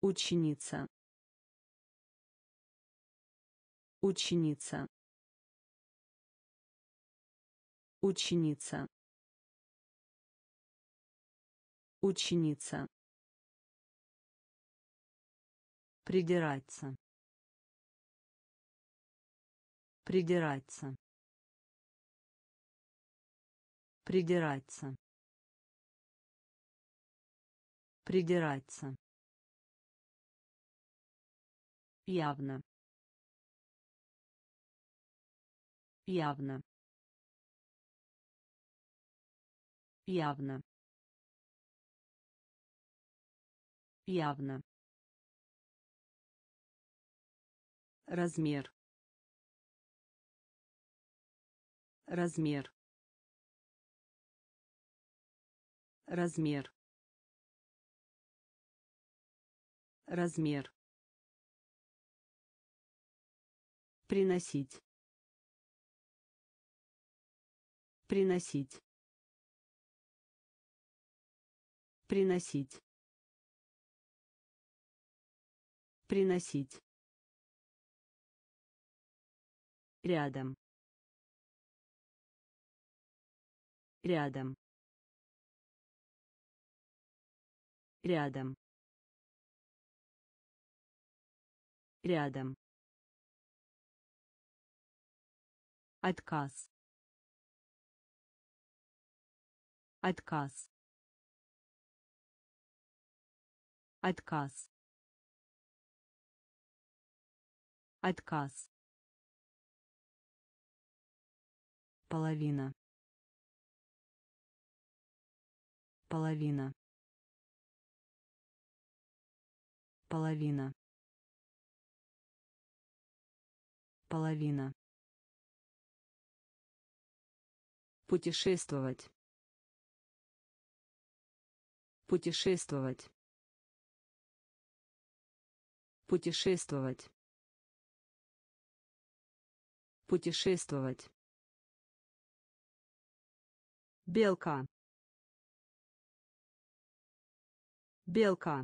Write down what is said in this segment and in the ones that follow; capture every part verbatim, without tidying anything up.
Ученица. Ученица. Ученица. Ученица. Придираться. Придираться. Придираться. Придираться. Явно. Явно. Явно. Явно. Размер. Размер. Размер. Размер. Приносить. Приносить. Приносить. Приносить. Рядом. Рядом. Рядом. Рядом. Отказ. Отказ. Отказ. Отказ. Половина. Половина. Половина. Половина. Путешествовать. Путешествовать. Путешествовать. Путешествовать. Белка. Белка.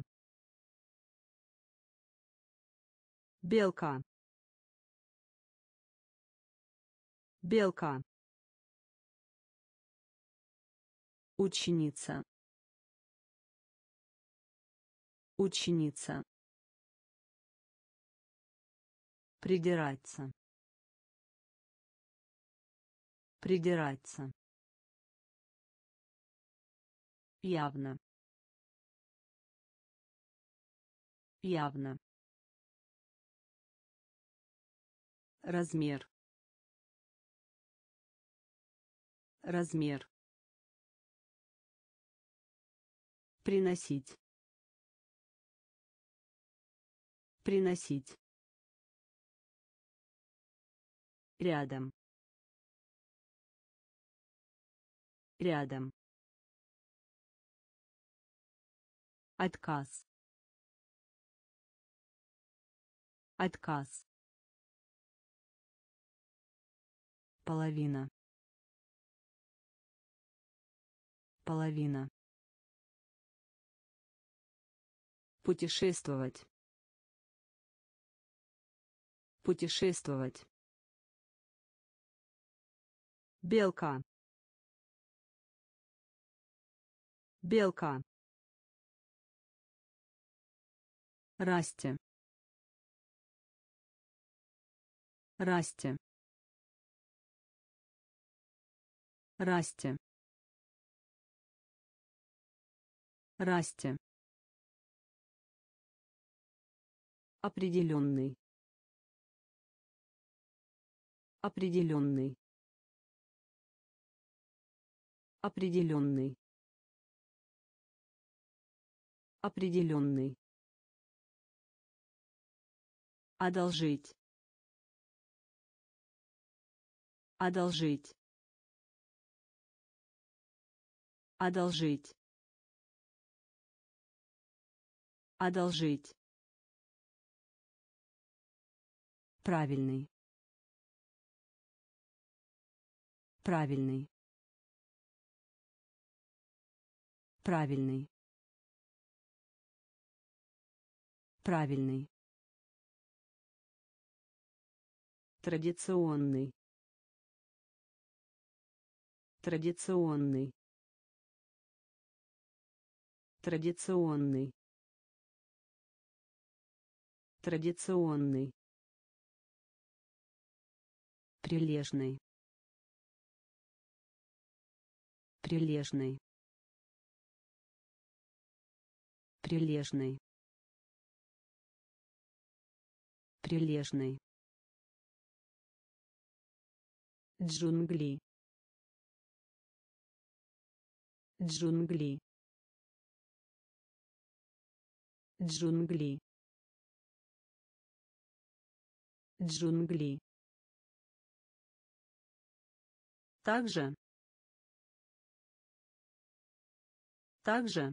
Белка. Белка. Ученица. Ученица. Придираться. Придираться. Явно. Явно. Размер. Размер. Приносить. Приносить. Рядом. Рядом. Отказ. Отказ. Половина. Половина. Путешествовать. Путешествовать. Белка. Белка. Расти. Расти. Расти. Расти. Определенный. Определенный. Определенный. Определенный. Одолжить. Одолжить. Одолжить. Одолжить. Правильный. Правильный. Правильный. Правильный. Традиционный. Традиционный. Традиционный. Традиционный. Прилежный. Прилежный. Прилежный. Прилежный. Джунгли. Джунгли. Джунгли. Джунгли. Также. Также.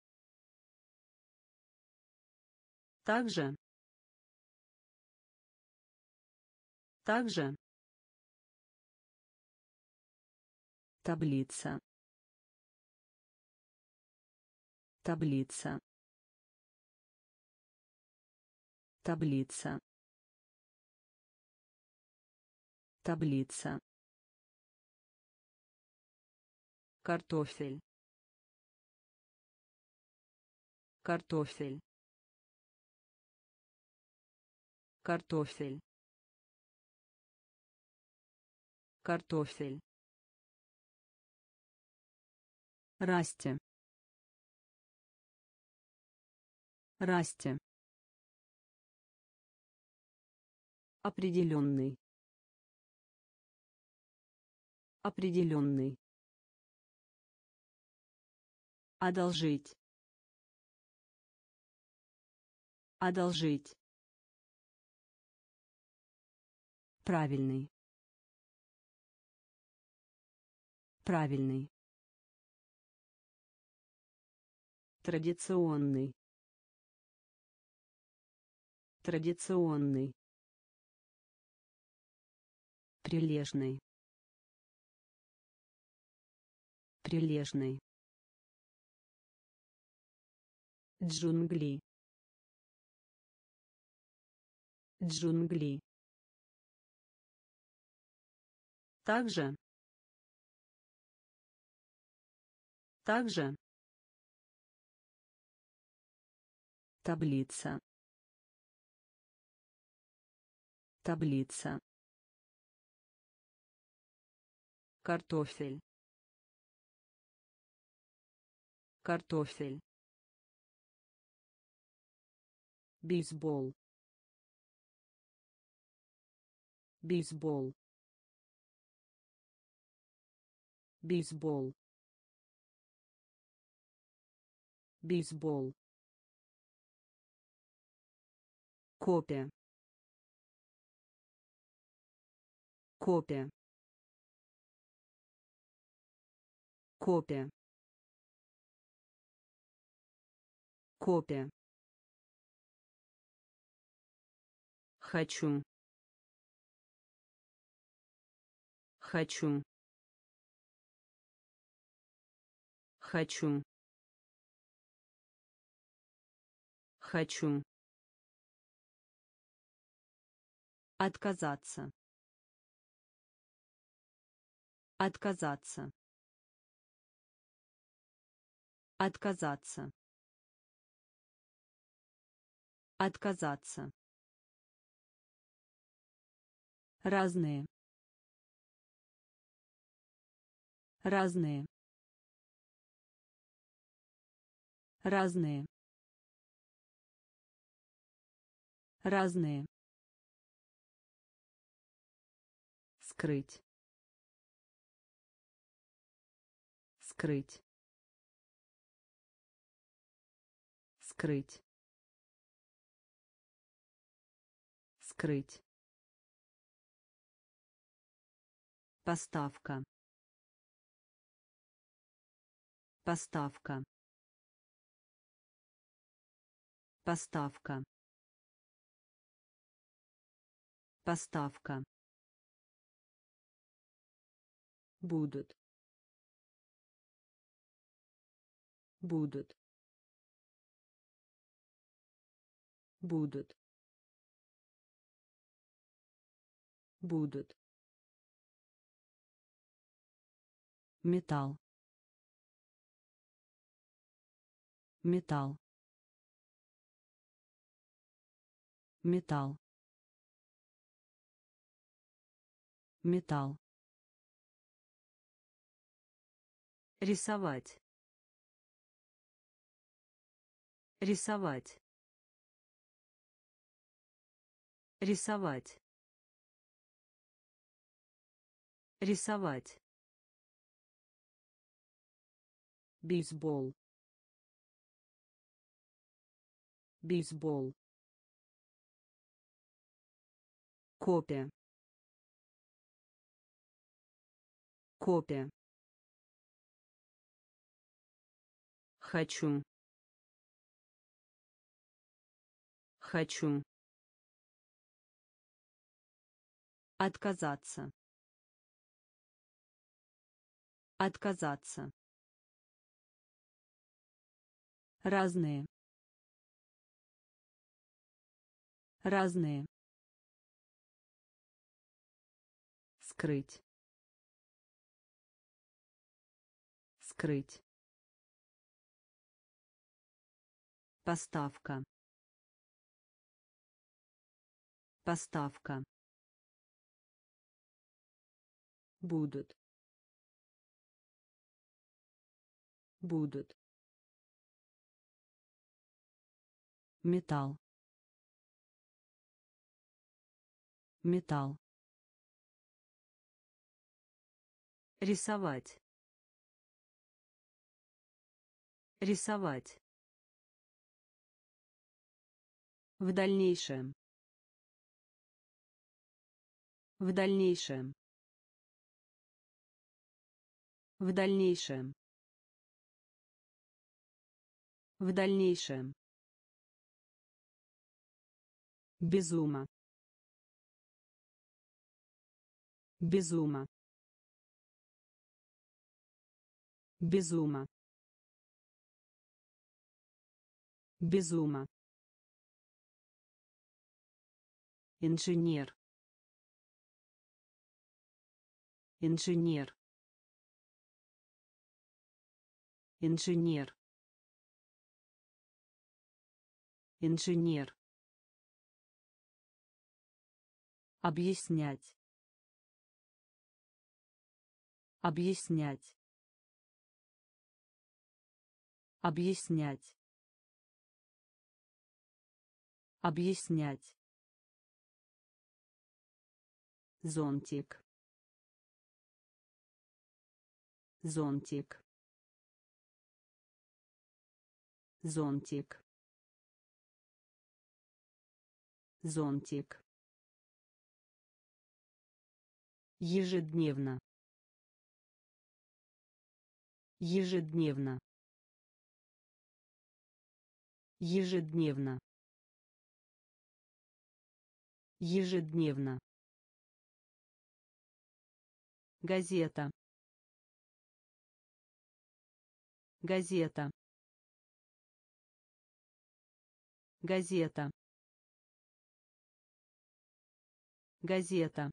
Также. Также. Таблица. Таблица. Таблица. Таблица. Картофель. Картофель. Картофель. Картофель. Расти. Расти. Определенный. Определенный. Одолжить. Одолжить. Правильный. Правильный. Традиционный. Традиционный. Прилежный. Прилежный. Джунгли. Джунгли. Также. Также. Таблица. Таблица. Картофель. Картофель. Бейсбол. Бейсбол. Бейсбол. Бейсбол. Копия. Копия. Копия. Копия. Хочу. Хочу. Хочу. Хочу. Отказаться. Отказаться. Отказаться. Отказаться. Разные. Разные. Разные. Разные. Скрыть. Скрыть. Скрыть. Скрыть. Поставка. Поставка. Поставка. Поставка. Будут. Будут. будут, будут, металл, металл, металл, металл, рисовать, рисовать, рисовать, рисовать, бейсбол, бейсбол, копия, копия, хочу, хочу, отказаться, отказаться, разные, разные, скрыть, скрыть, поставка, поставка, будут, будут, металл, металл, рисовать, рисовать, в дальнейшем, в дальнейшем, в дальнейшем, в дальнейшем, безума, безума, безума, безума, инженер, инженер, инженер, инженер, объяснять, объяснять, объяснять, объяснять, зонтик, зонтик, зонтик, зонтик, ежедневно, ежедневно, ежедневно, ежедневно, газета, газета, газета, газета,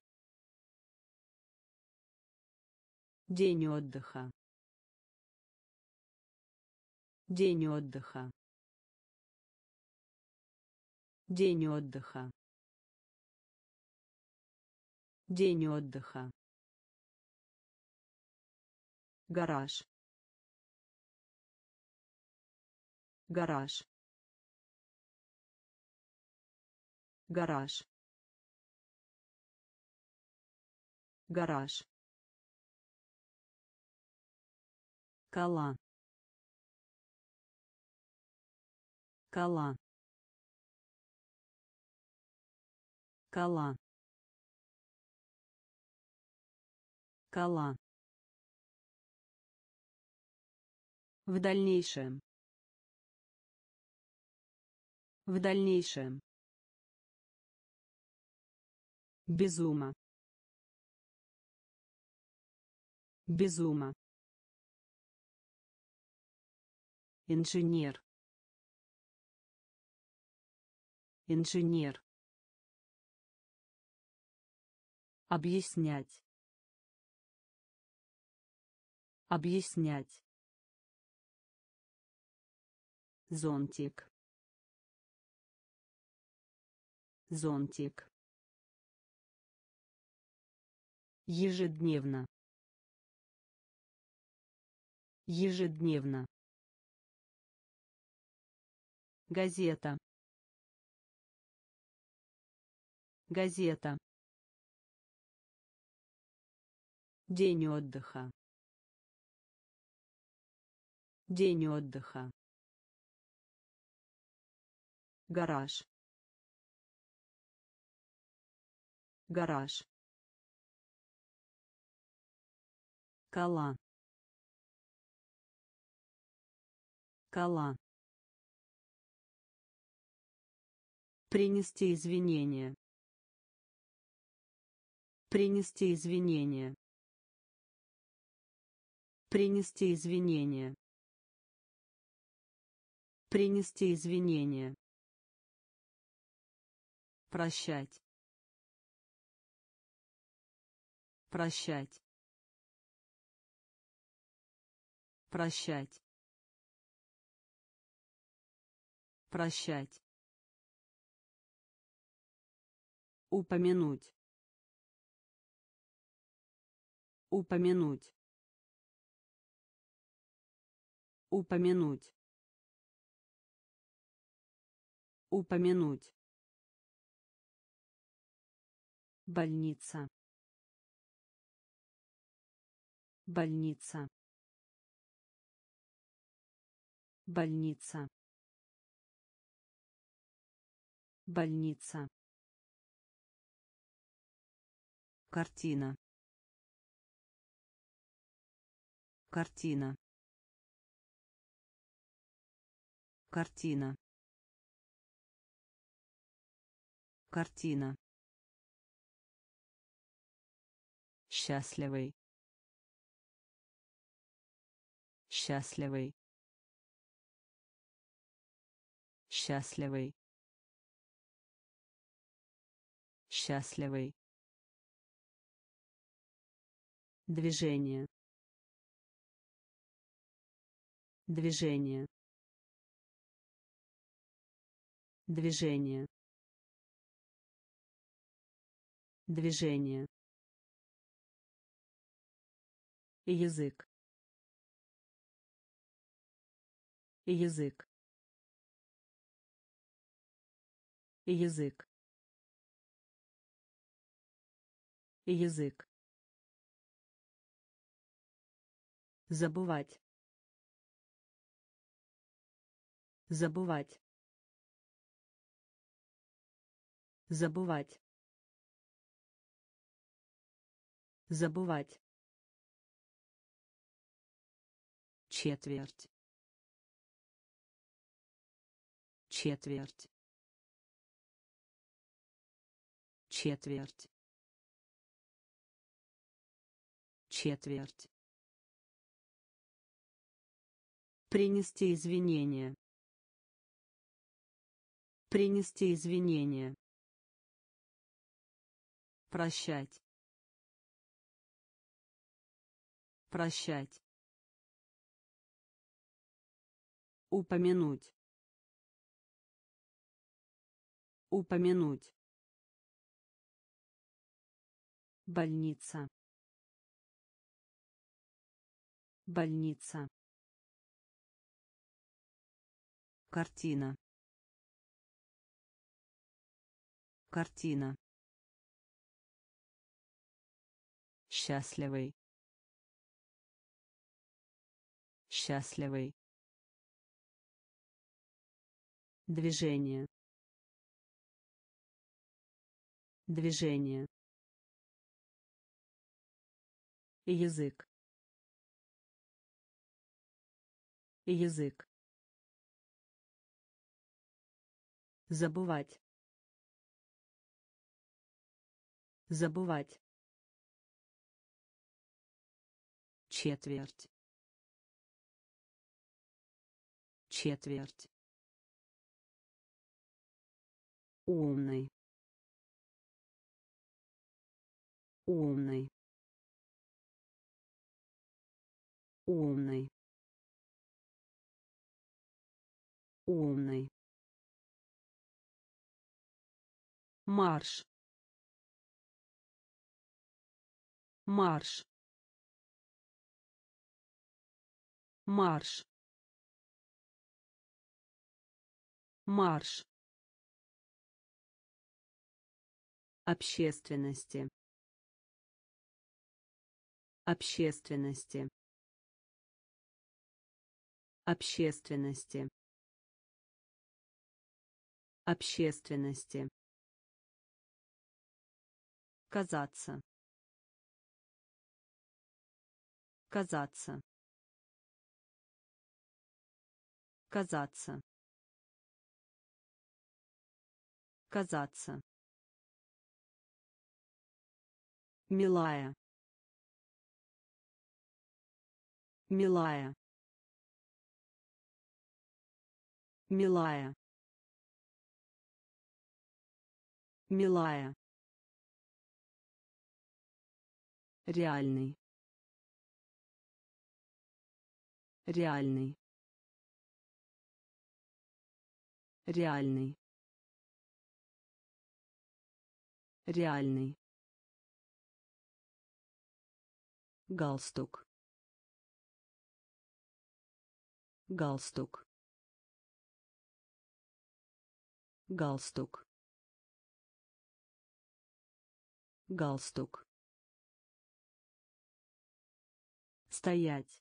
день отдыха, день отдыха, день отдыха, день отдыха, гараж, гараж, гараж, гараж, кола, кола, кола, кола, в дальнейшем, в дальнейшем, безума, безума, инженер, инженер, объяснять, объяснять, зонтик, зонтик, ежедневно, ежедневно, газета, газета, день отдыха, день отдыха, гараж, гараж, кола, кола, принести извинения, принести извинения, принести извинения, принести извинения, прощать, прощать, прощать, прощать, упомянуть, упомянуть, упомянуть, упомянуть, больница, больница, больница, больница, картина, картина, картина, картина, счастливый, счастливый, счастливый, счастливый, движение, движение, движение, движение, язык, язык, язык, язык, забывать, забывать, забывать, забывать, четверть, четверть, четверть, четверть, принести извинения, принести извинения, прощать, прощать, упомянуть, упомянуть, больница, больница, картина, картина, счастливый, счастливый, движение, движение, язык, язык, забывать, забывать, четверть, четверть, умный, умный, умный, умный, марш, марш, марш, марш, общественности, общественности, общественности, общественности, казаться, казаться, казаться, казаться, милая, милая, милая, милая, реальный, реальный, реальный, реальный, галстук, галстук, галстук, галстук, стоять,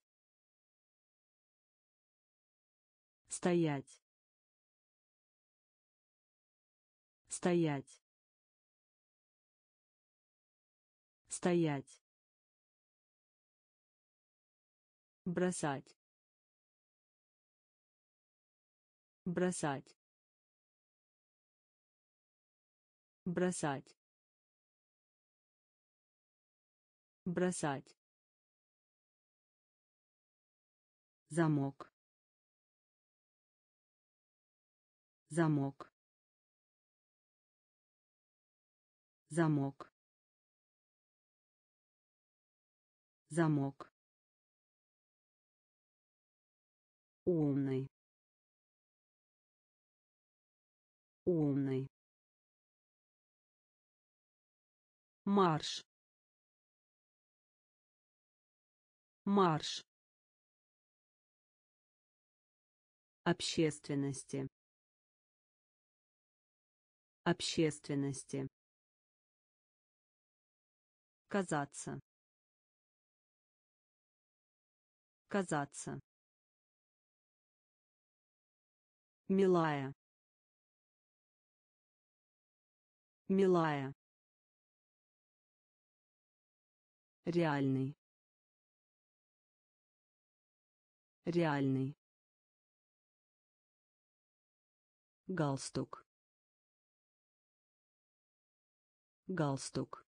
стоять, стоять, стоять, бросать, бросать, бросать, бросать, замок, замок, замок, замок, умный, умный, марш, марш, общественности, общественности, казаться, казаться, милая, милая, реальный, реальный, галстук, галстук,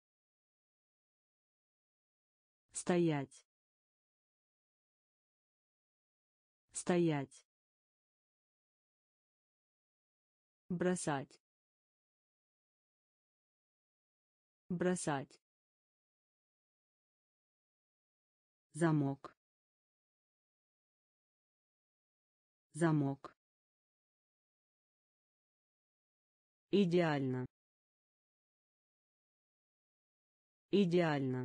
стоять, стоять, бросать, бросать, замок, замок, идеально, идеально,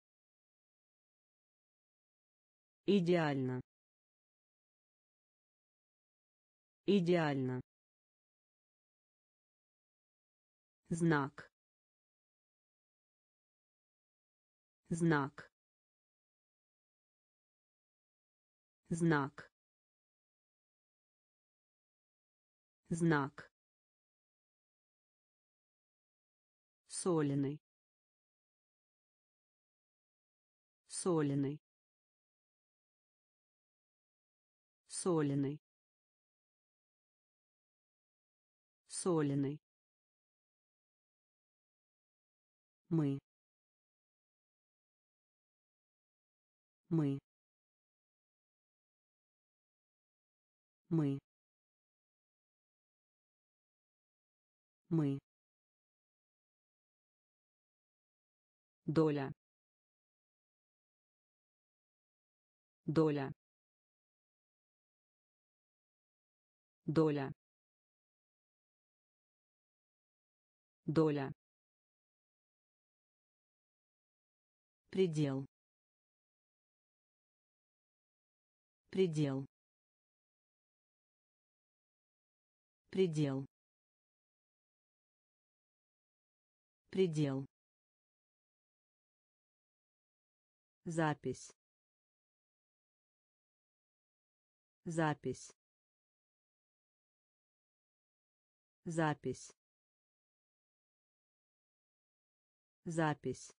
идеально, идеально, знак, знак, знак, знак, соленый, соленый, соленый, соленый, мы, мы, мы, Мы. Доля. Доля. Доля. Доля. Предел. Предел. Предел. Предел. Запись. Запись. Запись. Запись.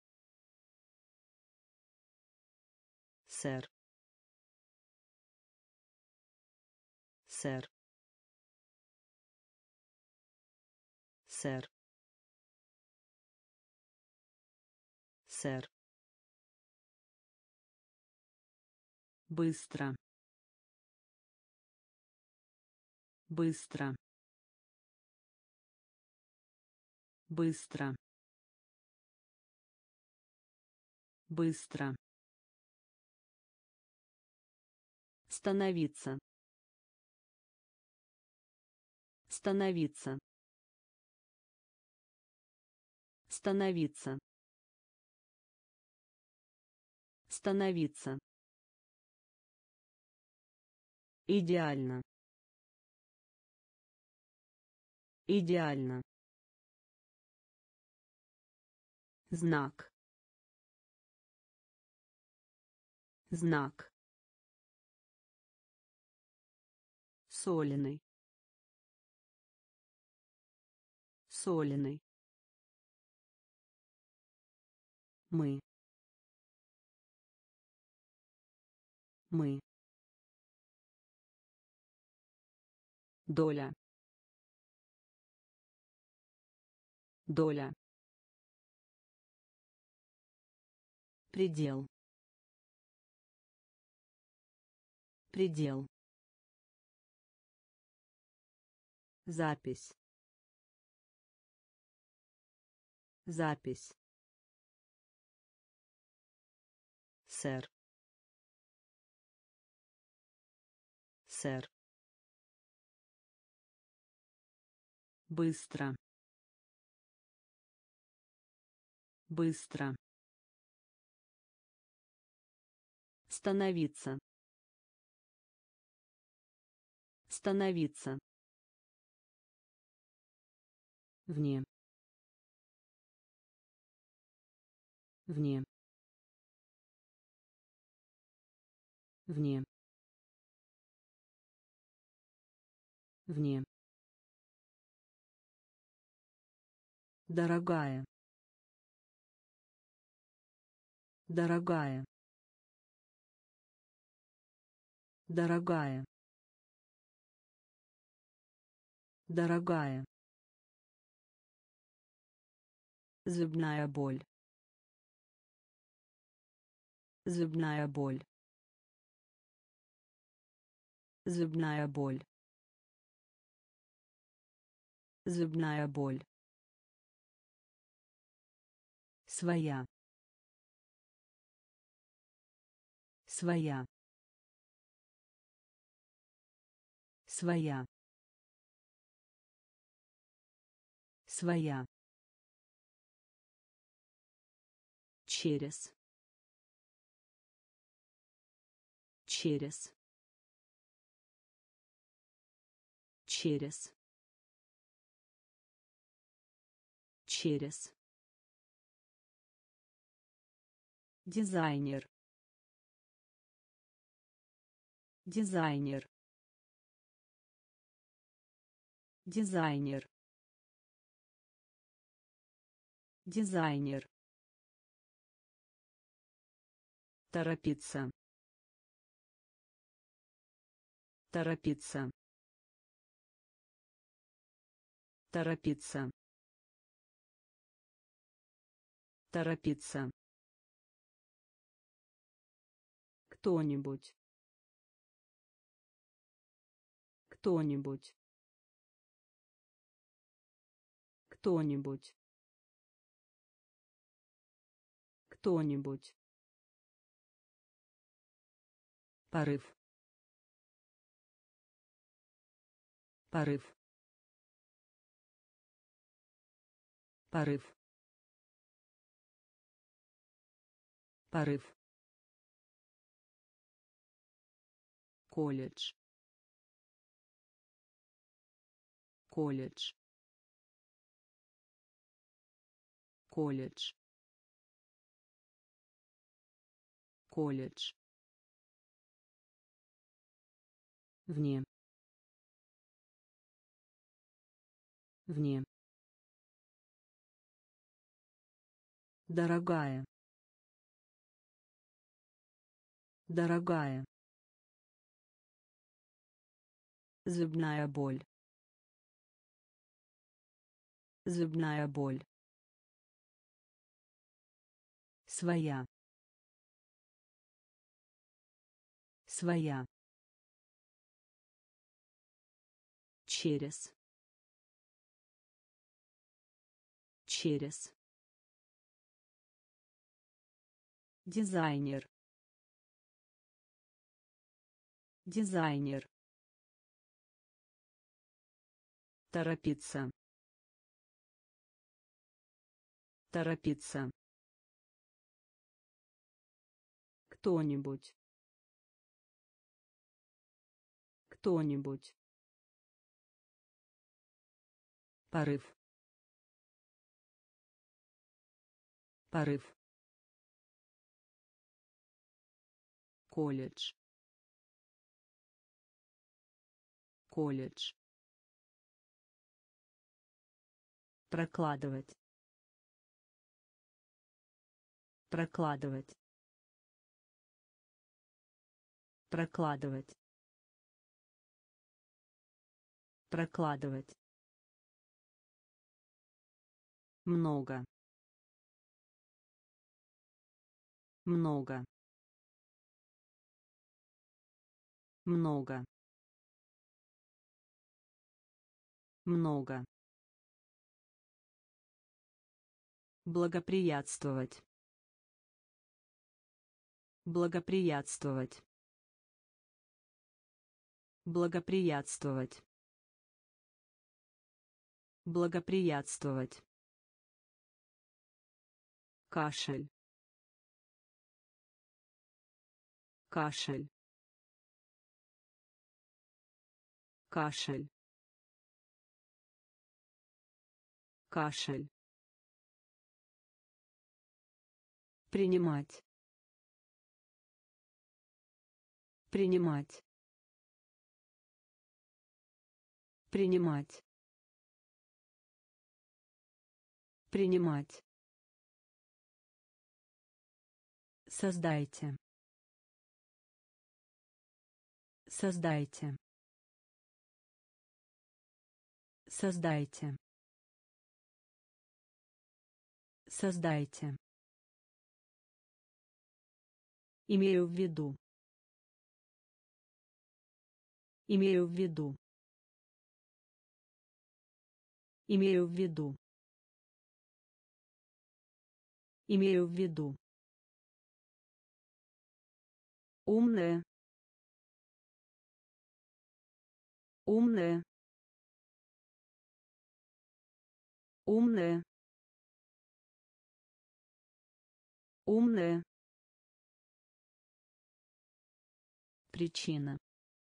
Сэр. Сэр. Сэр. Сэр. Быстро. Быстро. Быстро. Быстро. Становиться. Становиться. Становиться. Становиться. Идеально. Идеально. Знак. Знак. Соленый. Соленый. Мы. Мы. Доля. Доля. Предел. Предел. Запись. Запись. Сэр. Сэр. Быстро. Быстро. Становиться. Становиться. Вне. Вне. Вне. Вне. Дорогая. Дорогая. Дорогая. Дорогая. Зубная боль. Зубная боль. Зубная боль. Зубная боль. Своя. Своя. Своя. Своя. Через. Через. Через. Через. Дизайнер. Дизайнер. Дизайнер. Дизайнер. Торопиться. Торопиться. Торопиться. Торопиться. Кто-нибудь. Кто-нибудь. Кто-нибудь. Кто-нибудь. Порыв. Порыв. Порыв. Порыв. Колледж. Колледж. Колледж. Колледж. Вне. Вне. Дорогая. Дорогая. Зубная боль. Зубная боль. Своя. Своя. Через. Через. Дизайнер. Дизайнер. Торопиться. Торопиться. Кто-нибудь. Кто-нибудь. Порыв. Порыв. Колледж. Колледж. Прокладывать. Прокладывать. Прокладывать. Прокладывать. Много. Много. Много. Много. Благоприятствовать. Благоприятствовать. Благоприятствовать. Благоприятствовать. Кашель. Кашель. Кашель. Кашель. Принимать. Принимать. Принимать. Принимать. Создайте. Создайте. Создайте. Создайте. Имею в виду. Имею в виду. Имею в виду. Имею в виду. Умная. Умная. Умная. Умная. Причина.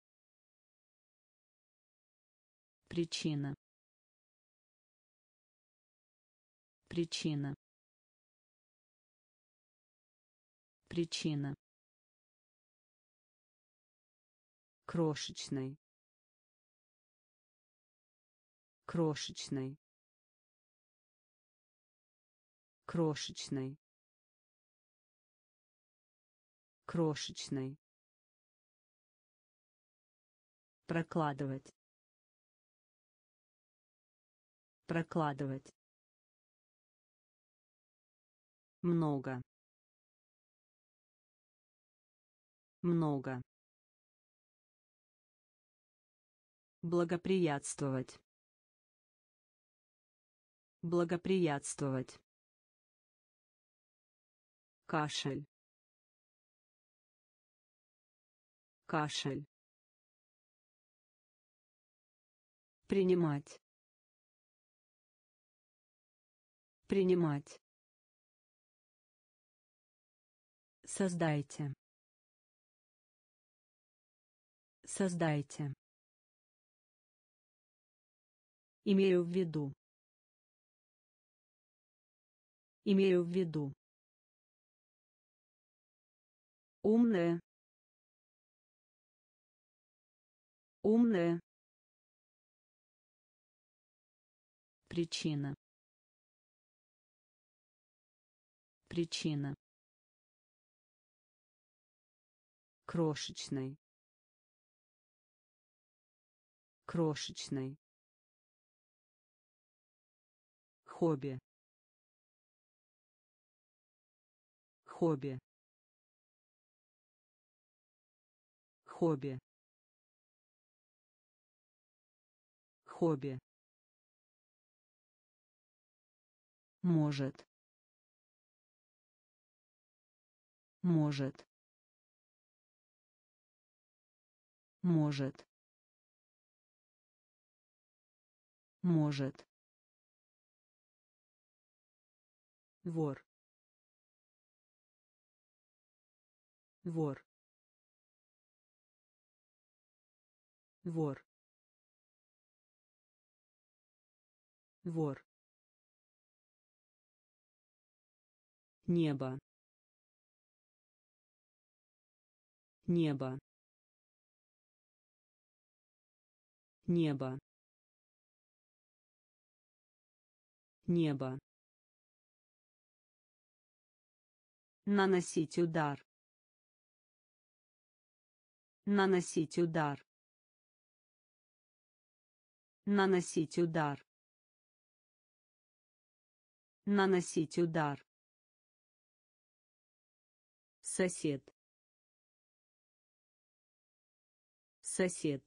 Причина. Причина. Причина. Крошечный. Крошечный. Крошечный. Крошечный. Прокладывать. Прокладывать. Много. Много. Благоприятствовать. Благоприятствовать. Кашель. Кашель. Принимать. Принимать. Создайте. Создайте. Имею в виду. Имею в виду. Умная. Умная. Причина. Причина. Крошечный. Крошечный. Хобби. Хобби. Хобби. Хобби. Может. Может. Может. Может. Вор. Вор. Вор. Вор. Небо. Небо. Небо. Небо. Наносить удар. Наносить удар. Наносить удар. Наносить удар. Сосед. Сосед.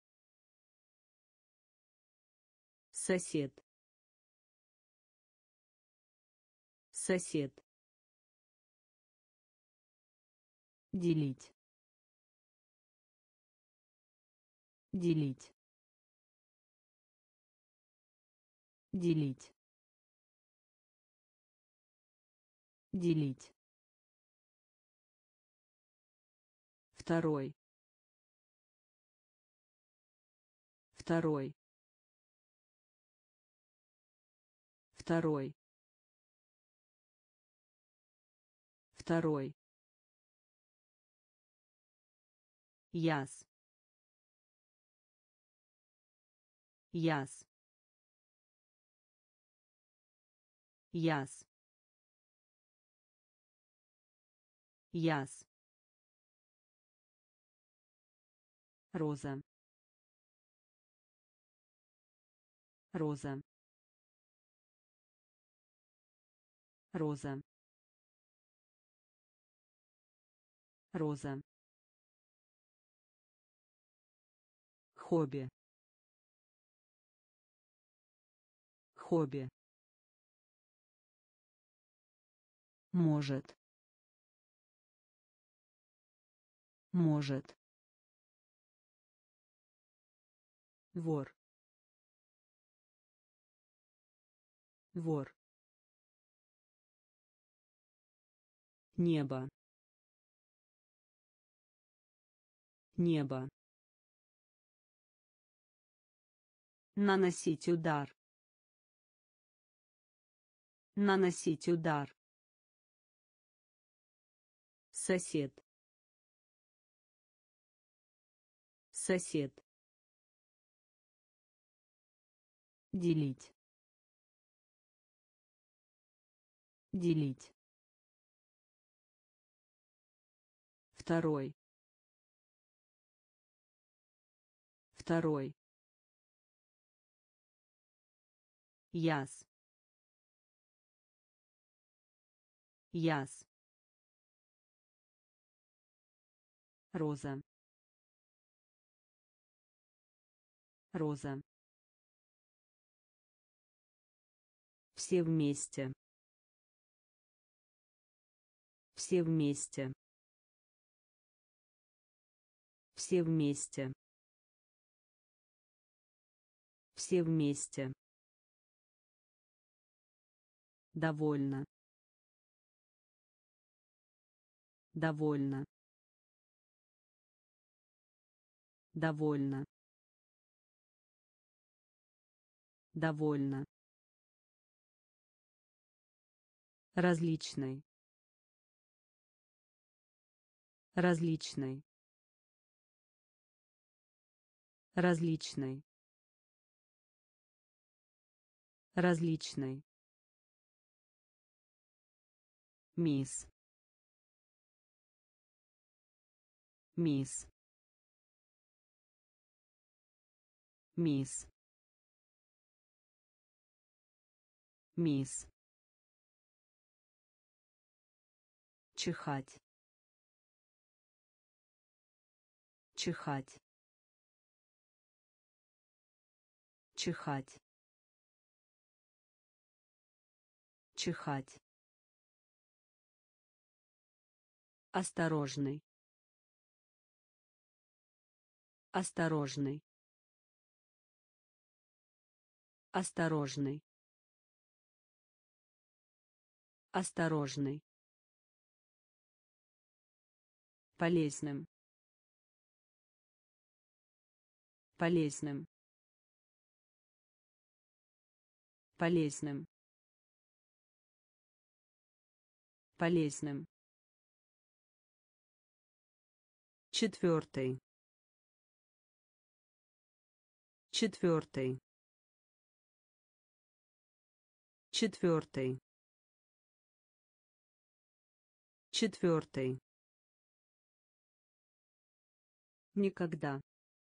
Сосед. Сосед. Делить. Делить. Делить. Делить. Второй. Второй. Второй. Второй. Яс. Яс. Яс. Яс. Роза. Роза. Роза. Роза. Хобби. Хобби. Может. Может. Вор. Вор. Небо. Небо. Наносить удар. Наносить удар. Сосед. Сосед. Делить. Делить. Второй. Второй. Яс. Яс. Роза. Роза. Все вместе. Все вместе. Все вместе. Все вместе. Довольно. Довольно. Довольно. Довольно. Различный. Различный. Различный. Различный. Мисс. Мисс. Мисс. Мисс. Чихать. Чихать. Чихать. Чихать. Осторожный. Осторожный. Осторожный. Осторожный. Полезным. Полезным. Полезным. Полезным. Четвертый. Четвертый. Четвертый. Четвертый. Никогда.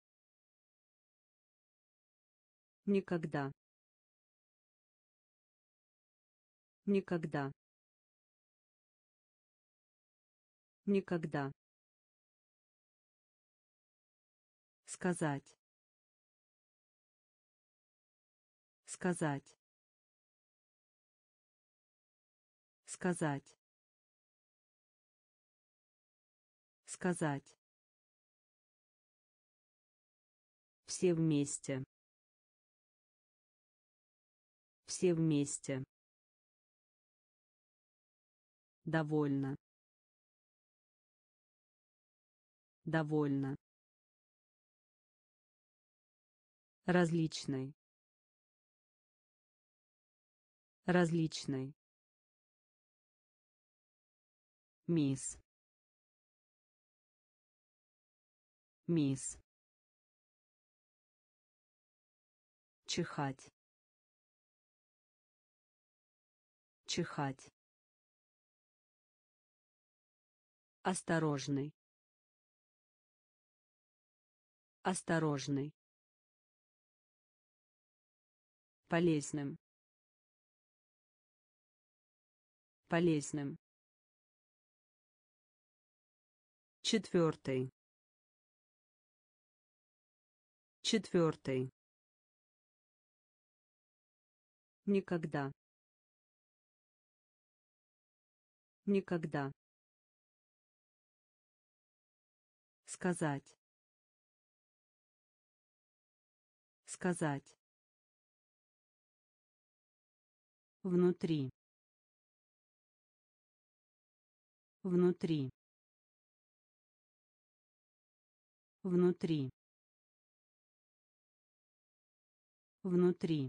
Никогда. Никогда. Никогда. Сказать. Сказать. Сказать. Сказать. Все вместе. Все вместе. Довольно. Довольно. Различный. Различный. Мисс. Мисс. Чихать. Чихать. Осторожный. Осторожный. Полезным. Полезным. Четвертый. Четвертый. Никогда. Никогда. Сказать. Сказать. Внутри. Внутри. Внутри. Внутри.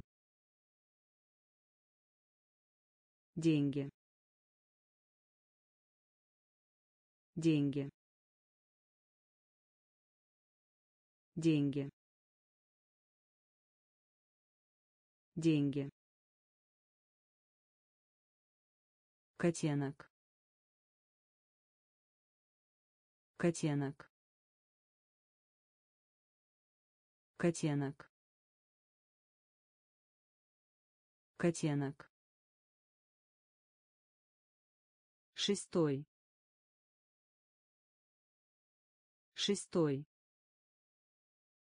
Деньги. Деньги. Деньги. Деньги. Котенок. Котенок. Котенок. Котенок. Шестой. Шестой.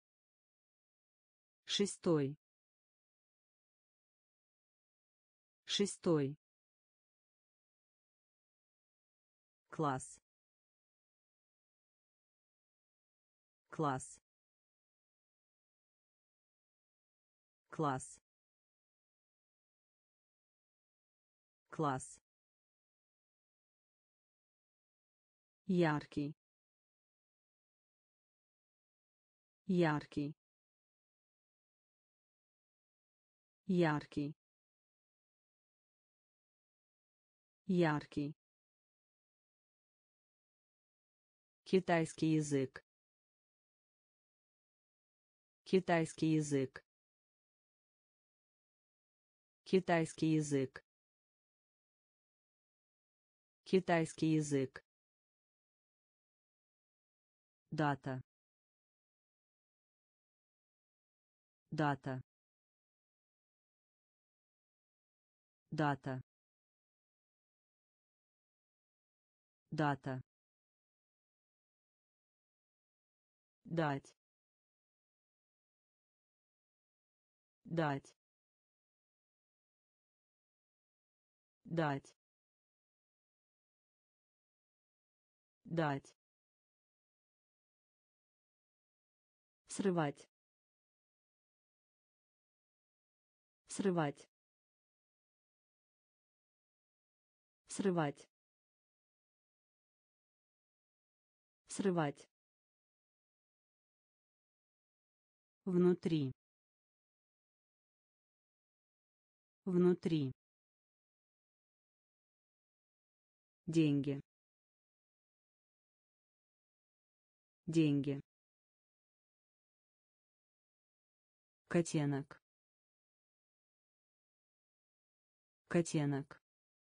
Шестой. Шестой. Класс. Класс. Класс. Класс. Яркий. Яркий. Яркий. Яркий. Китайский язык. Китайский язык. Китайский язык. Китайский язык. Дата. Дата. Дата. Дата. Дать. Дать. Дать. Дать. Срывать. Срывать. Срывать. Срывать. Внутри. Внутри. Деньги. Деньги. Котенок. Котенок.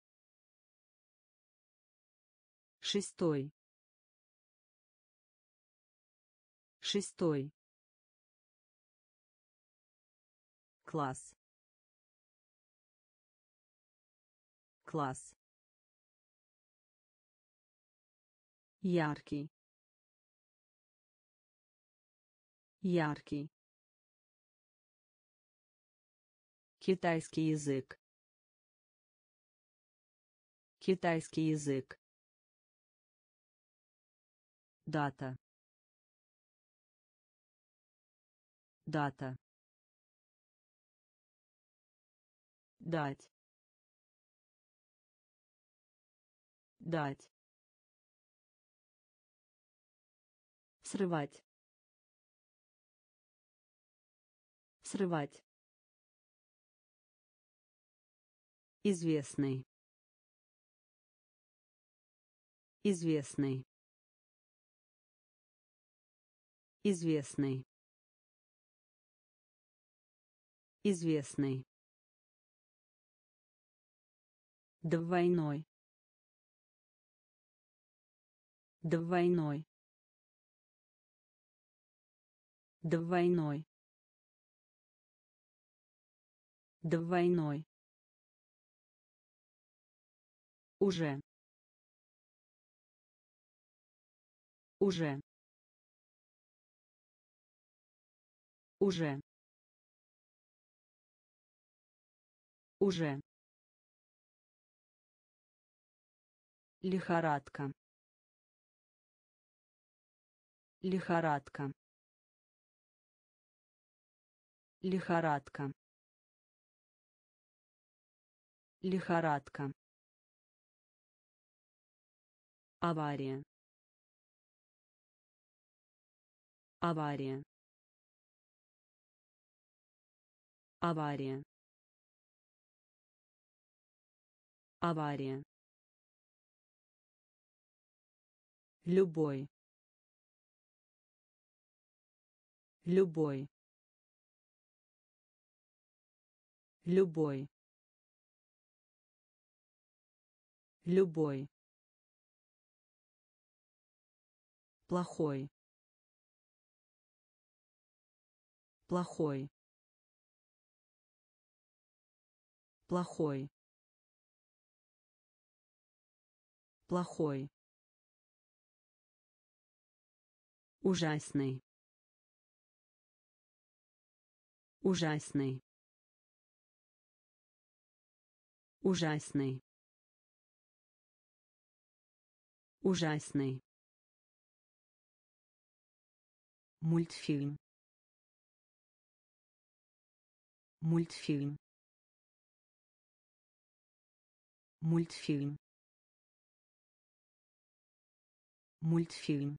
Шестой. Шестой. Класс. Класс. Яркий. Яркий. Китайский язык. Китайский язык. Дата. Дата. Дать. Дать. Срывать. Срывать. Известный. Известный. Известный. Известный. Двойной. Двойной. Двойной. Двойной. Уже. Уже. Уже. Уже. Лихорадка. Лихорадка. Лихорадка. Лихорадка. Авария. Авария. Авария. Авария. Любой. Любой. Любой. Любой. Плохой. Плохой. Плохой. Плохой. Ужасный. Ужасный. Ужасный. Ужасный. Мультфильм. Мультфильм. Мультфильм. Мультфильм.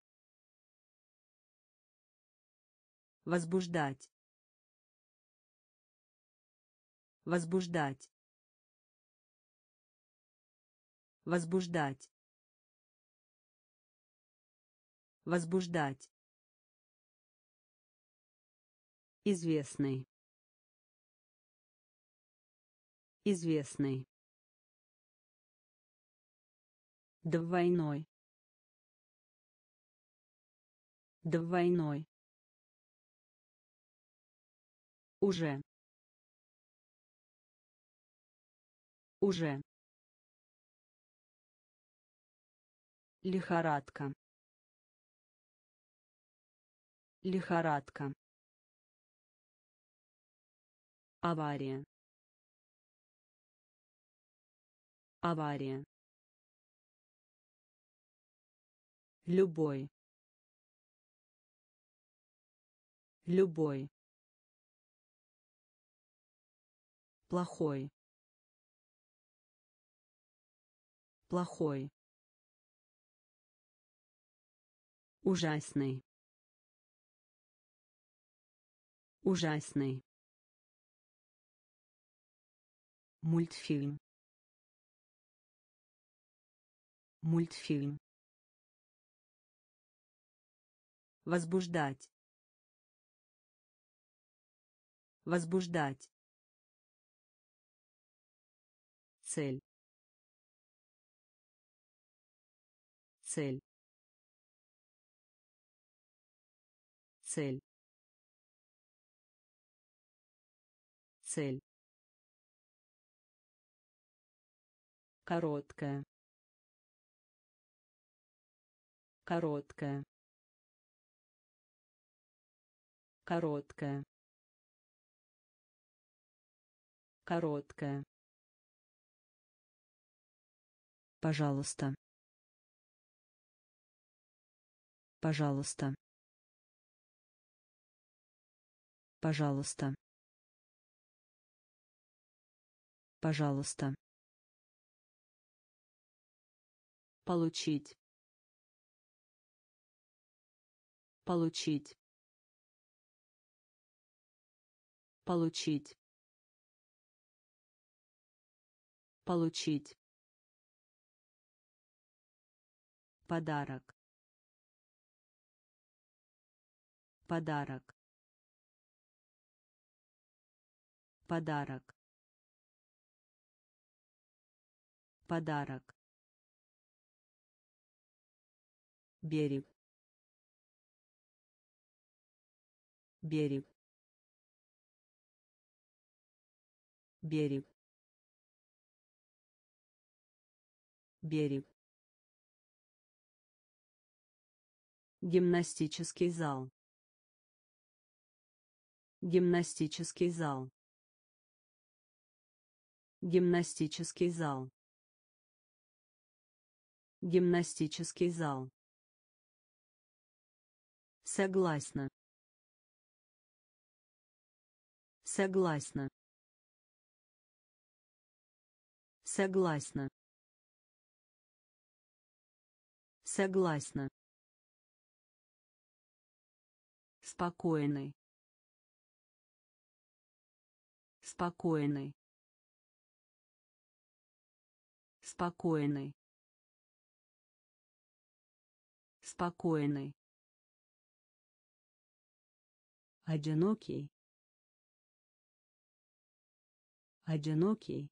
Возбуждать. Возбуждать. Возбуждать. Возбуждать. Известный. Известный. Двойной. Двойной. Уже. Уже. Лихорадка. Лихорадка. Авария. Авария. Любой. Любой. Плохой. Плохой. Ужасный. Ужасный. Мультфильм. Мультфильм. Возбуждать. Возбуждать. Цель. Цель. Цель. Цель. Короткая. Короткая. Короткая. Короткая. Пожалуйста. Пожалуйста. Пожалуйста. Пожалуйста. Получить. Получить. Получить. Получить. Подарок. Подарок. Подарок. Подарок. Берег. Берег. Берег. Берег. Гимнастический зал. Гимнастический зал. Гимнастический зал. Гимнастический зал. Согласна. Согласна. Согласна. Согласна. Спокойный. Спокойный. Спокойный. Спокойный. Одинокий. Одинокий.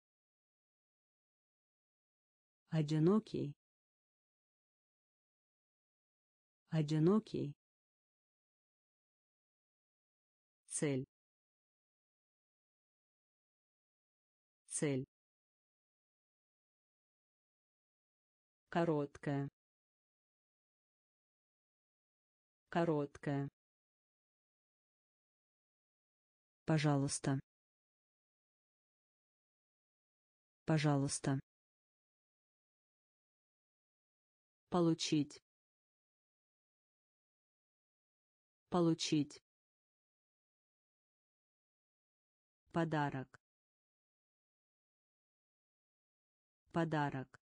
Одинокий. Одинокий. Цель. Цель. Короткая. Короткая. Пожалуйста. Пожалуйста. Получить. Получить. Подарок. Подарок.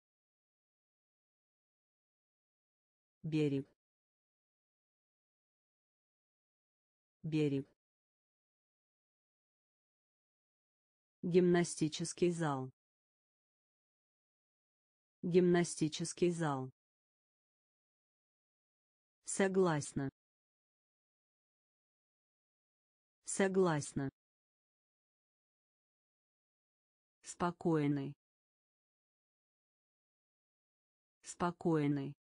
Берег. Берег. Гимнастический зал. Гимнастический зал. Согласна. Согласна. Спокойный. Спокойный.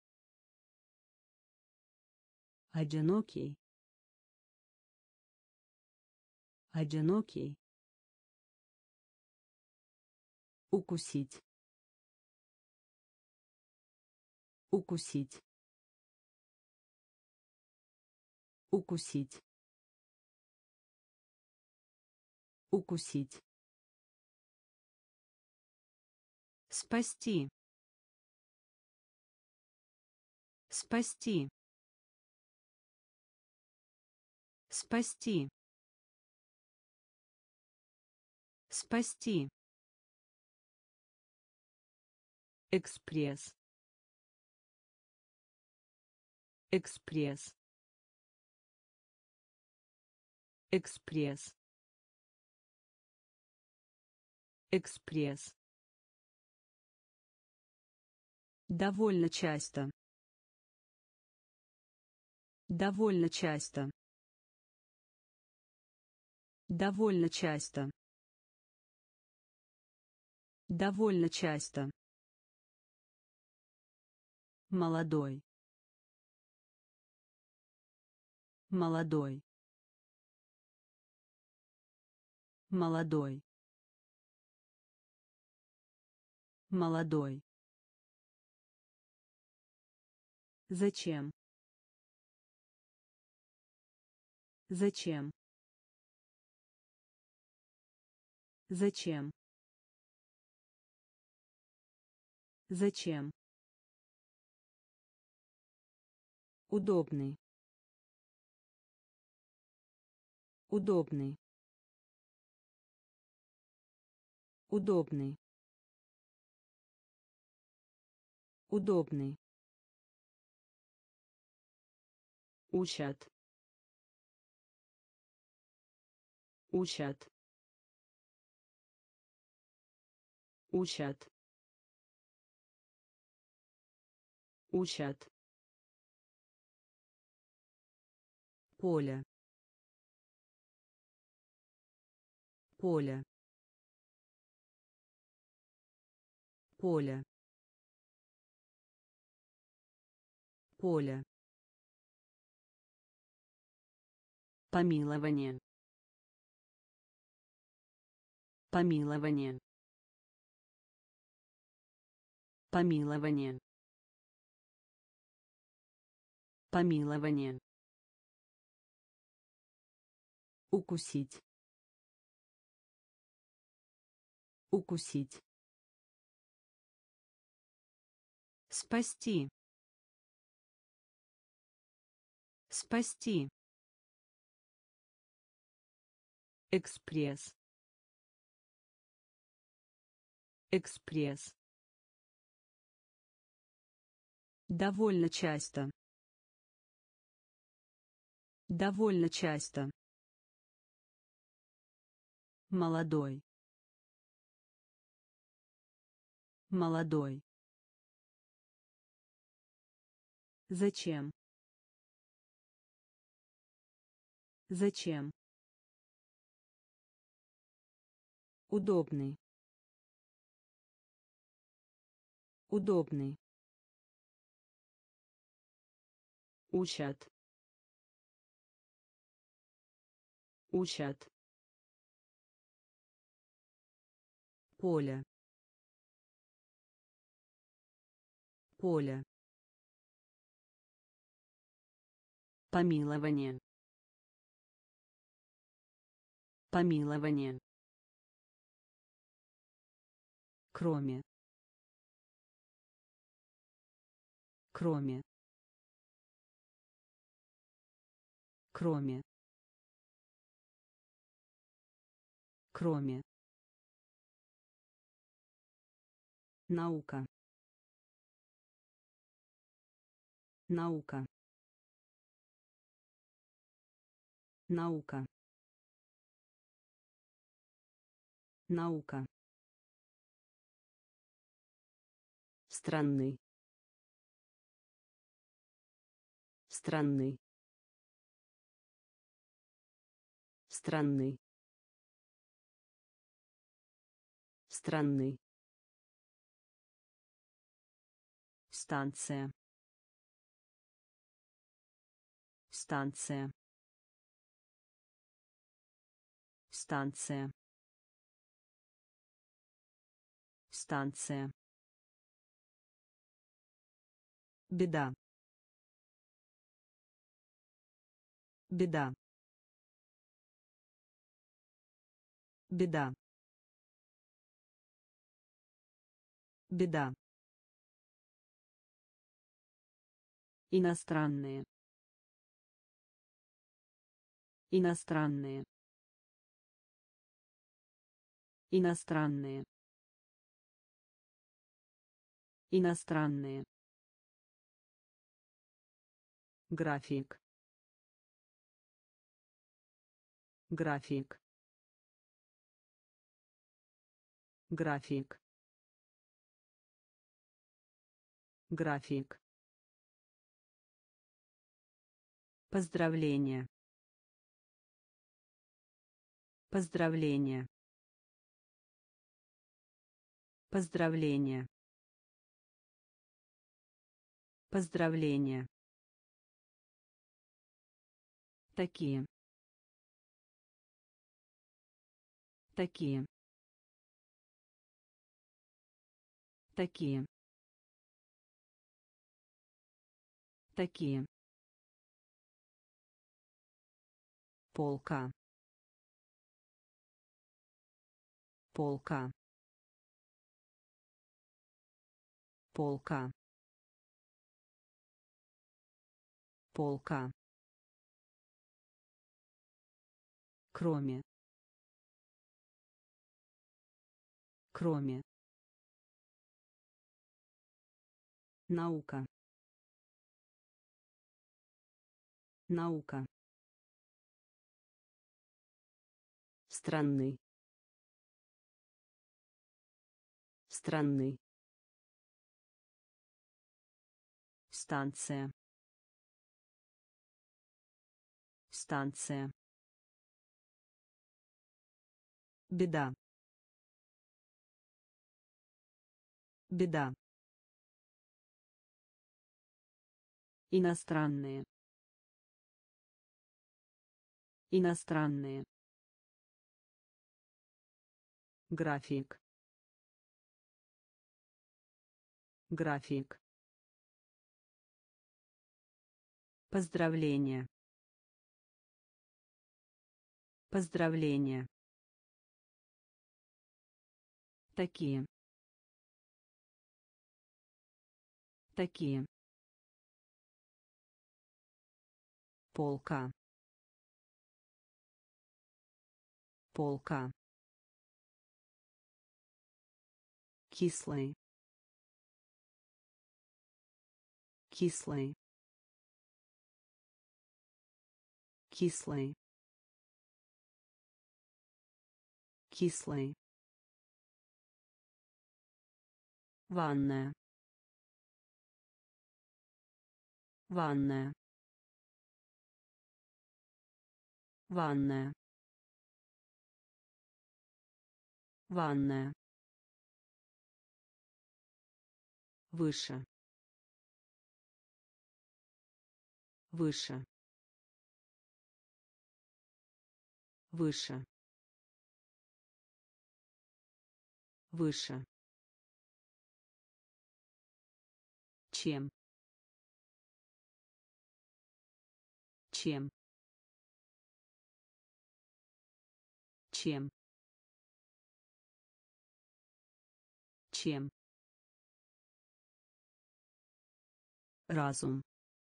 Одинокий. Одинокий. Укусить. Укусить. Укусить. Укусить. Спасти. Спасти. Спасти. Спасти. Экспресс. Экспресс. Экспресс. Экспресс. Довольно часто. Довольно часто. Довольно часто. Довольно часто. Молодой. Молодой. Молодой. Молодой. Зачем? Зачем? Зачем? Зачем? Удобный. Удобный. Удобный. Удобный. Учат. Учат. Учат. Учат. Поле. Поле. Поле. Поле. Помилование. Помилование. Помилование. Помилование. Укусить. Укусить. Спасти. Спасти. Экспресс. Экспресс. Довольно часто. Довольно часто. Молодой. Молодой. Зачем? Зачем? Удобный. Удобный. Учат. Учат. Поле. Поле. Помилование. Помилование. кроме кроме кроме кроме наука наука наука наука странный странный странный странный станция станция станция станция беда беда беда беда иностранные иностранные иностранные иностранные график график график график поздравление поздравление поздравление поздравление такие такие такие такие полка полка полка полка кроме кроме наука наука странный странный станция станция беда беда иностранные иностранные график график поздравление поздравление такие такие полка полка кислый кислый кислый кислый ванная ванная ванная ванная выше выше выше выше чем чем чем Чем. Разум.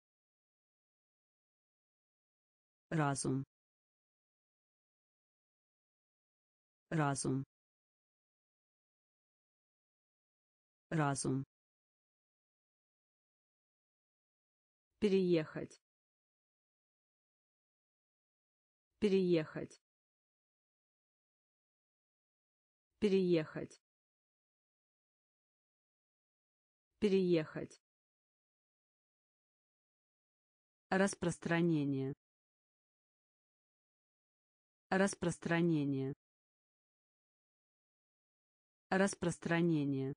Разум. Разум. Разум. Переехать. Переехать. Переехать. Переехать. Распространение. Распространение. Распространение.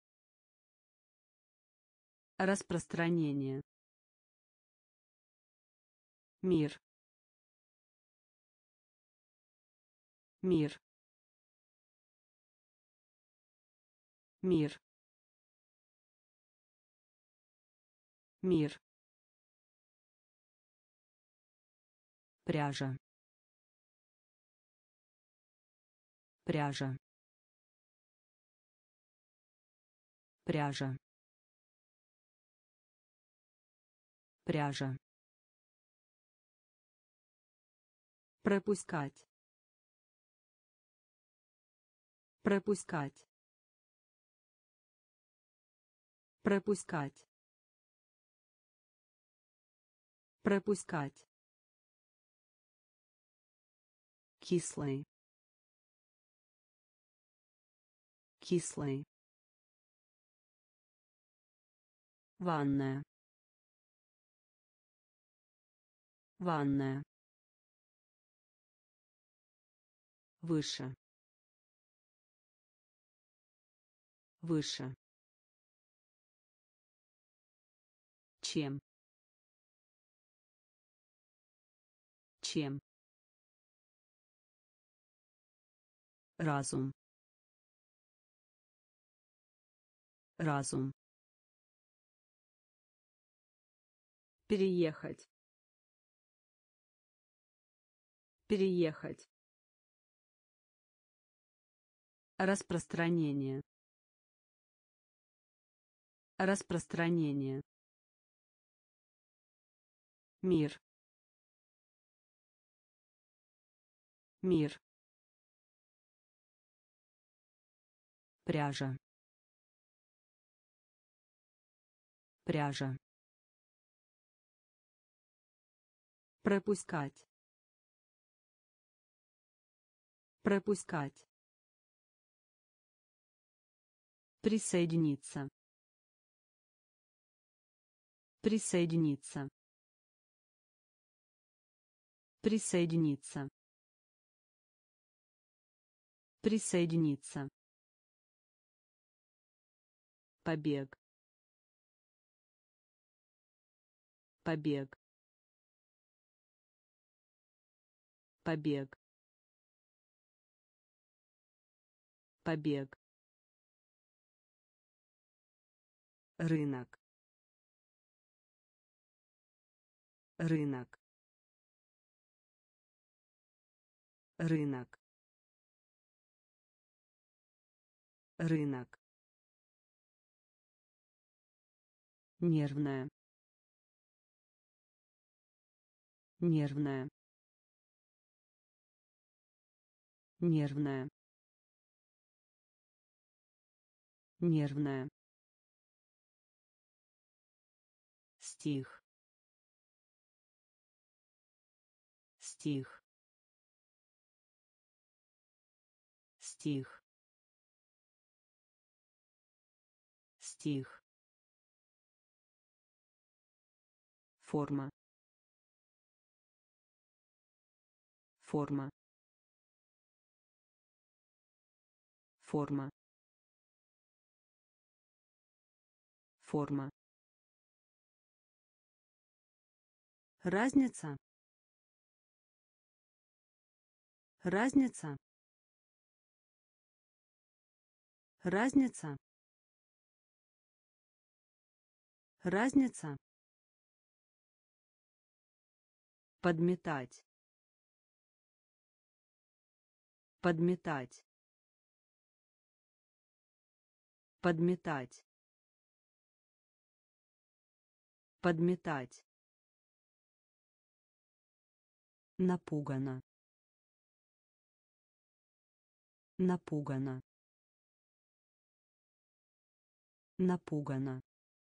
Распространение. Мир. Мир. Мир. Мир. Пряжа. Пряжа. Пряжа. Пряжа. Пропускать. Пропускать. Пропускать. Пропускать. Кислый. Кислый. Ванная. Ванная. Выше. Выше. Чем. Чем. Разум. Разум. Переехать. Переехать. Распространение. Распространение. Мир. Мир. Пряжа. Пряжа. Пропускать. Пропускать. Присоединиться. Присоединиться. Присоединиться. Присоединиться. Побег. Побег. Побег. Побег. Рынок. Рынок. Рынок. Рынок. Нервная. Нервная. Нервная. Нервная. Стих. Стих. Стих. Стих. Форма. Форма. Форма. Форма. Разница. Разница. Разница. Разница. Подметать. Подметать. Подметать. Подметать. Напугано. Напугано. Напугано.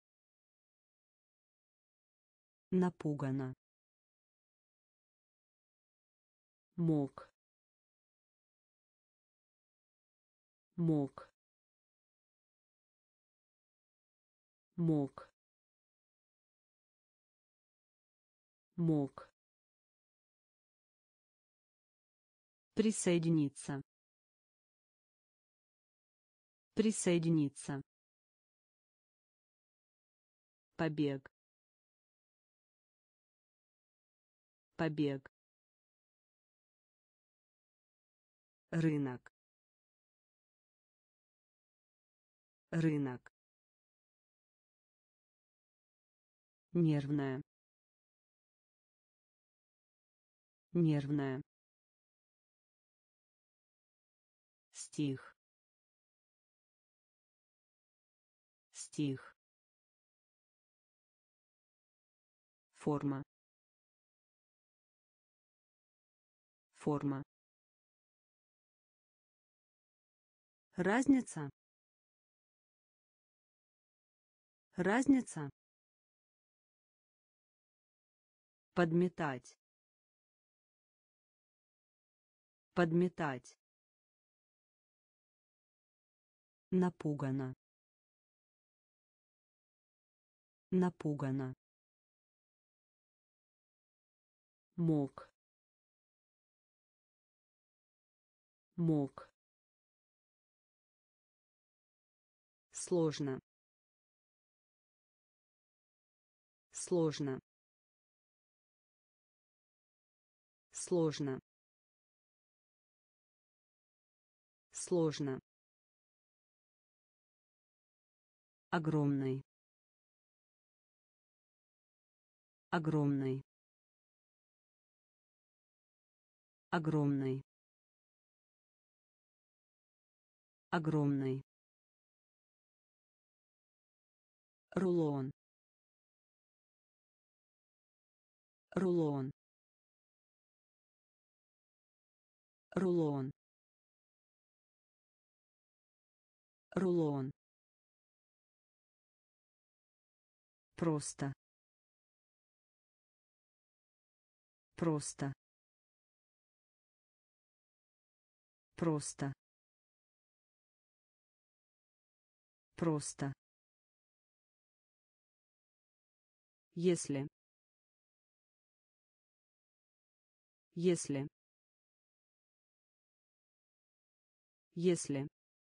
Напугано. Мог. Мог. Мог. Мог. Присоединиться. Присоединиться. Побег. Побег. Рынок. Рынок. Нервная. Нервная. Стих. Стих. Форма. Форма. Разница. Разница. Подметать. Подметать. Напугано. Напугано. Мог. Мог. Сложно. Сложно. Сложно. Сложно. Огромный. Огромный. Огромный. Огромный. Рулон. Рулон. Рулон. Рулон. Просто. Просто. Просто. Просто. Если. Если. Если.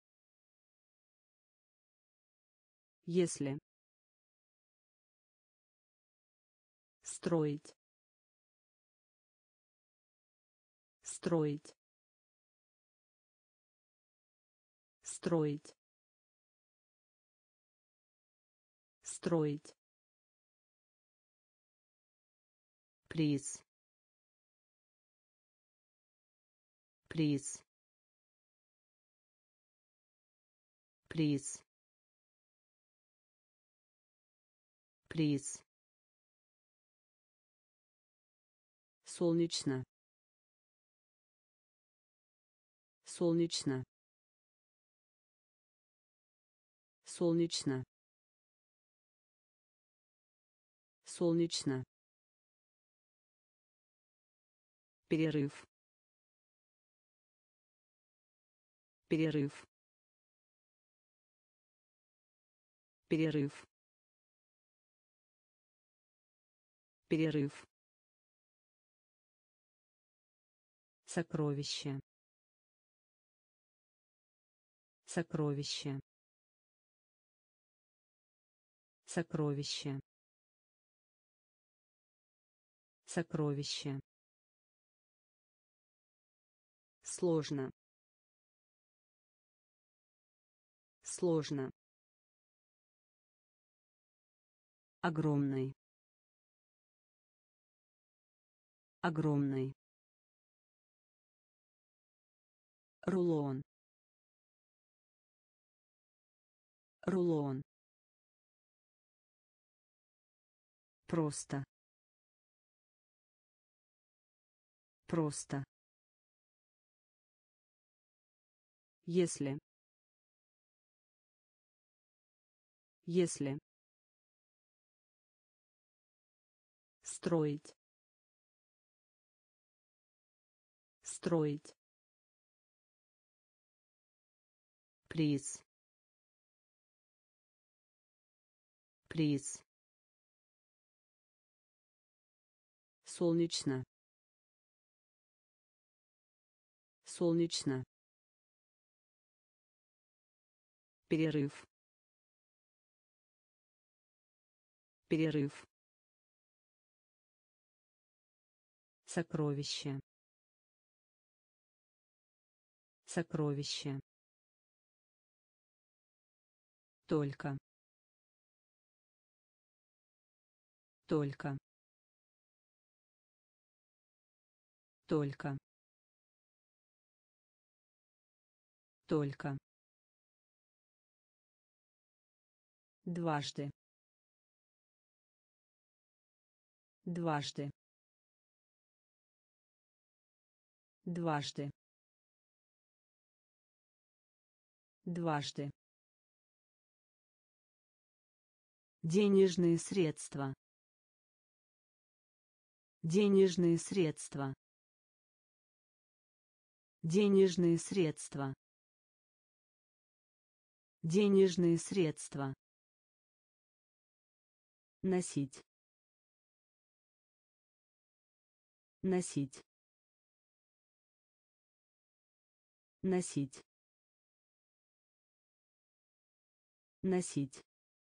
Если. Строить. Строить. Строить. Строить. Приз. Приз. Приз. Приз. Солнечно. Солнечно. Солнечно. Солнечно. Перерыв. Перерыв. Перерыв. Перерыв. Сокровище. Сокровище. Сокровище. Сокровище. Сложно. Сложно. Огромный. Огромный. Рулон. рулон, просто, просто, если, если, строить, строить, приз, приз, солнечно, солнечно, перерыв, перерыв, сокровище, сокровище, только, только, только, только, дважды, дважды, дважды, дважды, денежные средства, денежные средства, денежные средства, денежные средства, носить, носить, носить, носить,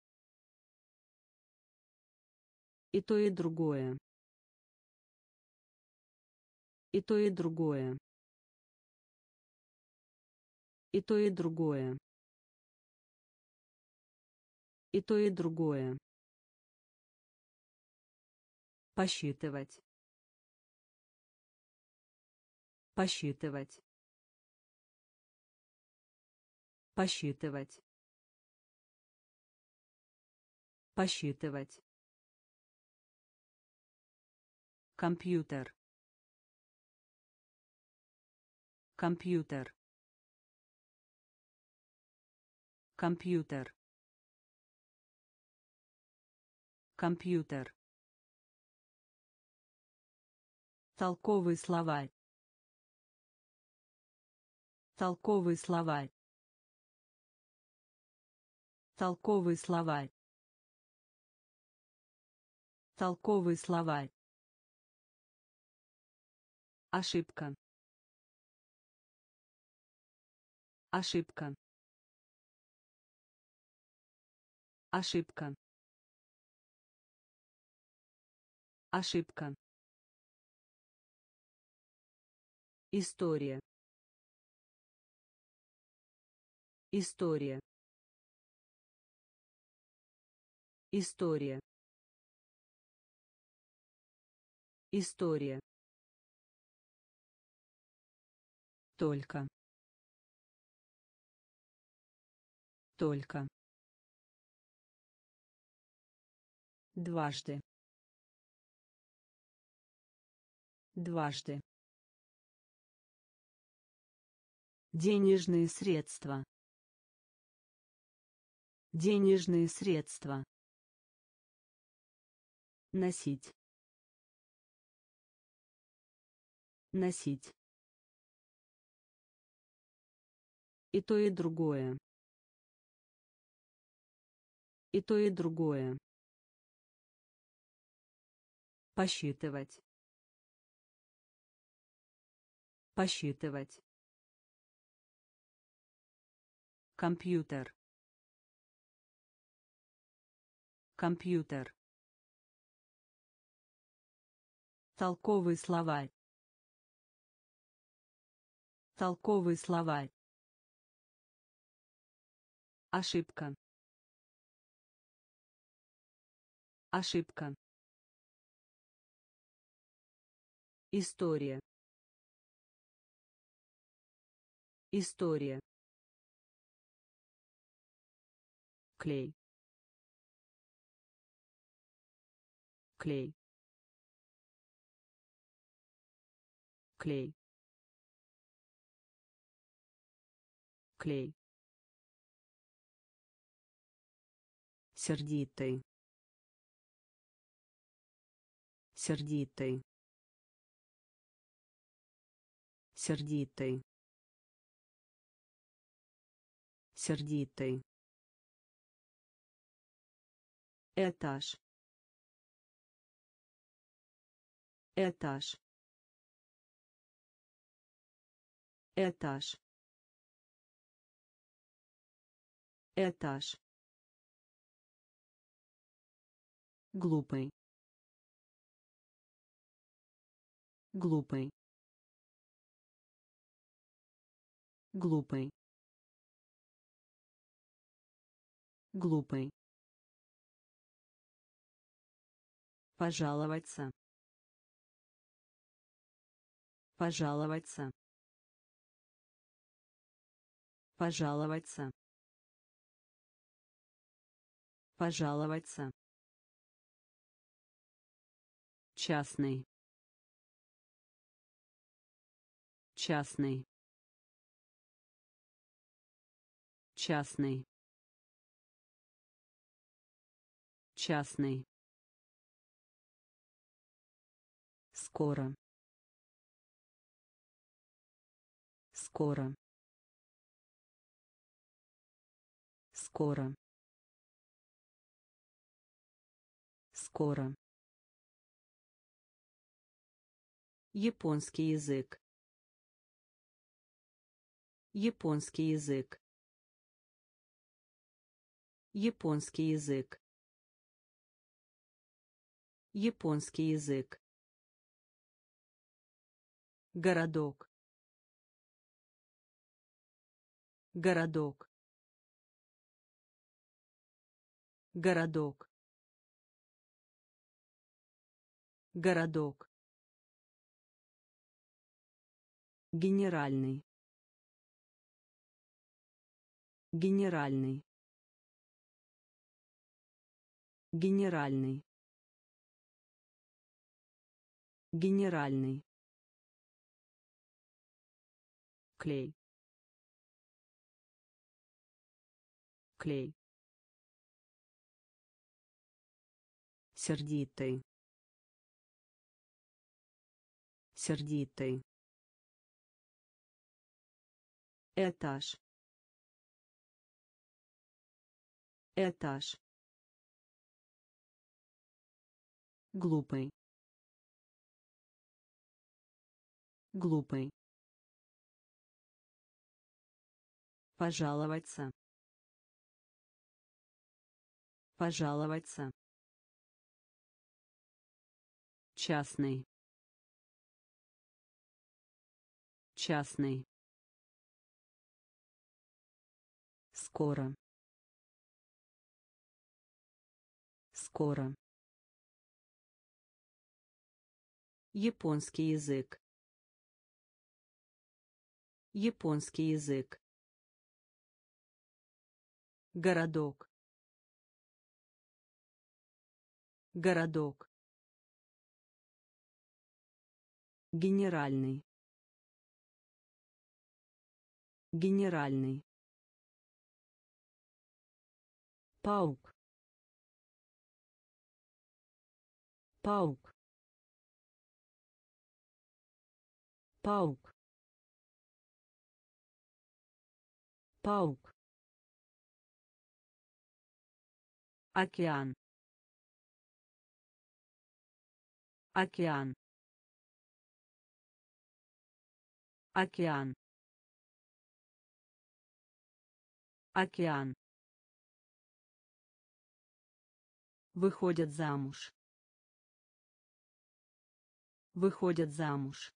и то и другое, и то и другое, и то и другое, и то и другое, посчитывать, посчитывать, посчитывать, посчитывать, компьютер, компьютер, компьютер, компьютер, толковый словарь, толковый словарь, толковый словарь, толковый словарь, ошибка, ошибка, ошибка, ошибка, история, история, история, история, только, только, дважды, дважды, денежные средства, денежные средства, носить, носить, и то и другое, и то и другое, посчитывать, посчитывать, компьютер, компьютер, толковый словарь, толковый словарь, ошибка, ошибка, история, история, клей, клей, клей, клей, сердитый, сердитый, сердитый, сердитый, этаж, этаж, этаж, этаж, глупый, глупый, глупый, глупый, пожаловаться, пожаловаться, пожаловаться, пожаловаться, частный, частный, частный, частный, скоро, скоро, скоро, скоро, японский язык, японский язык, японский язык, японский язык, городок, городок, городок, городок, генеральный, генеральный, генеральный, генеральный, клей, клей, сердитый, сердитый, этаж, этаж, глупый, глупый, пожаловаться, пожаловаться, частный, частный, скоро, скоро, японский язык, японский язык, городок, городок, генеральный, генеральный, паук, паук, паук, паук, океан, океан, океан, океан, выходят замуж, выходят замуж,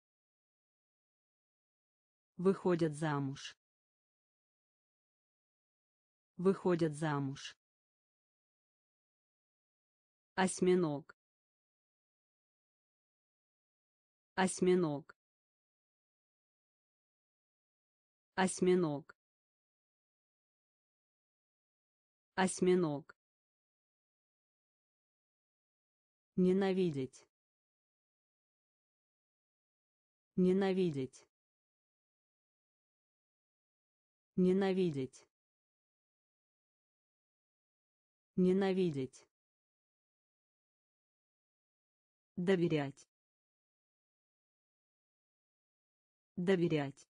выходят замуж, выходят замуж, осьминог, осьминог, осьминог, Осьминог. Ненавидеть. Ненавидеть. Ненавидеть. Ненавидеть. Доверять. Доверять.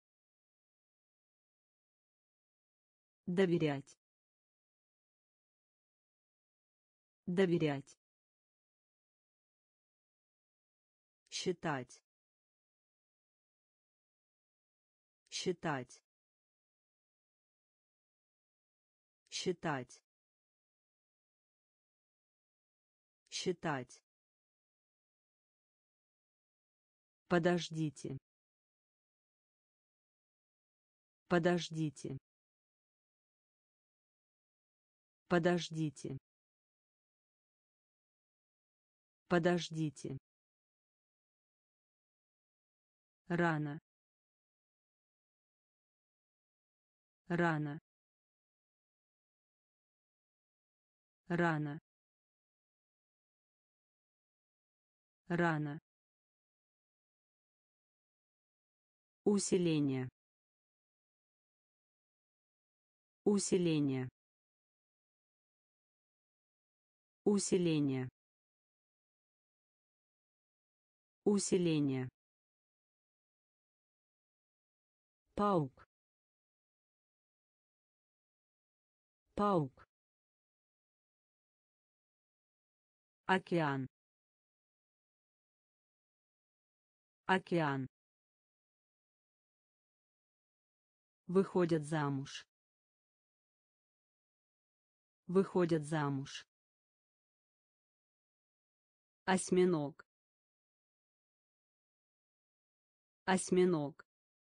Доверять. Доверять. Считать. Считать. Считать. Считать. Подождите. Подождите. Подождите. Подождите. Рано. Рано. Рано. Рано. Усиление. Усиление. Усиление. Усиление. Паук. Паук. Океан. Океан. Выходят замуж. Выходят замуж. Осьминог. Осьминог.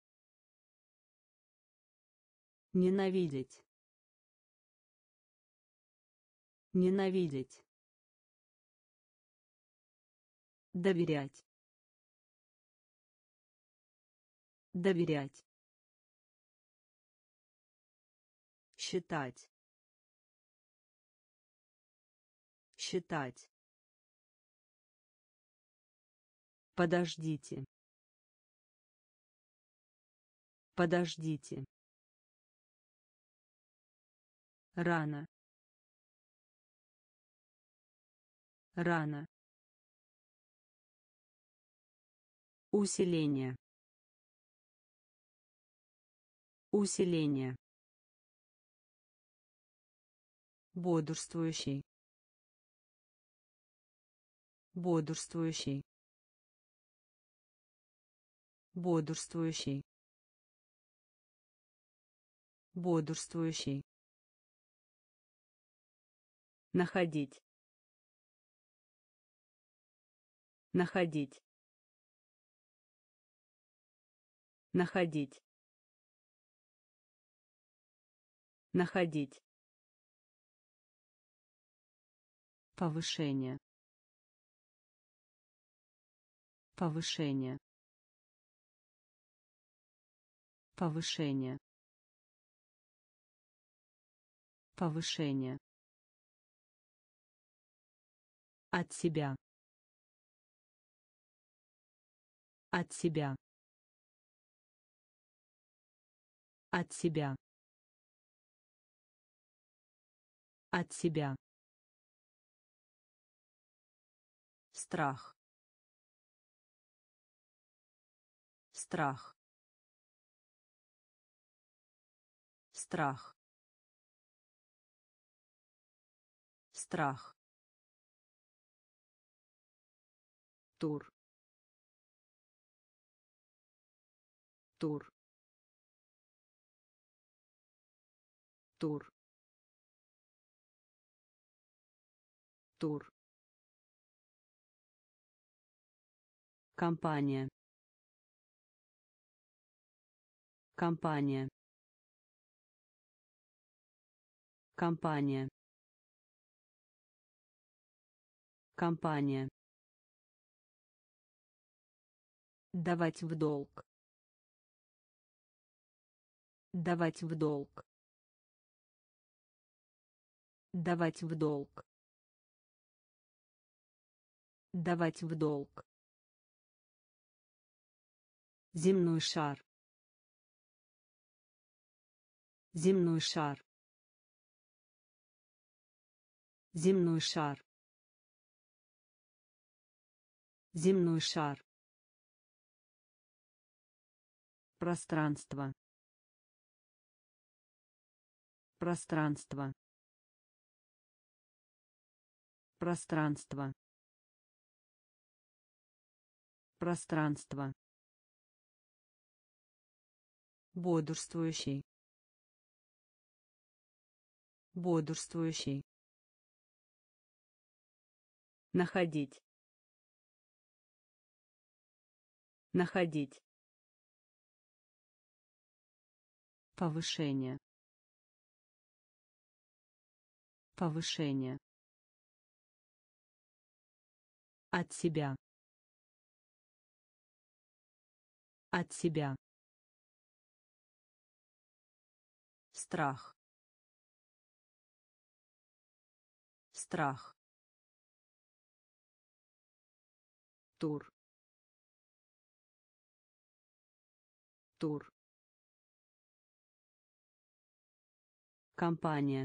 Ненавидеть. Ненавидеть. Доверять. Доверять. Считать. Считать. Подождите. Подождите. Рано. Рано. Усиление. Усиление. Бодрствующий. Бодрствующий. Бодрствующий. Бодрствующий. Находить. Находить. Находить. Находить. Повышение. Повышение. Повышение. Повышение. От себя. От себя. От себя. От себя. Страх. Страх. Страх. Страх. Тур. Тур. Тур. Тур. Компания. Компания. Компания. Компания. Давать в долг. Давать в долг. Давать в долг. Давать в долг. Земной шар. Земной шар. Земной шар. Земной шар. Пространство. Пространство. Пространство. Пространство. Бодрствующий. Бодрствующий. Находить. Находить. Повышение. Повышение. От себя. От себя. Страх. Страх. Тур. Тур. Компания.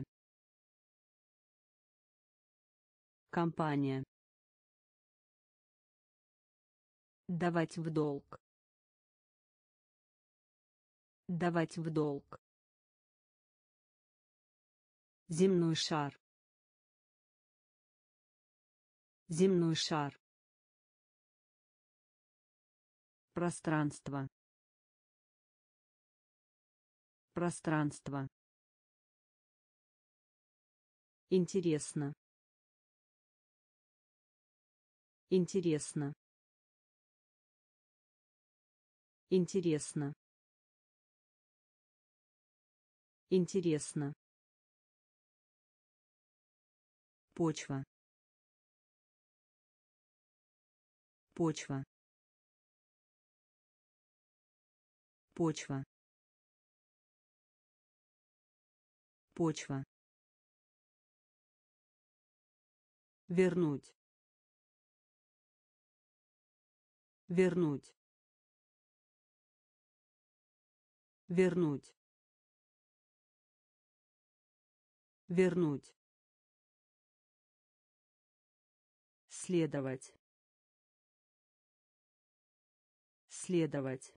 Компания. Давать в долг. Давать в долг. Земной шар. Земной шар. Пространство. Пространство. Интересно. Интересно. Интересно. Интересно. Почва. Почва. Почва. Почва. Вернуть. Вернуть. Вернуть. Вернуть. Следовать. Следовать.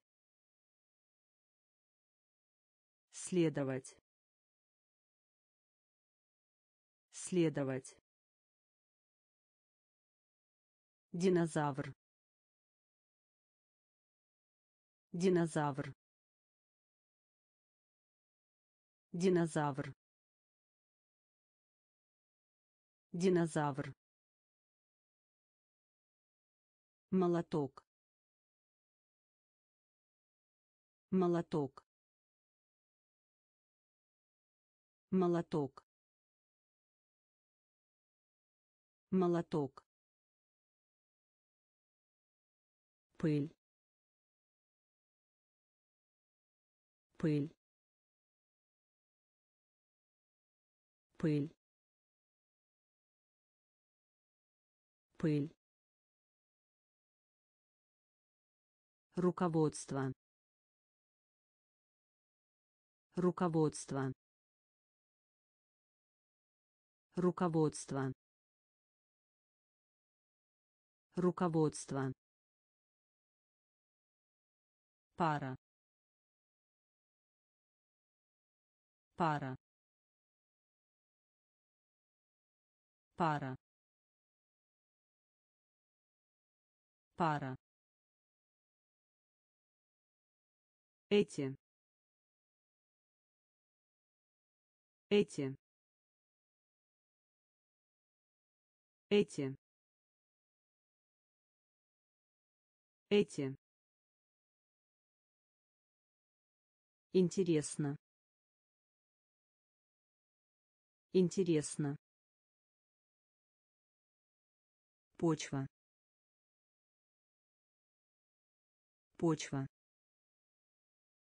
Следовать. Следовать. Динозавр. Динозавр. Динозавр. Динозавр. Молоток. Молоток. Молоток. Молоток. Пыль. Пыль. Пыль. Пыль. Руководство. Руководство. Руководство. Руководство. Пара. Пара. Пара. Пара. Эти. Эти. Эти. Эти. Интересно. Интересно. Почва. Почва.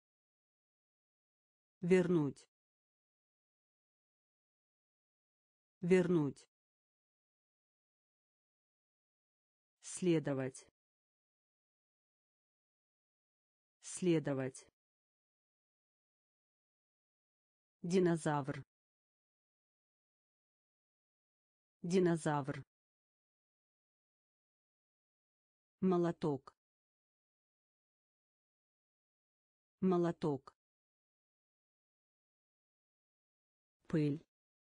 Вернуть. Вернуть. Следовать. Следовать. Динозавр. Динозавр. Молоток. Молоток. Пыль.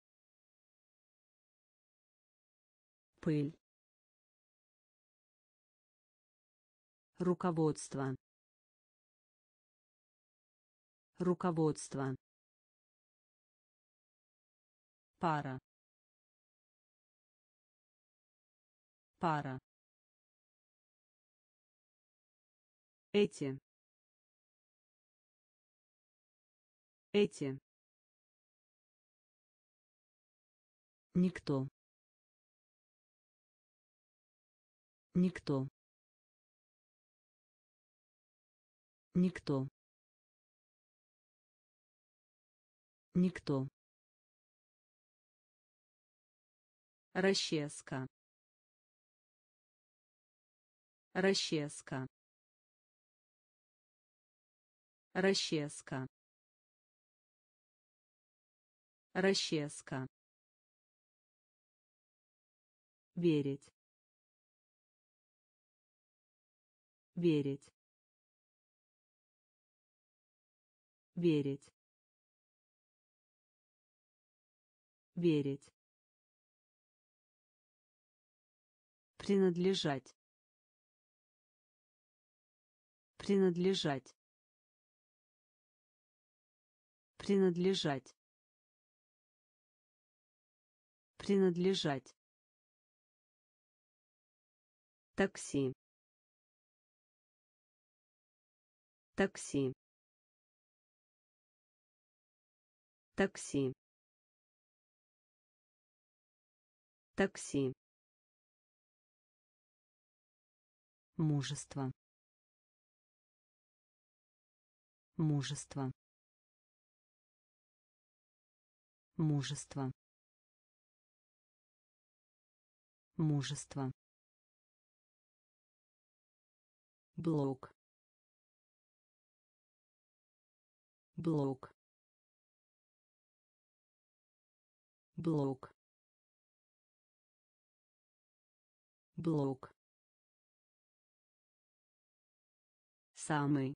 Пыль. Руководство. Руководство. Пара. Пара. Эти. Эти. Никто. Никто. Никто. Никто. Расческа. Расческа. Расческа. Расческа. Верить. Верить. Верить. Верить. Принадлежать. Принадлежать. Принадлежать. Принадлежать. Такси. Такси. Такси. Такси. Мужество. Мужество. Мужество. Мужество. Блок. Блок. Блок. Блок. Самый.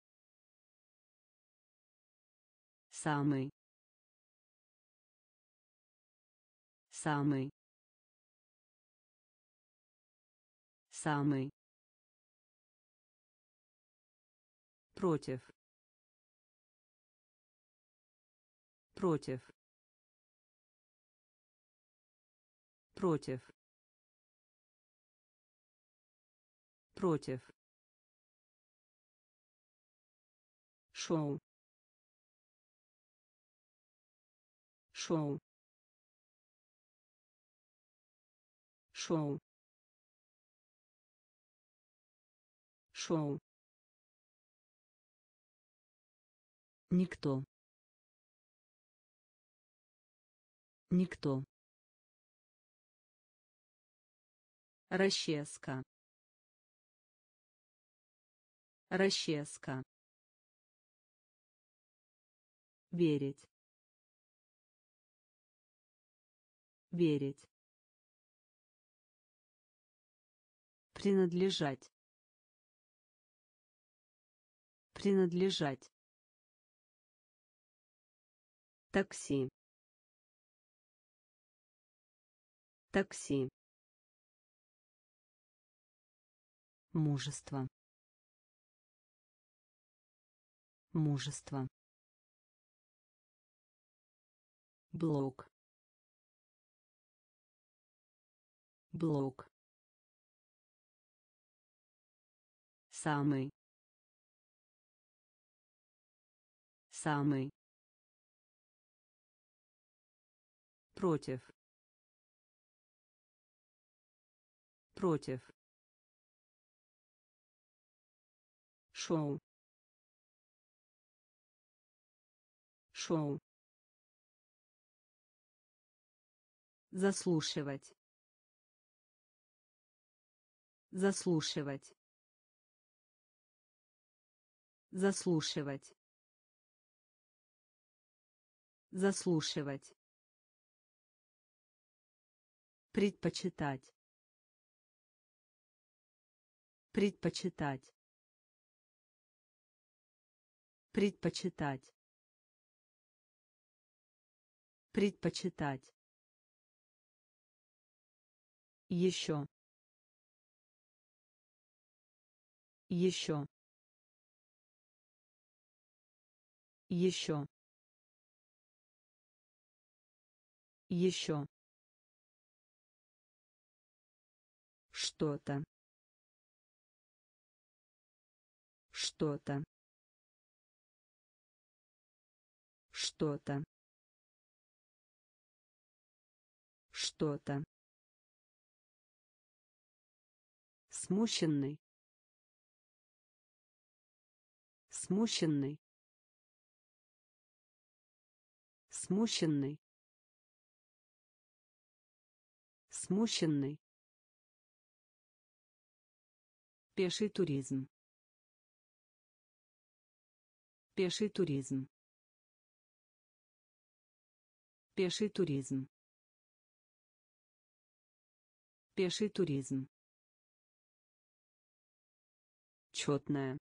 Самый. Самый. Самый. Против. Против. Против. Против. Шоу. Шоу. Шоу. Шоу. Никто. Никто. Расческа. Расческа. Верить. Верить. Принадлежать. Принадлежать. Такси. Такси. Мужество. Мужество. Блок. Блок. Самый. Самый. Против. Против. Шоу. Шоу. Заслушивать. Заслушивать. Заслушивать. Заслушивать. Предпочитать. Предпочитать. Предпочитать. Предпочитать. Еще. Еще. Еще. Еще. Что-то. Что-то. Что-то. Что-то. Смущенный. Смущенный. Смущенный. Смущенный. Пеший туризм. Пеший туризм. Пеший туризм. Пеший туризм. Четная.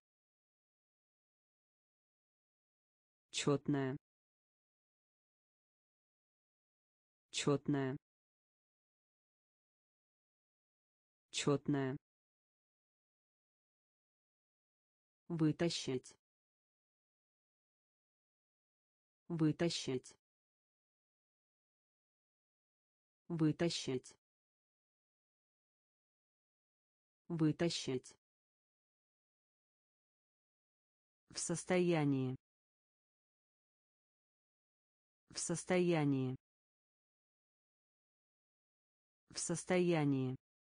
Четная. Четная. Четная. Вытащить. Вытащить. Вытащить. Вытащить. В состоянии. В состоянии. В состоянии.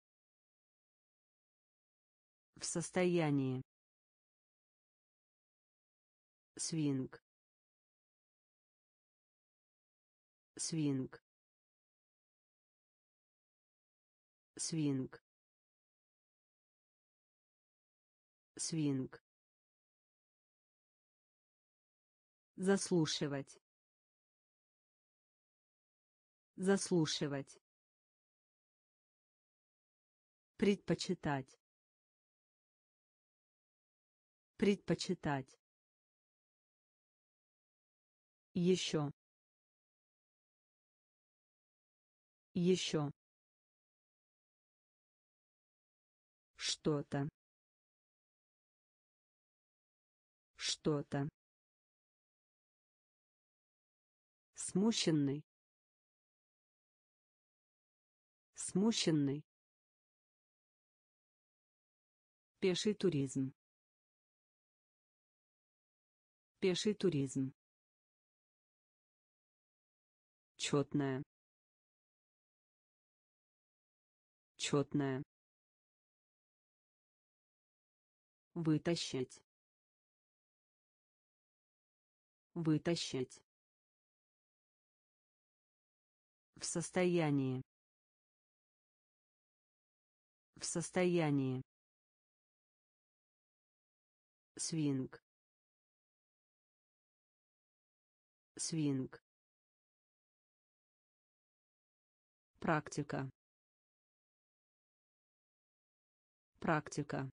В состоянии. Свинг. Свинг. Свинг. Свинг. Заслушивать. Заслушивать. Предпочитать. Предпочитать. Еще. Еще. Что-то. Что-то. Смущенный. Смущенный. Пеший туризм. Пеший туризм. Четная. Четная. Вытащить. Вытащить. В состоянии. В состоянии. Свинг. Свинг. Практика. Практика.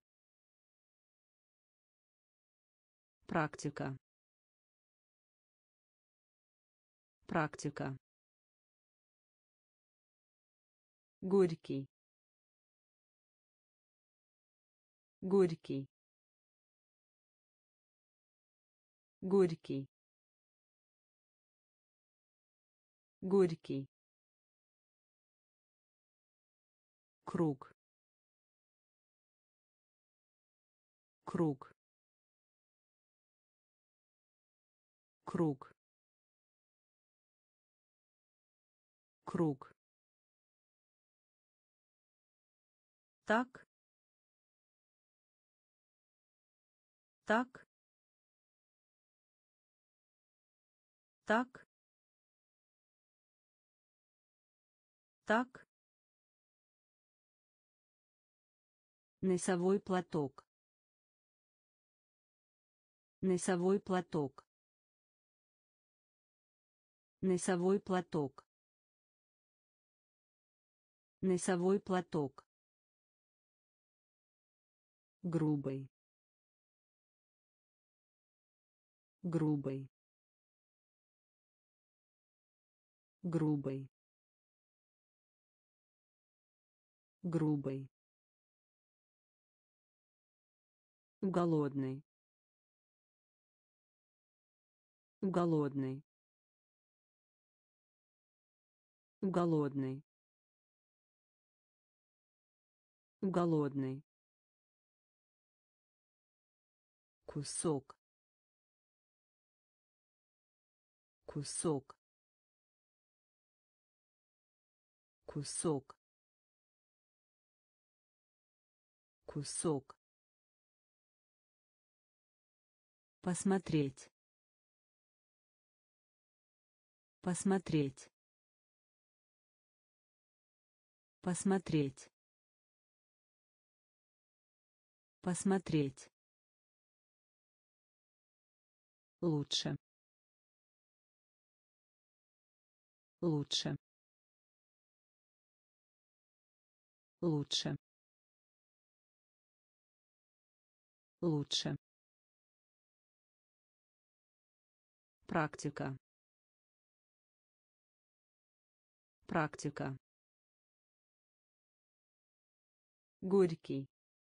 Практика. Практика. Горький. Горький. Горький. Горький. Круг. Круг. Круг. Круг. Так. Так. Так. Так. Носовой платок. Носовой платок. Носовой платок. Носовой платок. Грубый. Грубый. Грубый. Грубый. Голодный. Голодный. Голодный. Голодный. Кусок. Кусок. Кусок. Кусок. Посмотреть. Посмотреть. Посмотреть. Посмотреть. Лучше. Лучше. Лучше. Лучше. Практика. Практика. Горький.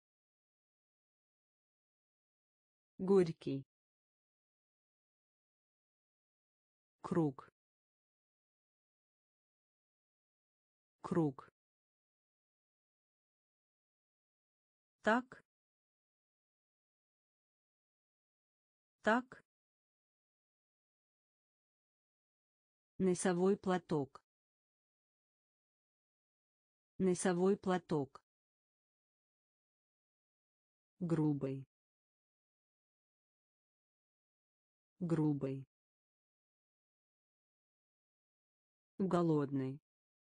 Горький. Круг. Круг. Так. Так. Носовой платок. Носовой платок. Грубый. Грубый. Голодный.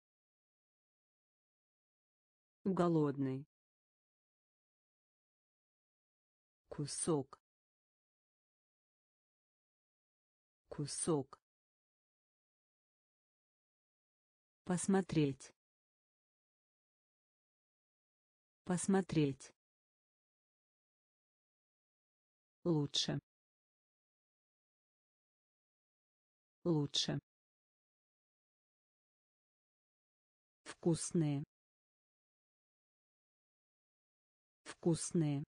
Голодный. Кусок. Кусок. Посмотреть. Посмотреть. Лучше. Лучше. Вкусные. Вкусные.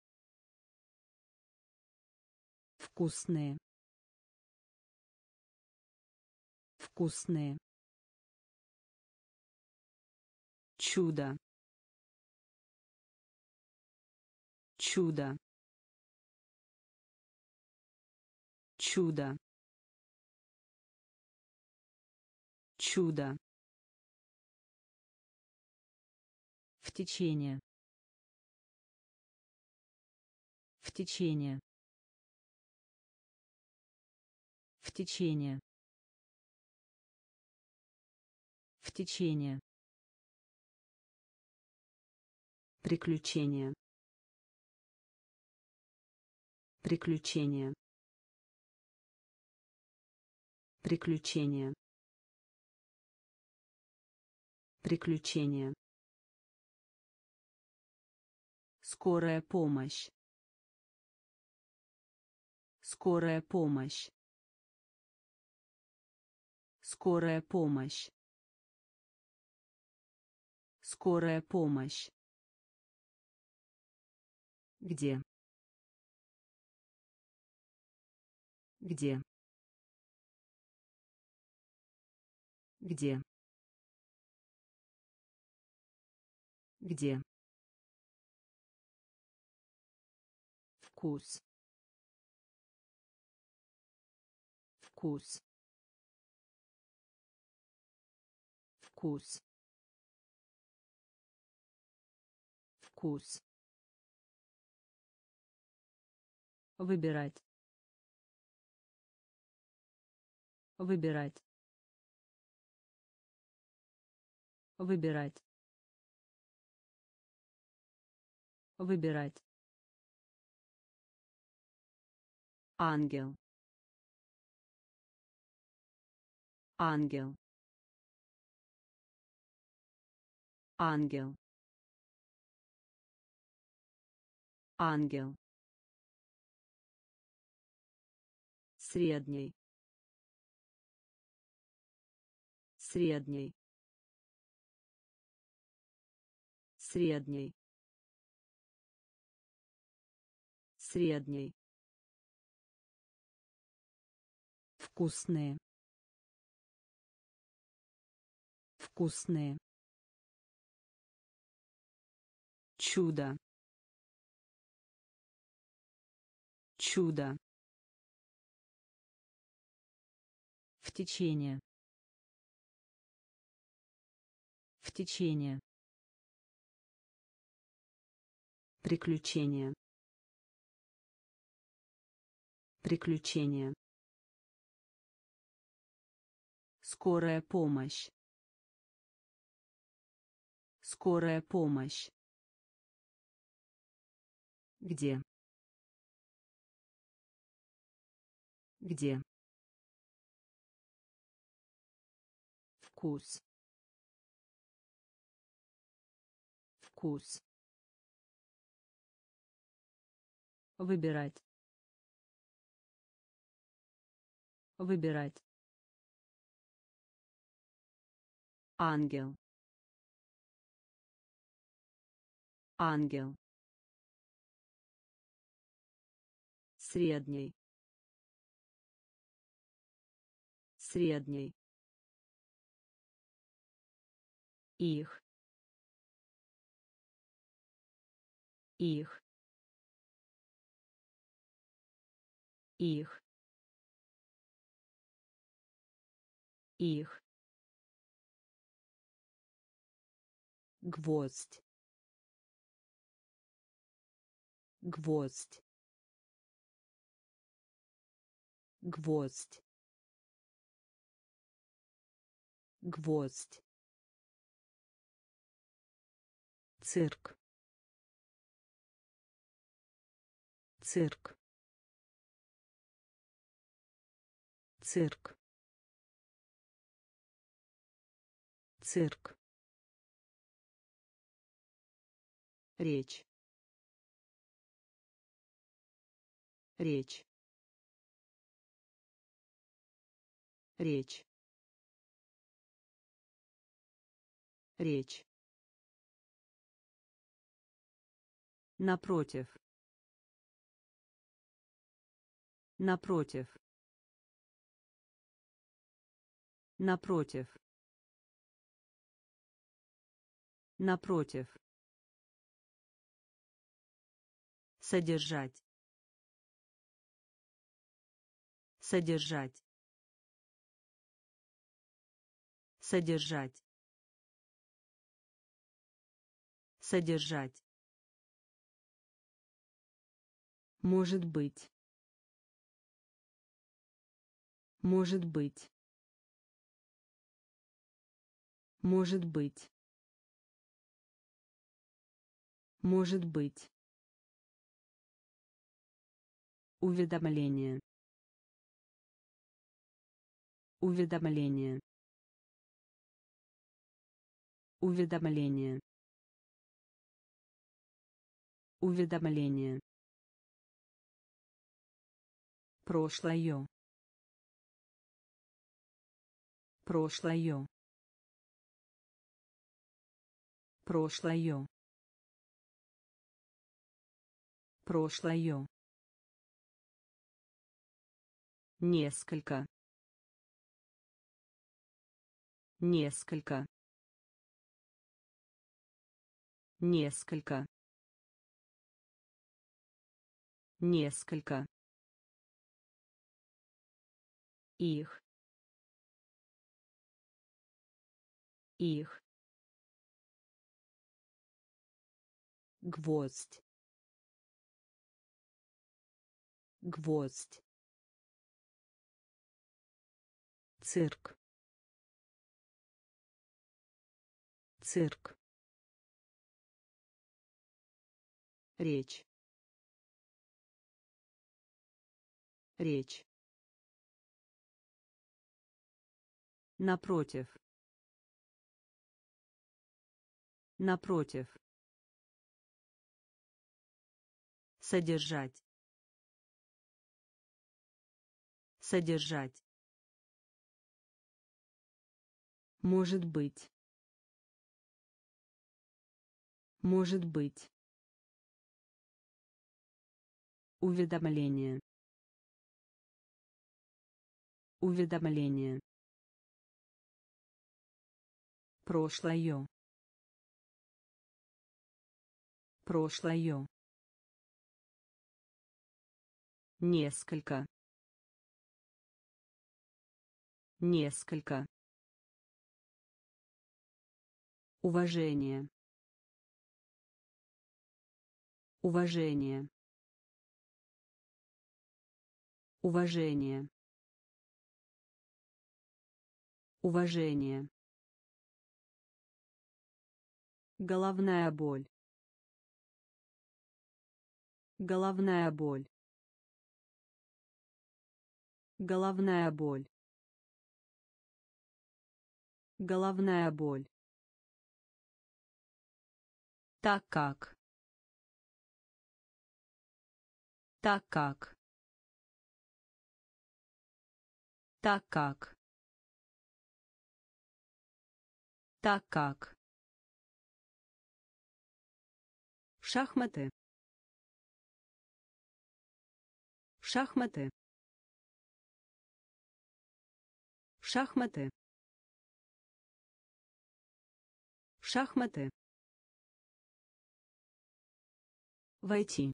Вкусные. Вкусные. Чудо. Чудо. Чудо. Чудо. В течение. В течение. В течение. В течение. Приключения. Приключения. Приключения. Приключения. Скорая помощь. Скорая помощь. Скорая помощь. Скорая помощь. Где? Где? Где? Где? Вкус. Вкус. Вкус. Вкус. Выбирать. Выбирать. Выбирать. Выбирать. Ангел. Ангел. Ангел. Ангел. Средний. Средний. Средний. Средний. Вкусные. Вкусные. Чудо. Чудо. В течение. В течение. Приключение. Приключение. Скорая помощь. Скорая помощь. Где? Где? Вкус. Вкус. Выбирать. Выбирать. Ангел. Ангел. Средний. Средний. Их. Их. Их. Их. Гвоздь. Гвоздь. Гвоздь. Гвоздь. Цирк. Цирк. Цирк. Цирк. Речь. Речь. Речь. Речь. Напротив. Напротив. Напротив. Напротив. Содержать. Содержать. Содержать. Содержать. Может быть. Может быть. Может быть. Может быть. Уведомление. Уведомление. Уведомление. Уведомление. Прошлое. Прошлое. Прошлое. Прошлое. Несколько. Несколько. Несколько. Несколько. Их. Их. Гвоздь. Гвоздь. Цирк. цирк, речь, речь, напротив, напротив, содержать, содержать, может быть, может быть, уведомление, уведомление, прошлое, прошлое, несколько, несколько, уважение, уважение, уважение, уважение, головная боль, головная боль, головная боль, головная боль, так как, так как, так как, так как, шахматы, шахматы, шахматы, шахматы, войти,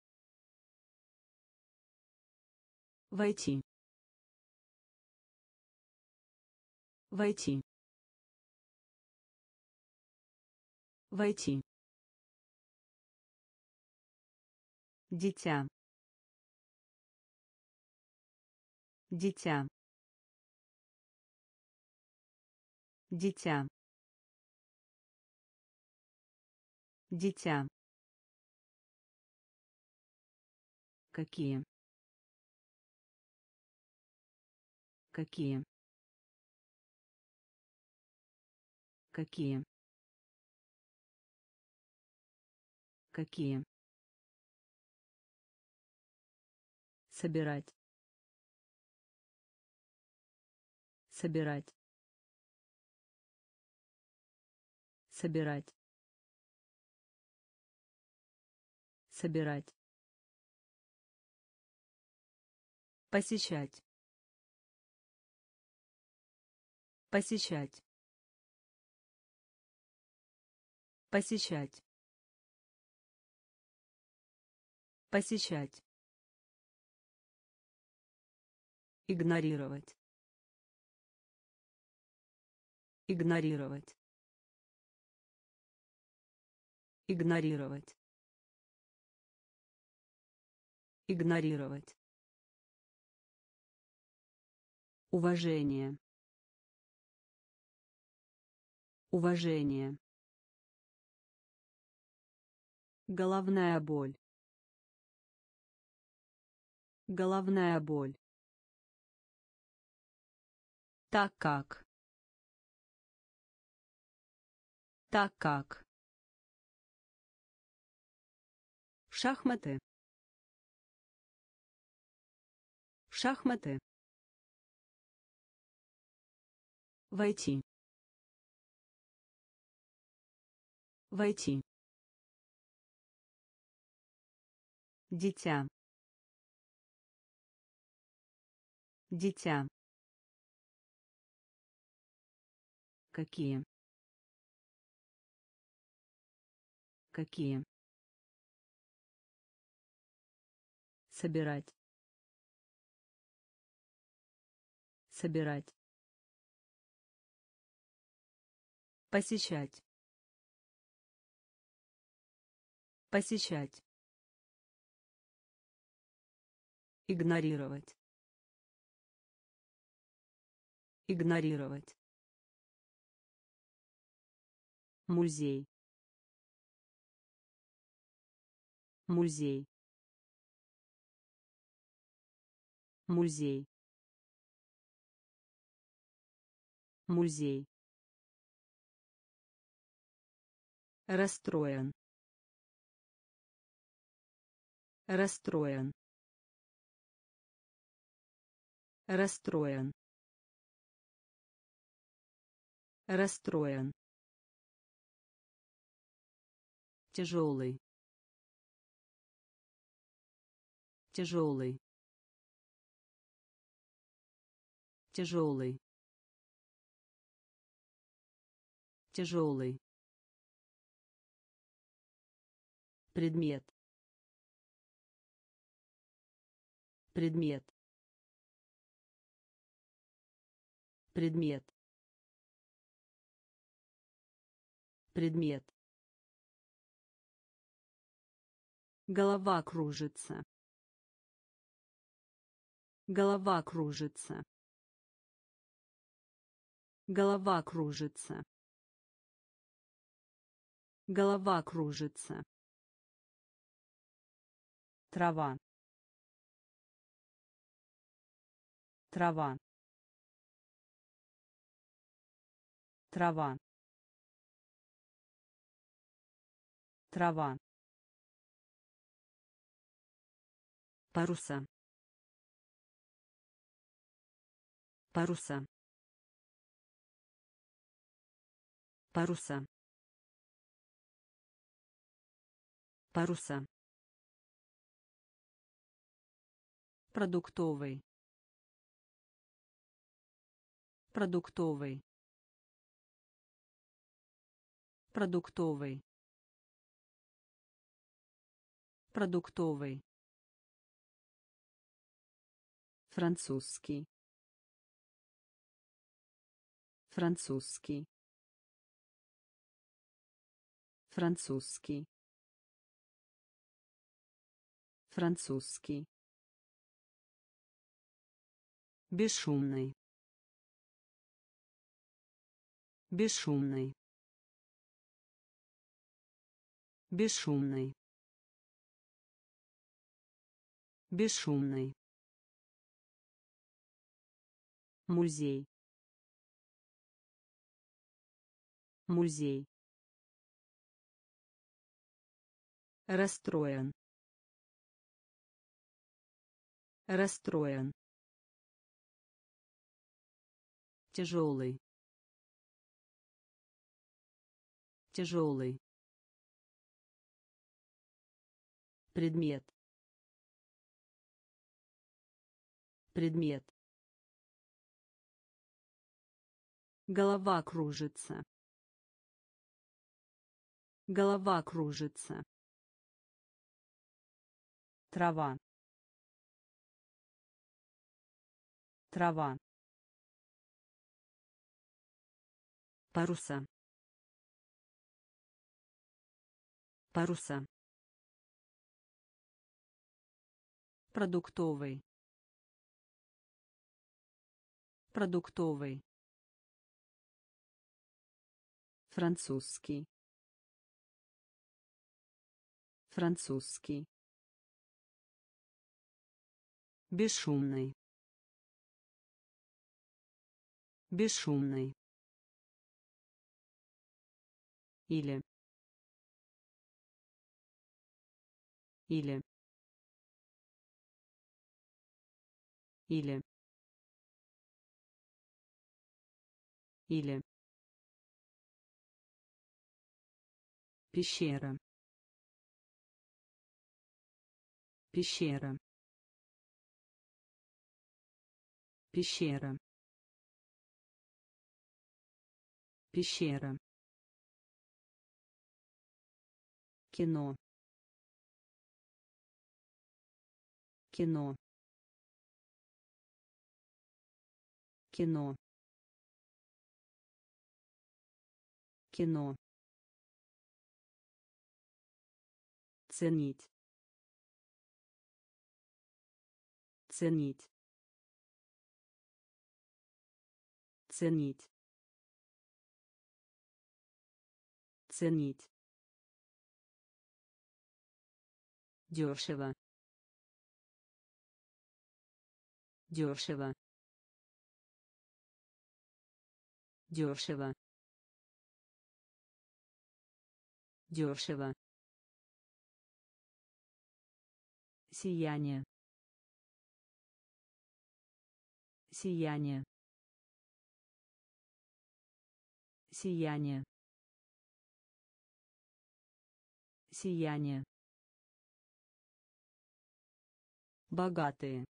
войти, войти, войти, дитя, дитя, дитя, дитя, какие, какие, какие, какие, собирать, собирать, собирать, собирать, посещать, посещать, посещать, посещать, игнорировать, игнорировать, игнорировать, игнорировать, уважение, уважение, головная боль, головная боль, так как, так как, шахматы, шахматы, войти, войти, дитя, дитя, какие, какие, собирать, собирать, посещать, посещать, игнорировать, игнорировать, Музей. Музей. Музей. Музей. Расстроен. Расстроен. Расстроен. Расстроен. Тяжелый. Тяжелый. Тяжелый. Тяжелый. Предмет. Предмет. Предмет. Предмет. Голова кружится. Голова кружится. Голова кружится. Голова кружится. Трава. Трава. Трава. Трава. Паруса. Паруса. Паруса. Паруса. Продуктовый. Продуктовый. Продуктовый. Продуктовый. Французский. Французский. Французский. Французский. Бесшумный. Бесшумный. Бесшумный. Бесшумный. Музей. Музей. Расстроен. Расстроен. Тяжелый. Тяжелый. Предмет. Предмет. Голова кружится. Голова кружится. Трава. Трава. Паруса. Паруса. Продуктовый. Продуктовый. Французский. Французский. Бесшумный. Бесшумный. Или. Или. Или. Или. Пещера. Пещера. Пещера. Пещера. Кино. Кино. Кино. Кино. Ценить. Ценить. Ценить. ценить, дешево, дешево, дешево, дешево, сияние, сияние, сияние, сияние, богатые,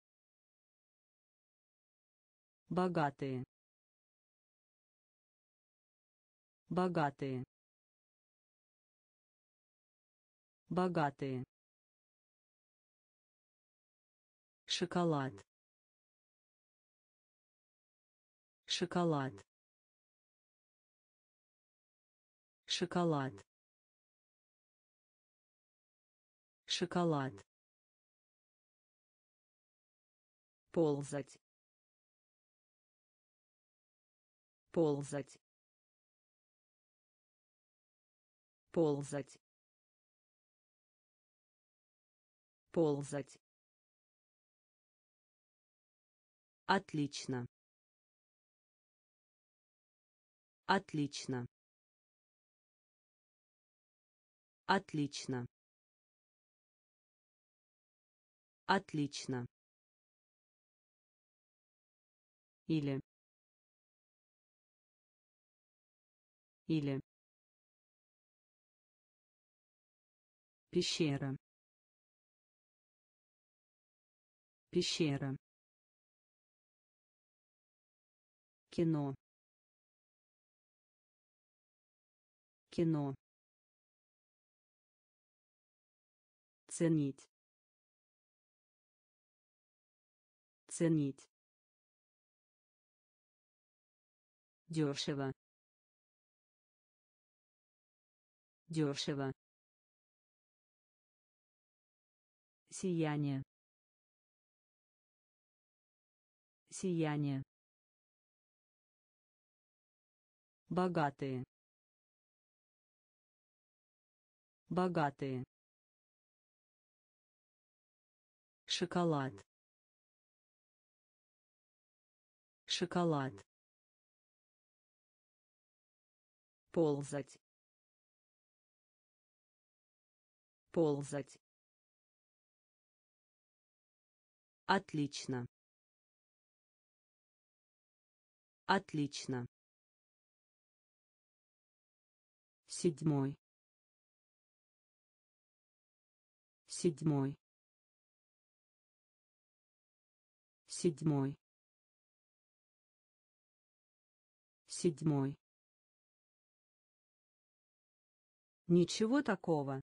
богатые, богатые, богатые, шоколад, шоколад, шоколад, шоколад, ползать, ползать, ползать, ползать, отлично, отлично, отлично, отлично, или, или, пещера, пещера, кино, кино, ценить, ценить, дешево, дешево, сияние, сияние, богатые, богатые, шоколад, шоколад, ползать, ползать, отлично, отлично, седьмой, седьмой, седьмой, седьмой, ничего такого,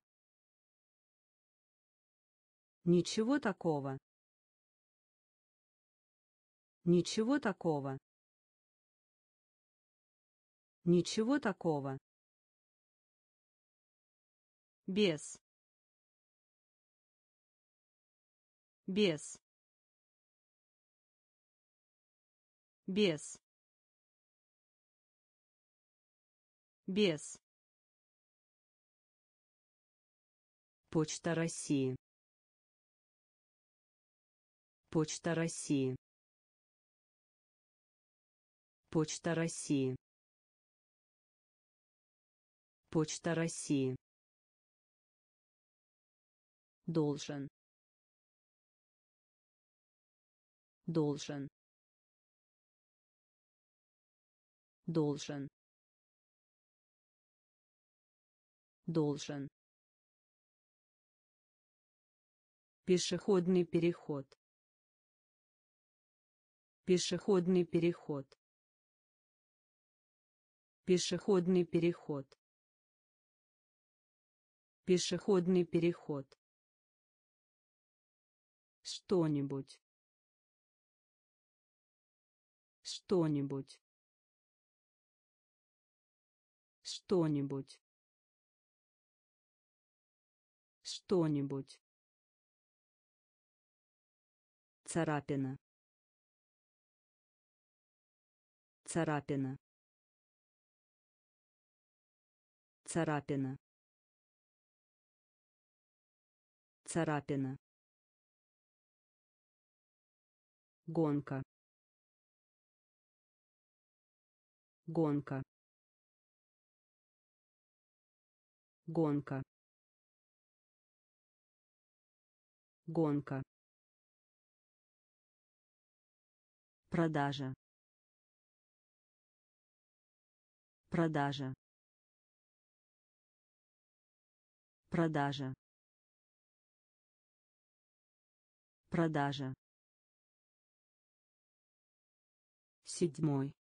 ничего такого, ничего такого, ничего такого, без, без, без, без, Почта России, Почта России, Почта России, Почта России, должен, должен, должен, должен, пешеходный переход, пешеходный переход, пешеходный переход, пешеходный переход, что-нибудь, что-нибудь, что-нибудь, что-нибудь, царапина, царапина, Царапина. Царапина. Гонка. Гонка. Гонка. Гонка. Продажа. Продажа. Продажа. Продажа. Седьмой.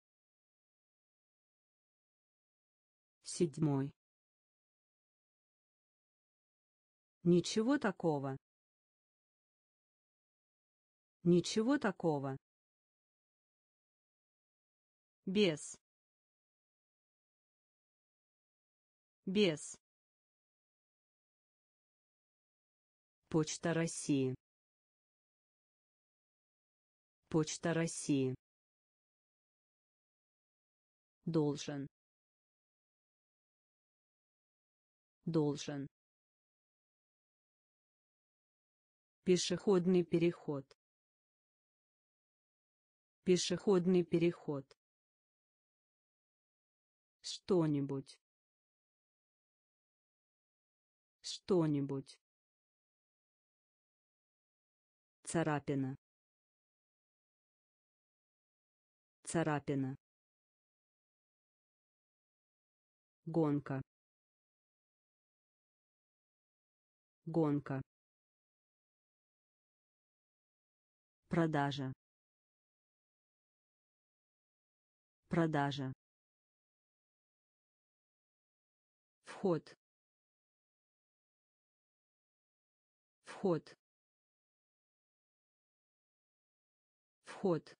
Седьмой. Ничего такого. Ничего такого. Без. Без. Почта России. Почта России. Должен. Должен. Пешеходный переход. Пешеходный переход. Что-нибудь. Что-нибудь. Царапина. Царапина. Гонка. Гонка. Продажа. Продажа. Вход. Вход. Вход.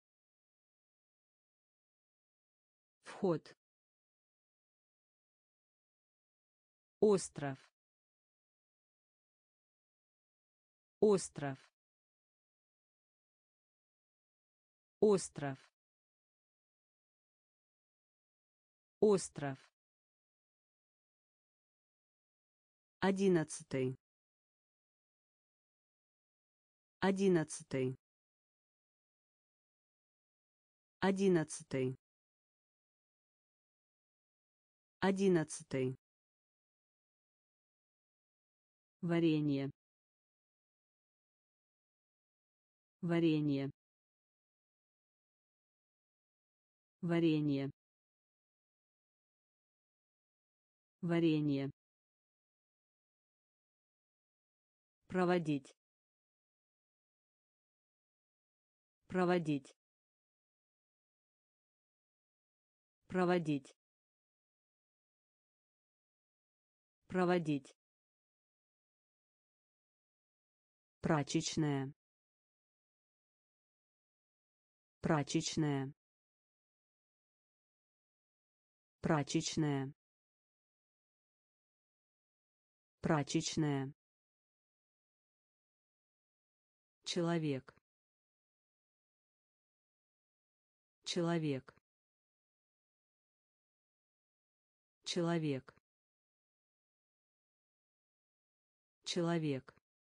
Вход. Остров. Остров. Остров. Остров. Одиннадцатый. Одиннадцатый. Одиннадцатый. Одиннадцатый. Варенье. Варенье. Варенье. Варенье. Проводить. Проводить. Проводить. Проводить. Прачечная. Прачечная. Прачечная. Прачечная. Человек. Человек. Человек. Человек.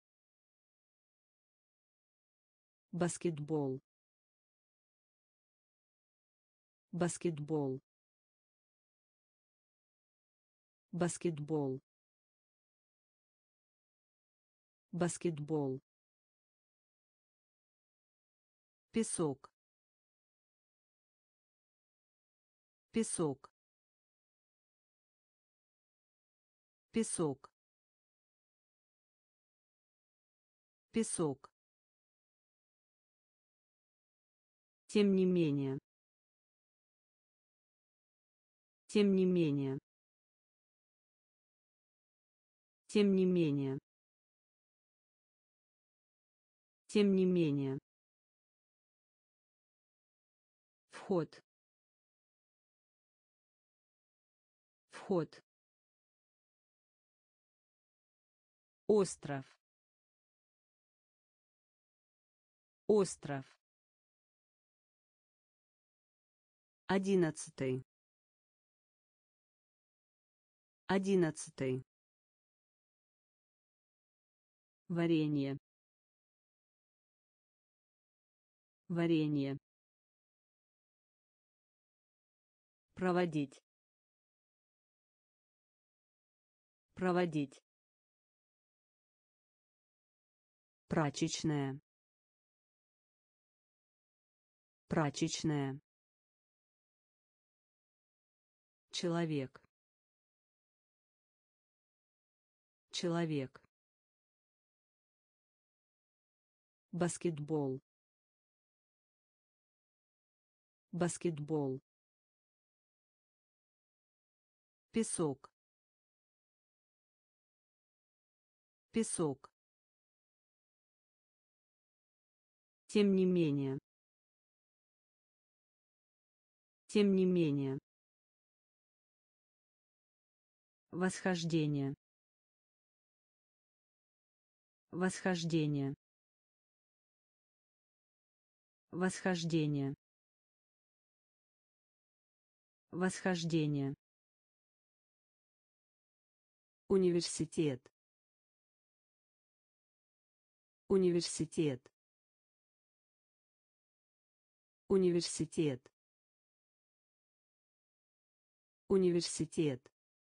Баскетбол. Баскетбол. Баскетбол. Баскетбол. Песок. Песок. Песок. Песок. Тем не менее. Тем не менее. Тем не менее. Тем не менее. Вход. Вход. Остров. Остров. Одиннадцатый. Одиннадцатый. Варенье. Варенье. Проводить. Проводить. Прачечная. Прачечная. Человек. Человек. Баскетбол. Баскетбол. Песок. Песок. Тем не менее. Тем не менее. Восхождение. Восхождение. Восхождение. Восхождение. Университет. Университет. Университет. Университет.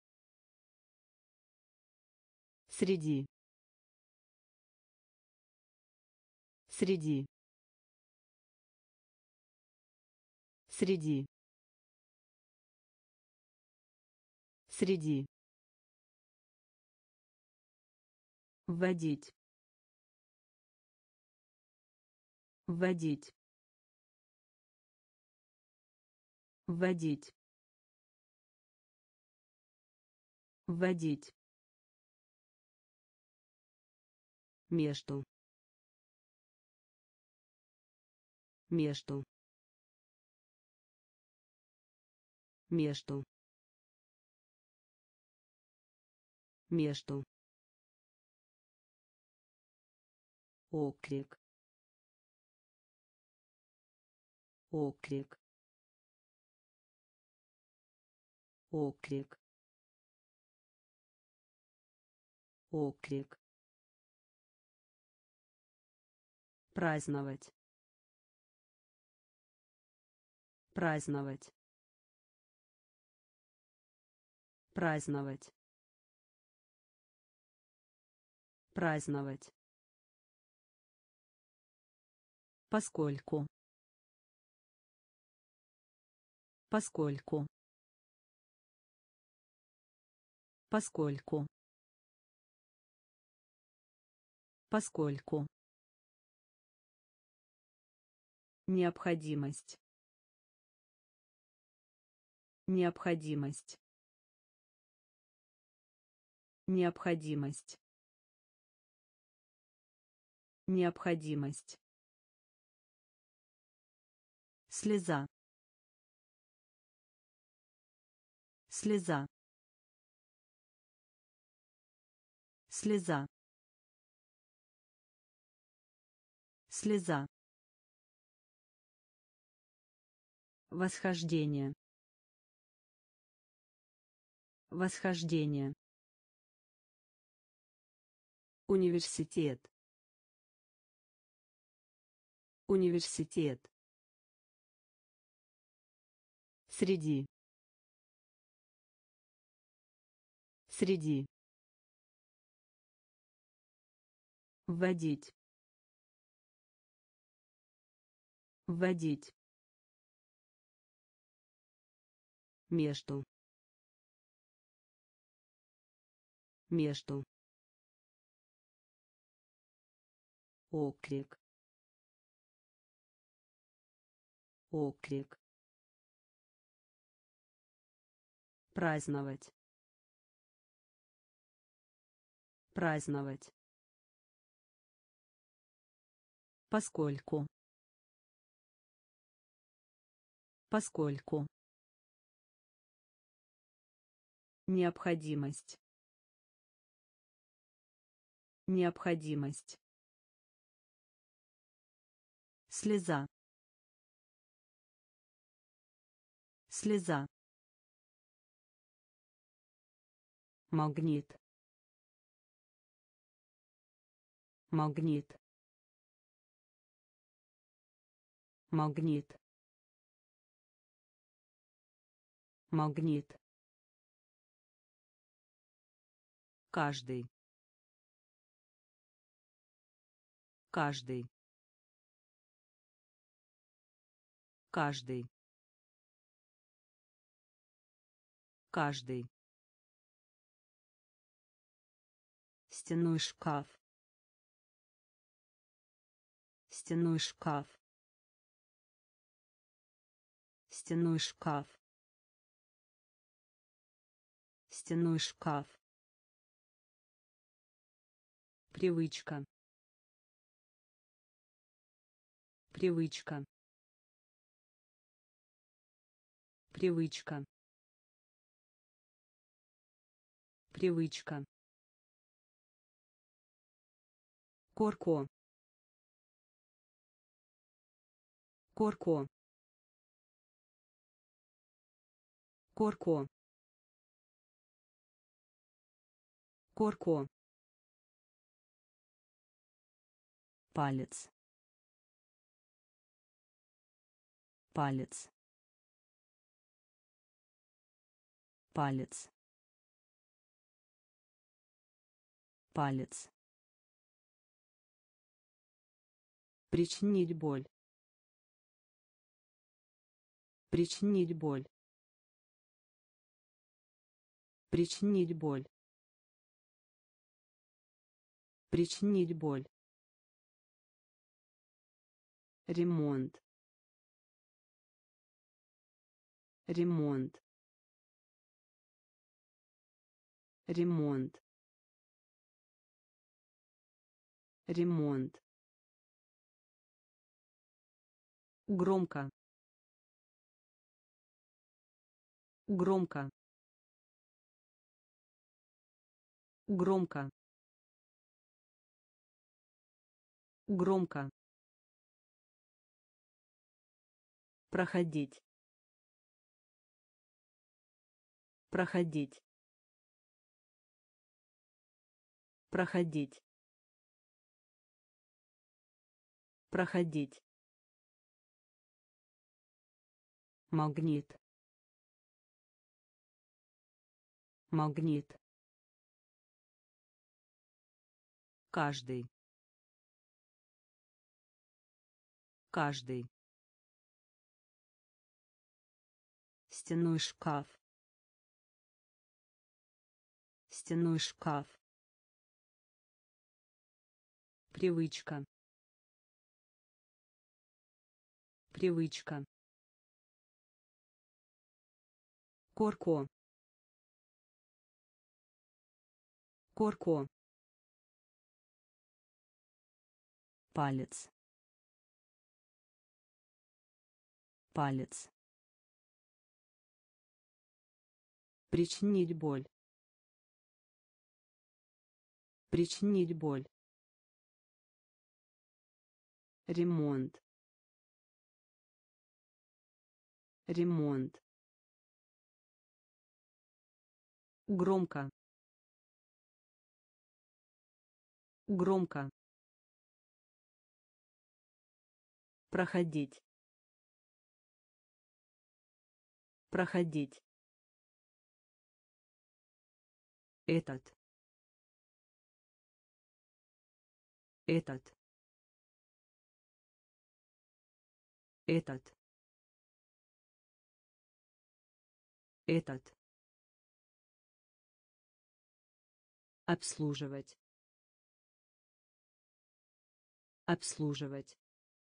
Среди. Среди. Среди. Среди. Вводить. Вводить. Вводить. Вводить. Между. Между. Между. Между. Оклик. Оклик. Оклик. Оклик. Праздновать. Праздновать. Праздновать. Праздновать. Поскольку. Поскольку. Поскольку. Поскольку. Необходимость. Необходимость. Необходимость. Необходимость. Слеза. Слеза. Слеза. Слеза. Восхождение. Восхождение. Университет. Университет. Среди. Среди. Вводить. Вводить. Между. Между. Оклик. Оклик. Праздновать. Праздновать. Поскольку. Поскольку. Необходимость. Необходимость. Слеза. Слеза. магнит, магнит, магнит, магнит, каждый, каждый, каждый, каждый, стенной шкаф, стенной шкаф, стенной шкаф, стенной шкаф, привычка, привычка, привычка, привычка, корко, корко, корко, корко, палец, палец, палец, палец, причинить боль, причинить боль, причинить боль, причинить боль, ремонт, ремонт, ремонт, ремонт, громко, громко, громко, громко, проходить, проходить, проходить, проходить, магнит, магнит, каждый, каждый, стенной шкаф, стенной шкаф, привычка, привычка, корко, корко, палец, палец, причинить боль, причинить боль, ремонт, ремонт, громко, громко, проходить, проходить, этот, этот, этот, этот, обслуживать, обслуживать,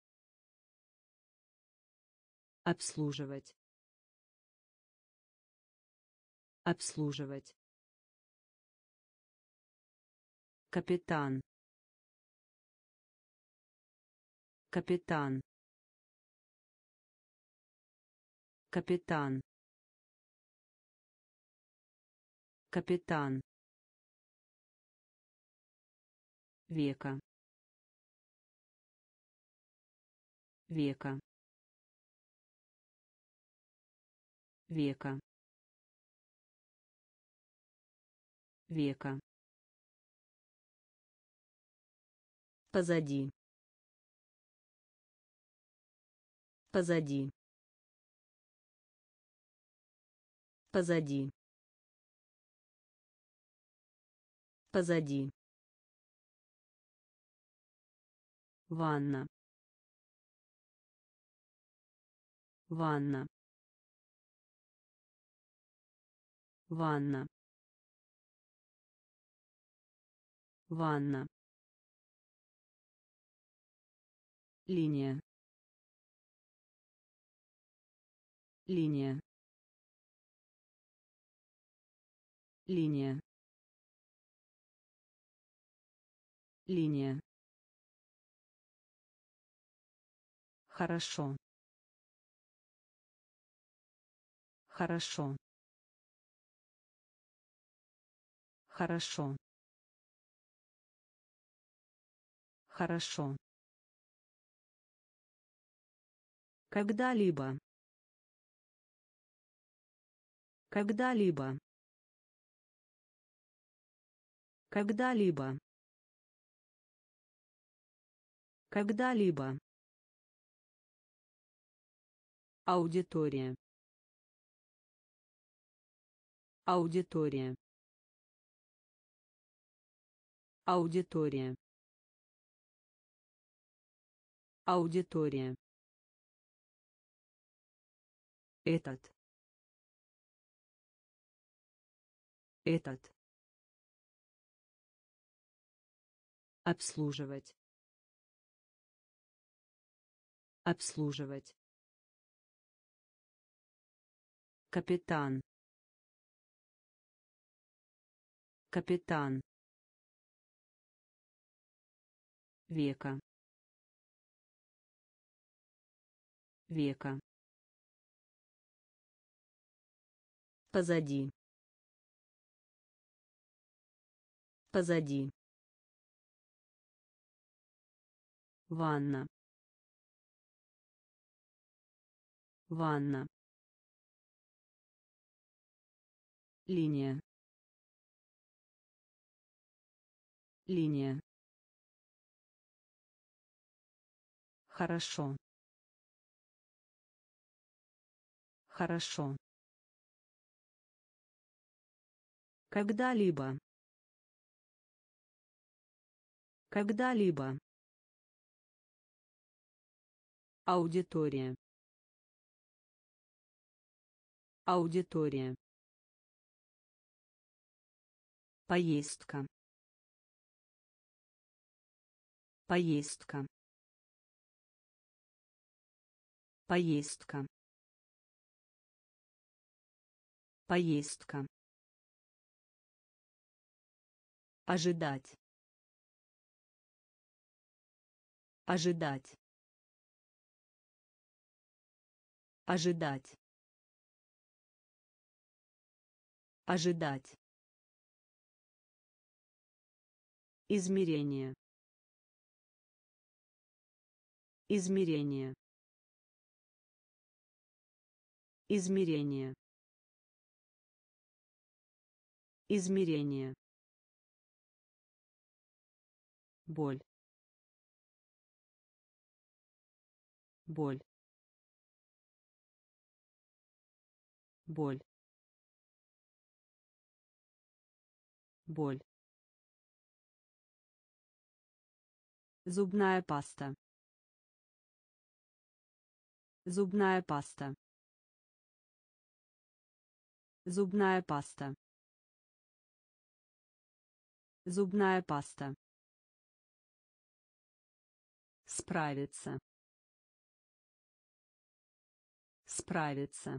обслуживать, обслуживать, капитан, капитан, капитан, капитан, века, века, века, века, позади, позади, позади, позади, ванна, ванна, ванна, ванна, линия, линия, линия, линия, хорошо, хорошо, хорошо, хорошо, когда-либо, когда-либо, когда-либо, когда-либо, аудитория, аудитория, аудитория, аудитория, этот, этот, обслуживать, обслуживать, капитан, капитан, века, века, позади, позади, ванна, ванна, линия, линия, хорошо, хорошо, когда-либо, когда-либо, аудитория, аудитория, поездка, поездка, поездка, поездка, ожидать, ожидать, ожидать, ожидать, измерение, измерение, измерение, измерение, боль, боль, боль, боль, зубная паста, зубная паста, зубная паста, зубная паста, справиться, справиться,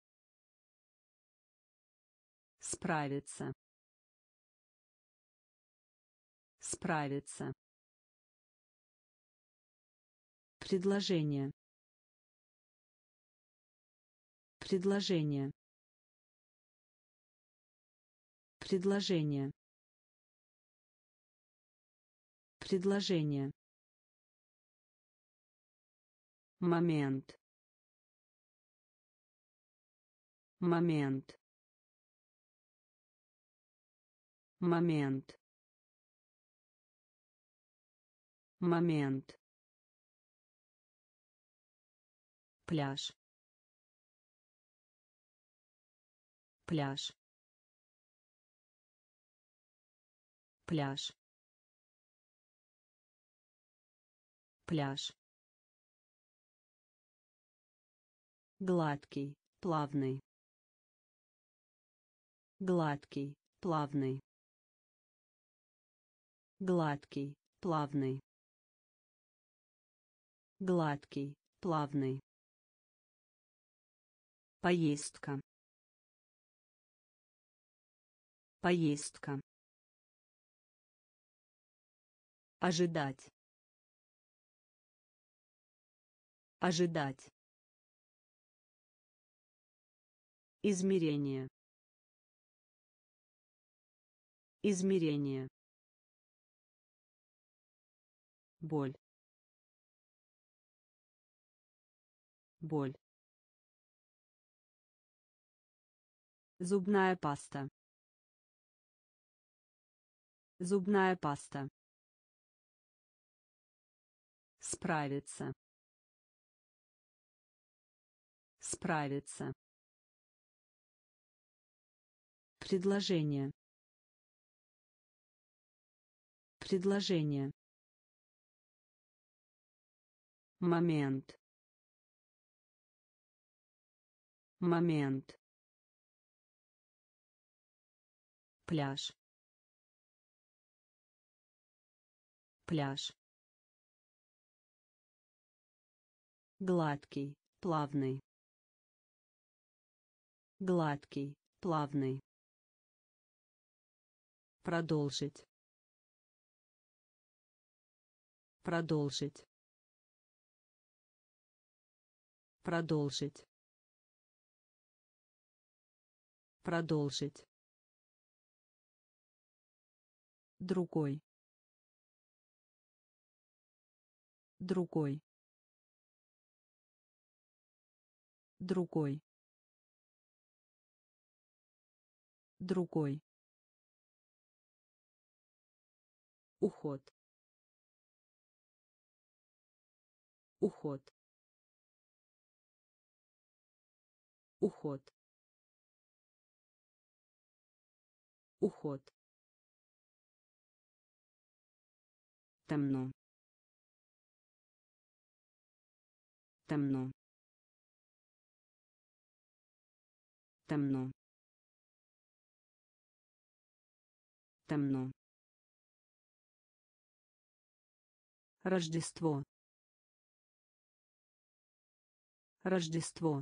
справиться, справиться, предложение, предложение, предложение, предложение, момент, момент, Момент. Момент. Пляж. Пляж. Пляж. Пляж. Гладкий, плавный. Гладкий, плавный. Гладкий, плавный. Гладкий, плавный. Поездка. Поездка. Ожидать. Ожидать. Измерение. Измерение. Боль. Боль. Зубная паста. Зубная паста. Справиться. Справиться. Предложение. Предложение. Момент. Момент. Пляж. Пляж. Гладкий, плавный. Гладкий, плавный. Продолжить. Продолжить. Продолжить. Продолжить. Другой. Другой. Другой. Другой. Уход. Уход. Уход. Уход. Темно. Темно. Темно. Темно. Рождество. Рождество.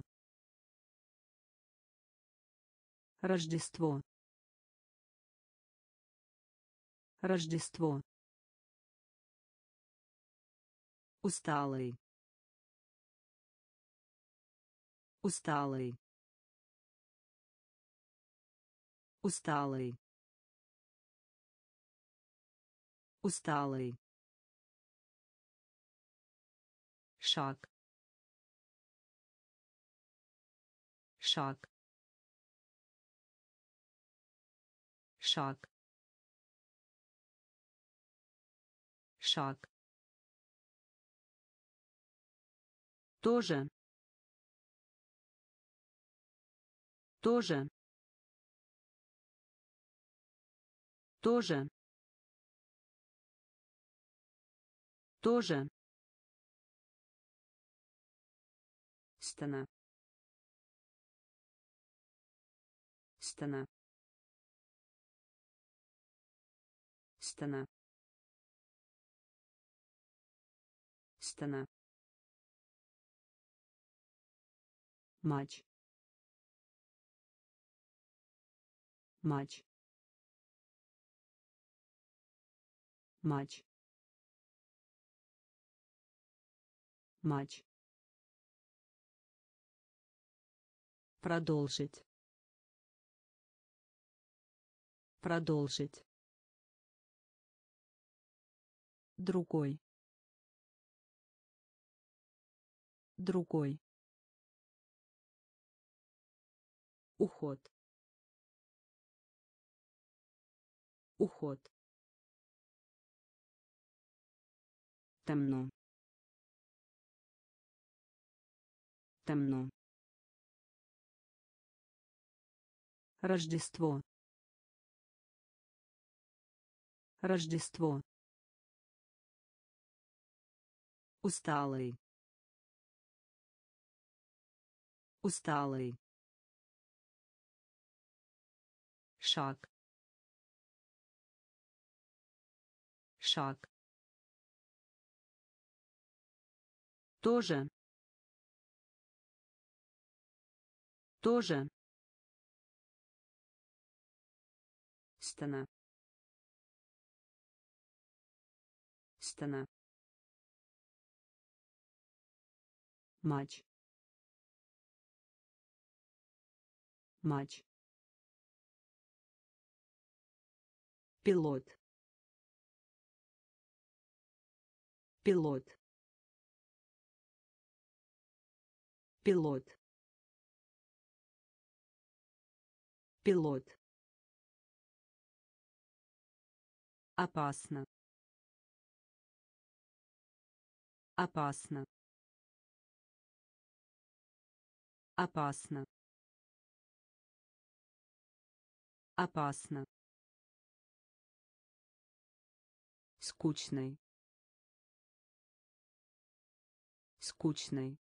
Рождество. Рождество. Усталый. Усталый. Усталый. Усталый. Шаг. Шаг. Шаг. Шаг. Тоже. Тоже. Тоже. Тоже. Стена. Стена. Стена. Стена. Матч. Матч. Матч. Матч. Продолжить. Продолжить. Другой. Другой. Уход. Уход. Темно. Темно. Рождество. Рождество. Усталый. Усталый. Шаг. Шаг. Тоже. Тоже. Стена. Стена. Матч. Матч. Пилот. Пилот. Пилот. Пилот. Опасно. Опасно. Опасно. Опасно. Скучный. Скучный.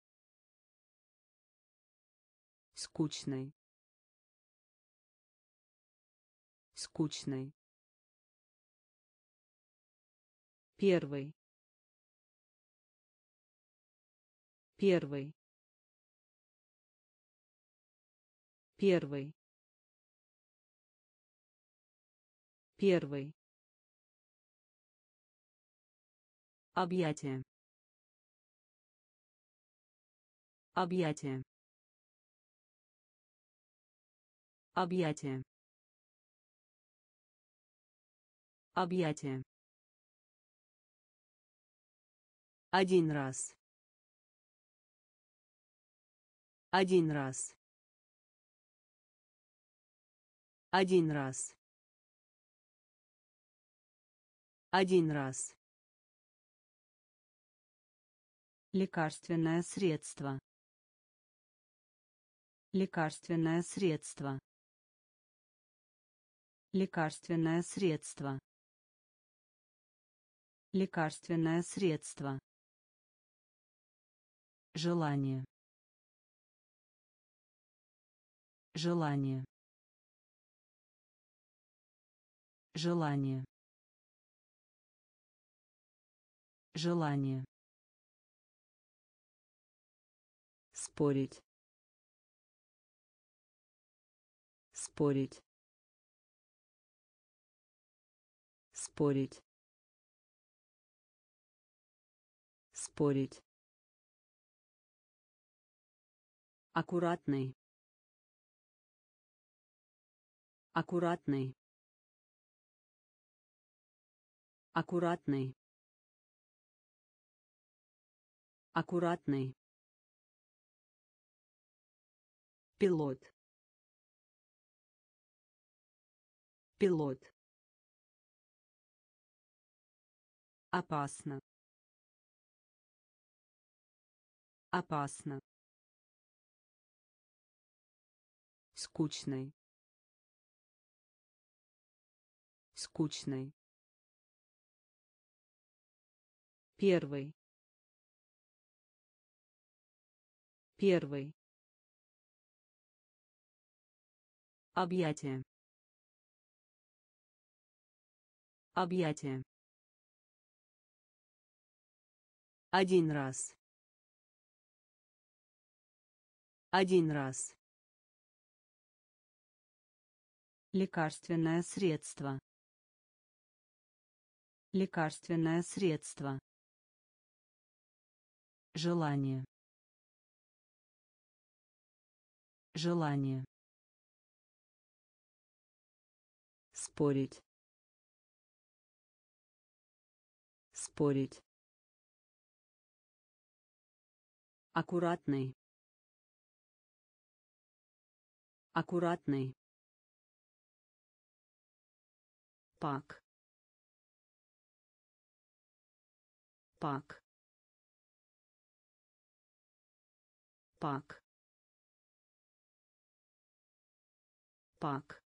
Скучный. Скучный. Первый. Первый. Первый. Первый. Объятие. Объятие. Объятие. Объятие. Один раз. Один раз. Один раз. Один раз. Лекарственное средство. Лекарственное средство. Лекарственное средство. Лекарственное средство. Желание. Желание. Желание. Желание. Спорить. Спорить. Спорить. Спорить. Аккуратный. Аккуратный. Аккуратный. Аккуратный. Пилот. Пилот. Опасно. Опасно. Скучный. Скучный. Первый. Первый. Объятие. Объятие. Один раз. Один раз. Лекарственное средство. Лекарственное средство. Желание. Желание. Спорить. Спорить. Аккуратный. Аккуратный. пак, пак, пак, пак,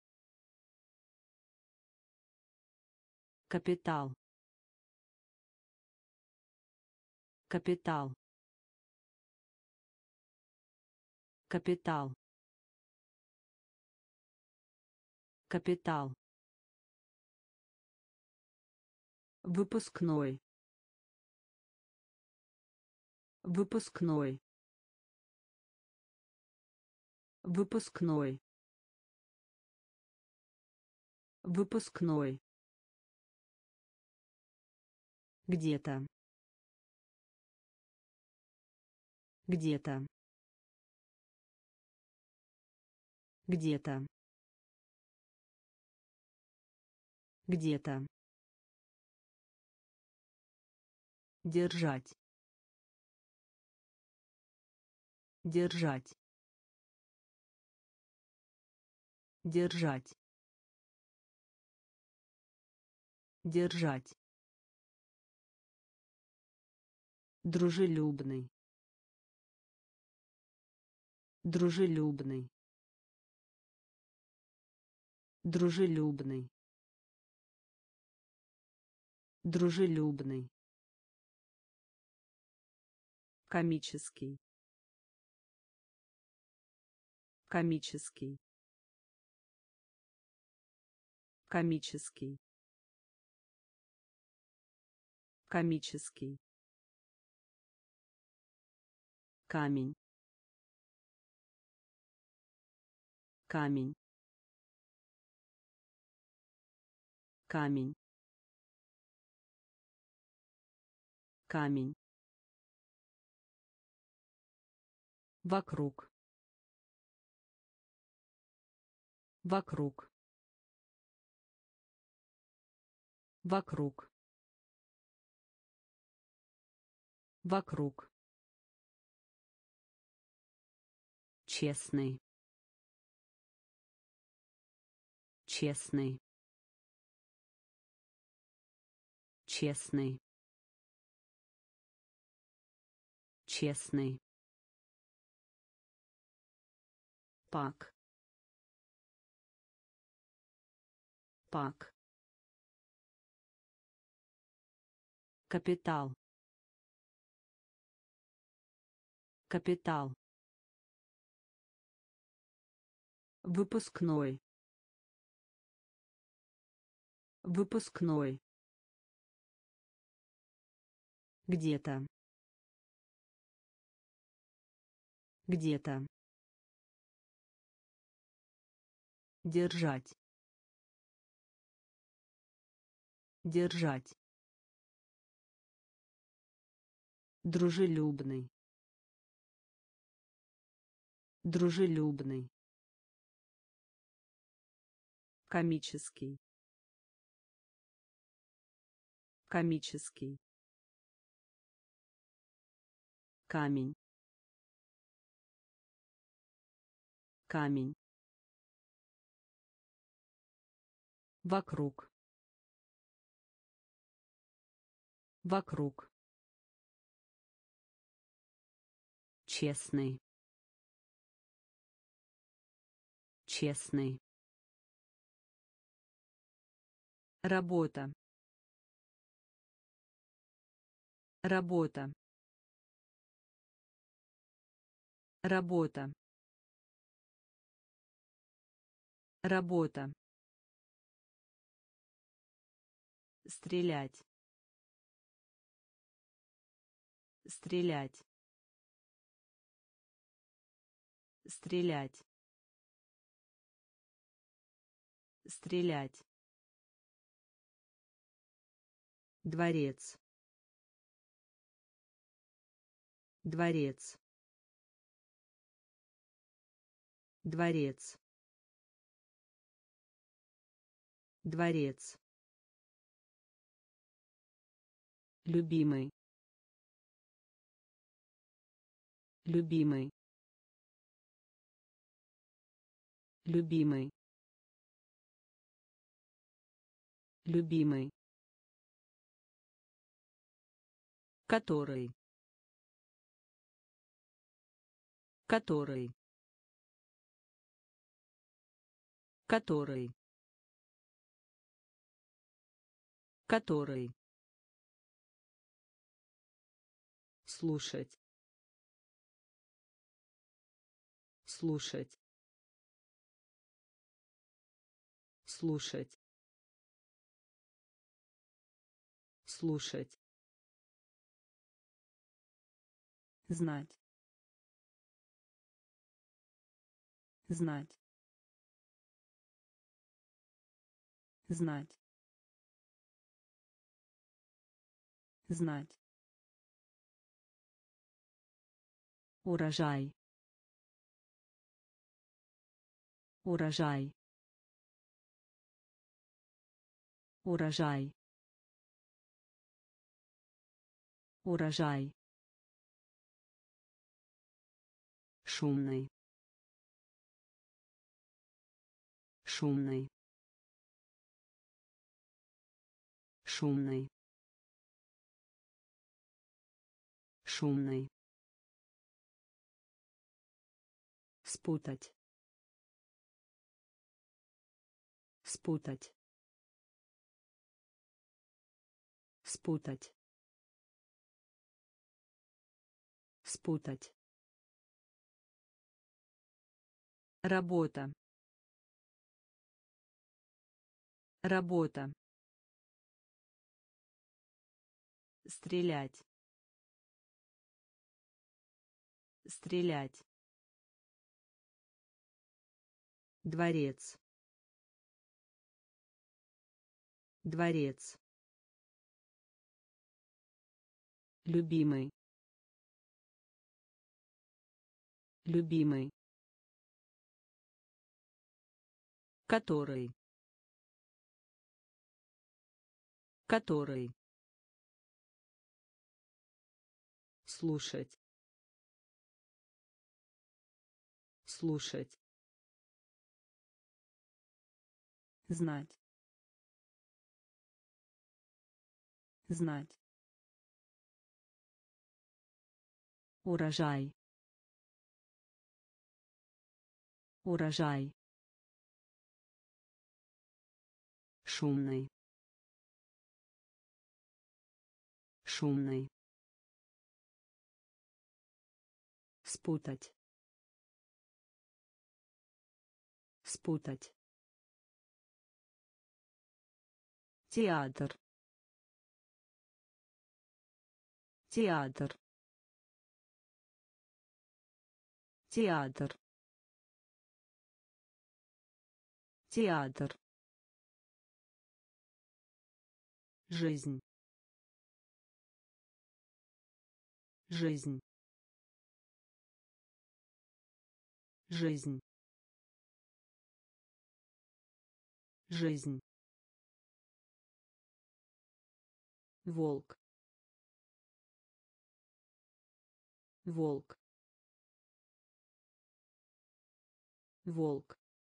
капитал, капитал, капитал, капитал, выпускной, выпускной, выпускной, выпускной, где-то, где-то, где-то, где-то, держать, держать, держать, держать, дружелюбный, дружелюбный, дружелюбный, дружелюбный, комический, комический, комический, комический, камень, камень, камень, камень, вокруг, вокруг, вокруг, вокруг, честный, честный, честный, честный, пак, пак, капитал, капитал, выпускной, выпускной, где-то, где-то, держать, держать, дружелюбный, дружелюбный, комический, комический, камень, камень, вокруг, вокруг, честный, честный, работа, работа, работа, работа, стрелять, стрелять, стрелять, стрелять, дворец, дворец, дворец, дворец, любимый, любимый, любимый, любимый, который, который, который, который, слушать, слушать, слушать, слушать, знать, знать, знать, знать, урожай, урожай, урожай, урожай, шумный, шумный, шумный, шумный, спутать, спутать, спутать, спутать, работа, работа, стрелять, стрелять, дворец, дворец, любимый, любимый, который, который, слушать, слушать, знать, знать, урожай, урожай, шумный, шумный, спутать, спутать, театр, театр, театр, театр, жизнь, жизнь, жизнь, жизнь, волк, волк, волк,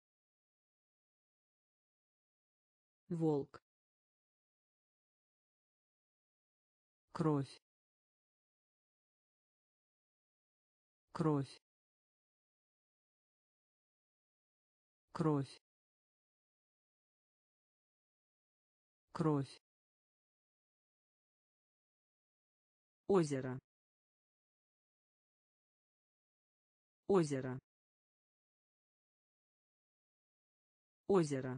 волк, кровь, кровь, кровь, кровь, озеро, озеро, озеро,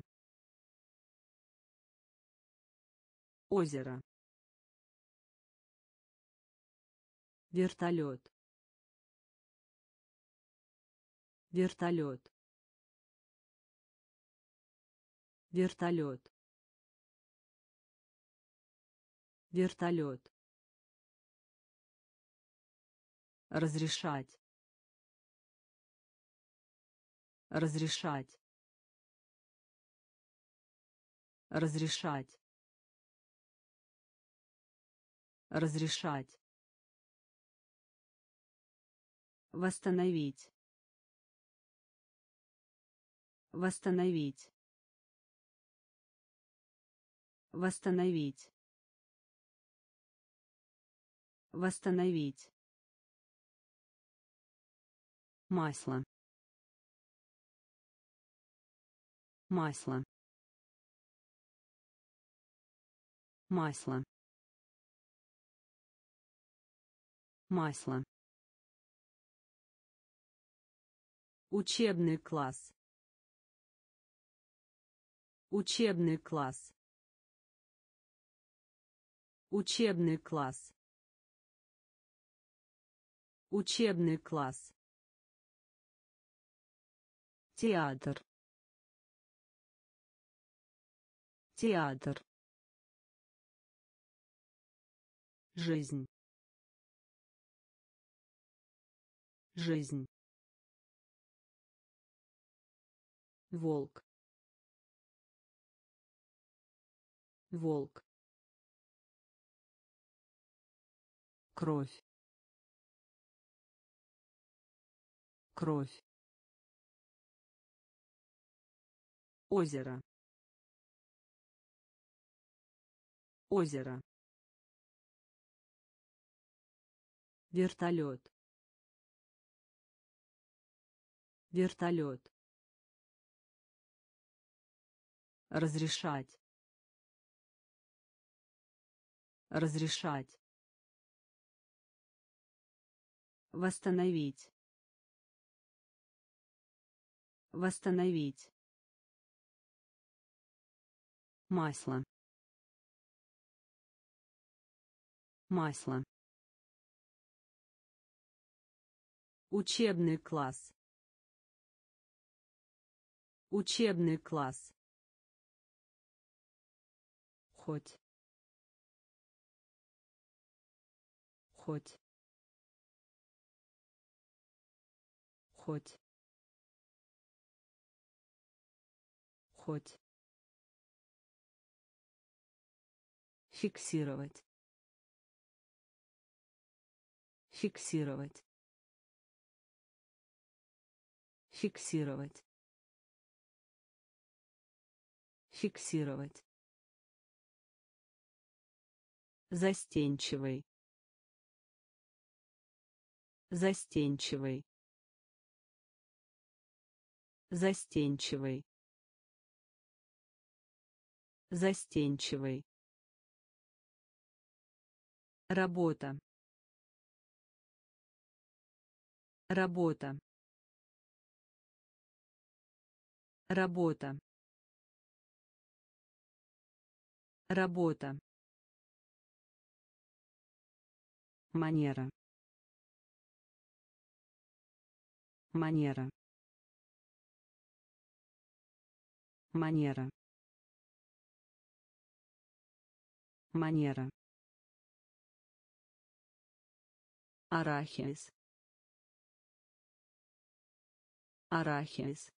озеро, вертолет, вертолет, вертолет, вертолет, разрешать, разрешать, разрешать, разрешать, восстановить, восстановить, Восстановить. Восстановить. Масло. Масло. Масло. Масло. Учебный класс. Учебный класс. Учебный класс. Учебный класс. Театр. Театр. Жизнь. Жизнь. Волк. Волк. Кровь. Кровь. Озеро. Озеро. Вертолет. Вертолет. Разрешать. Разрешать. Восстановить. Восстановить. Масло. Масло. Учебный класс. Учебный класс. Хоть. Хоть. Хоть. Хоть. Фиксировать. Фиксировать. Фиксировать. Фиксировать. Застенчивый. Застенчивый. Застенчивый. Застенчивый. Работа. Работа. Работа. Работа. Манера. Манера. Манера. Манера. Арахис. Арахис.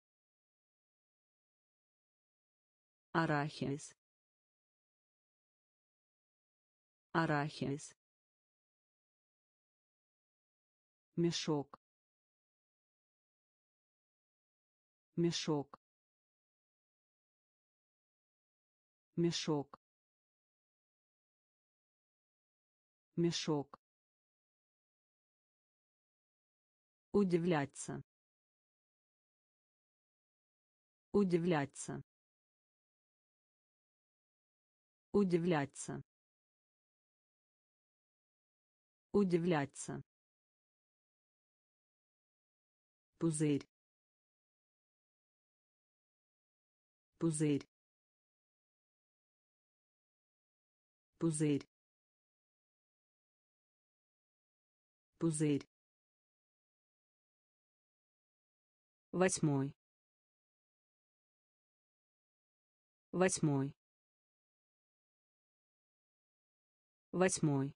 Арахис. Арахис. Мешок. Мешок. Мешок. Мешок. Удивляться. Удивляться. Удивляться. Удивляться. Пузырь. Пузырь. Пузырь. Пузырь. Восьмой. Восьмой. Восьмой.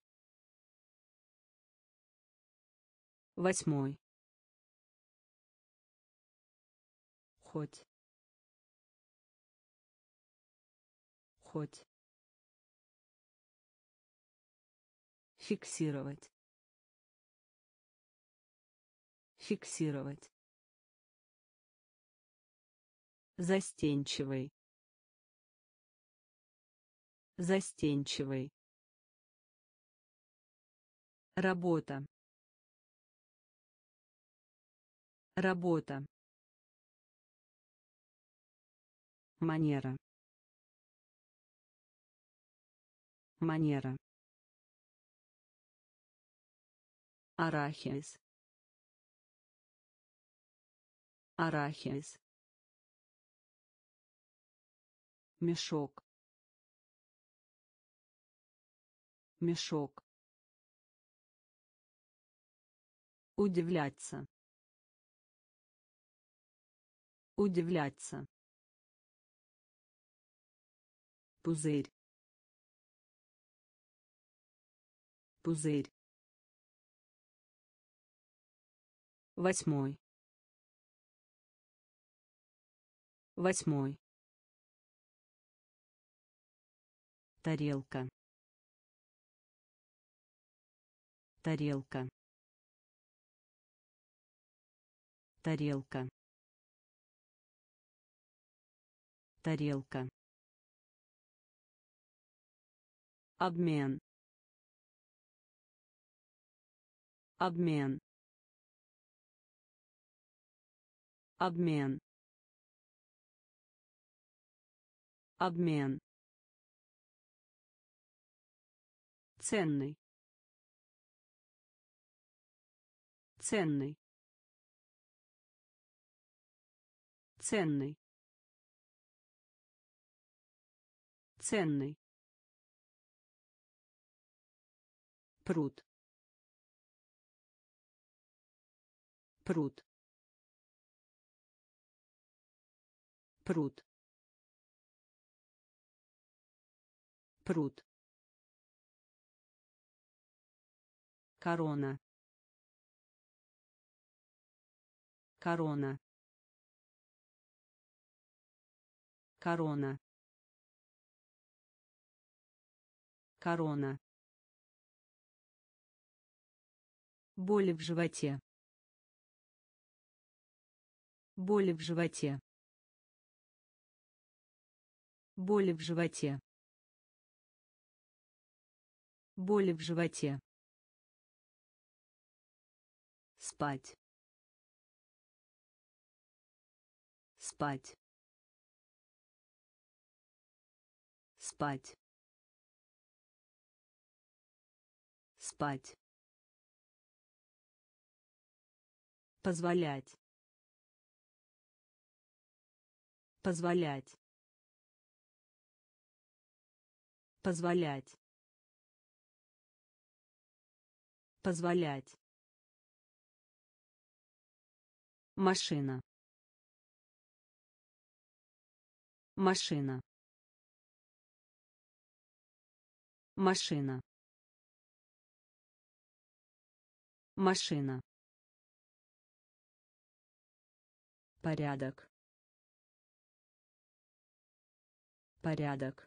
Восьмой. Хоть. Хоть. Фиксировать. Фиксировать. Застенчивый. Застенчивый. Работа. Работа. Манера. Манера. Арахис. Арахис. Мешок. Мешок. Удивляться. Удивляться. Пузырь. Пузырь. Восьмой. Восьмой. Тарелка. Тарелка. Тарелка. Тарелка. Обмен. Обмен. Обмен. Обмен. Ценный. Ценный. Ценный. Ценный. Пруд. Пруд. Пруд. Пруд. Корона. Корона. Корона. Корона. Боли в животе. Боли в животе. Боли в животе. Боли в животе. Спать. Спать. Спать. Спать. Позволять. Позволять. Позволять. Позволять. Машина. Машина. Машина. Машина. Порядок. Порядок.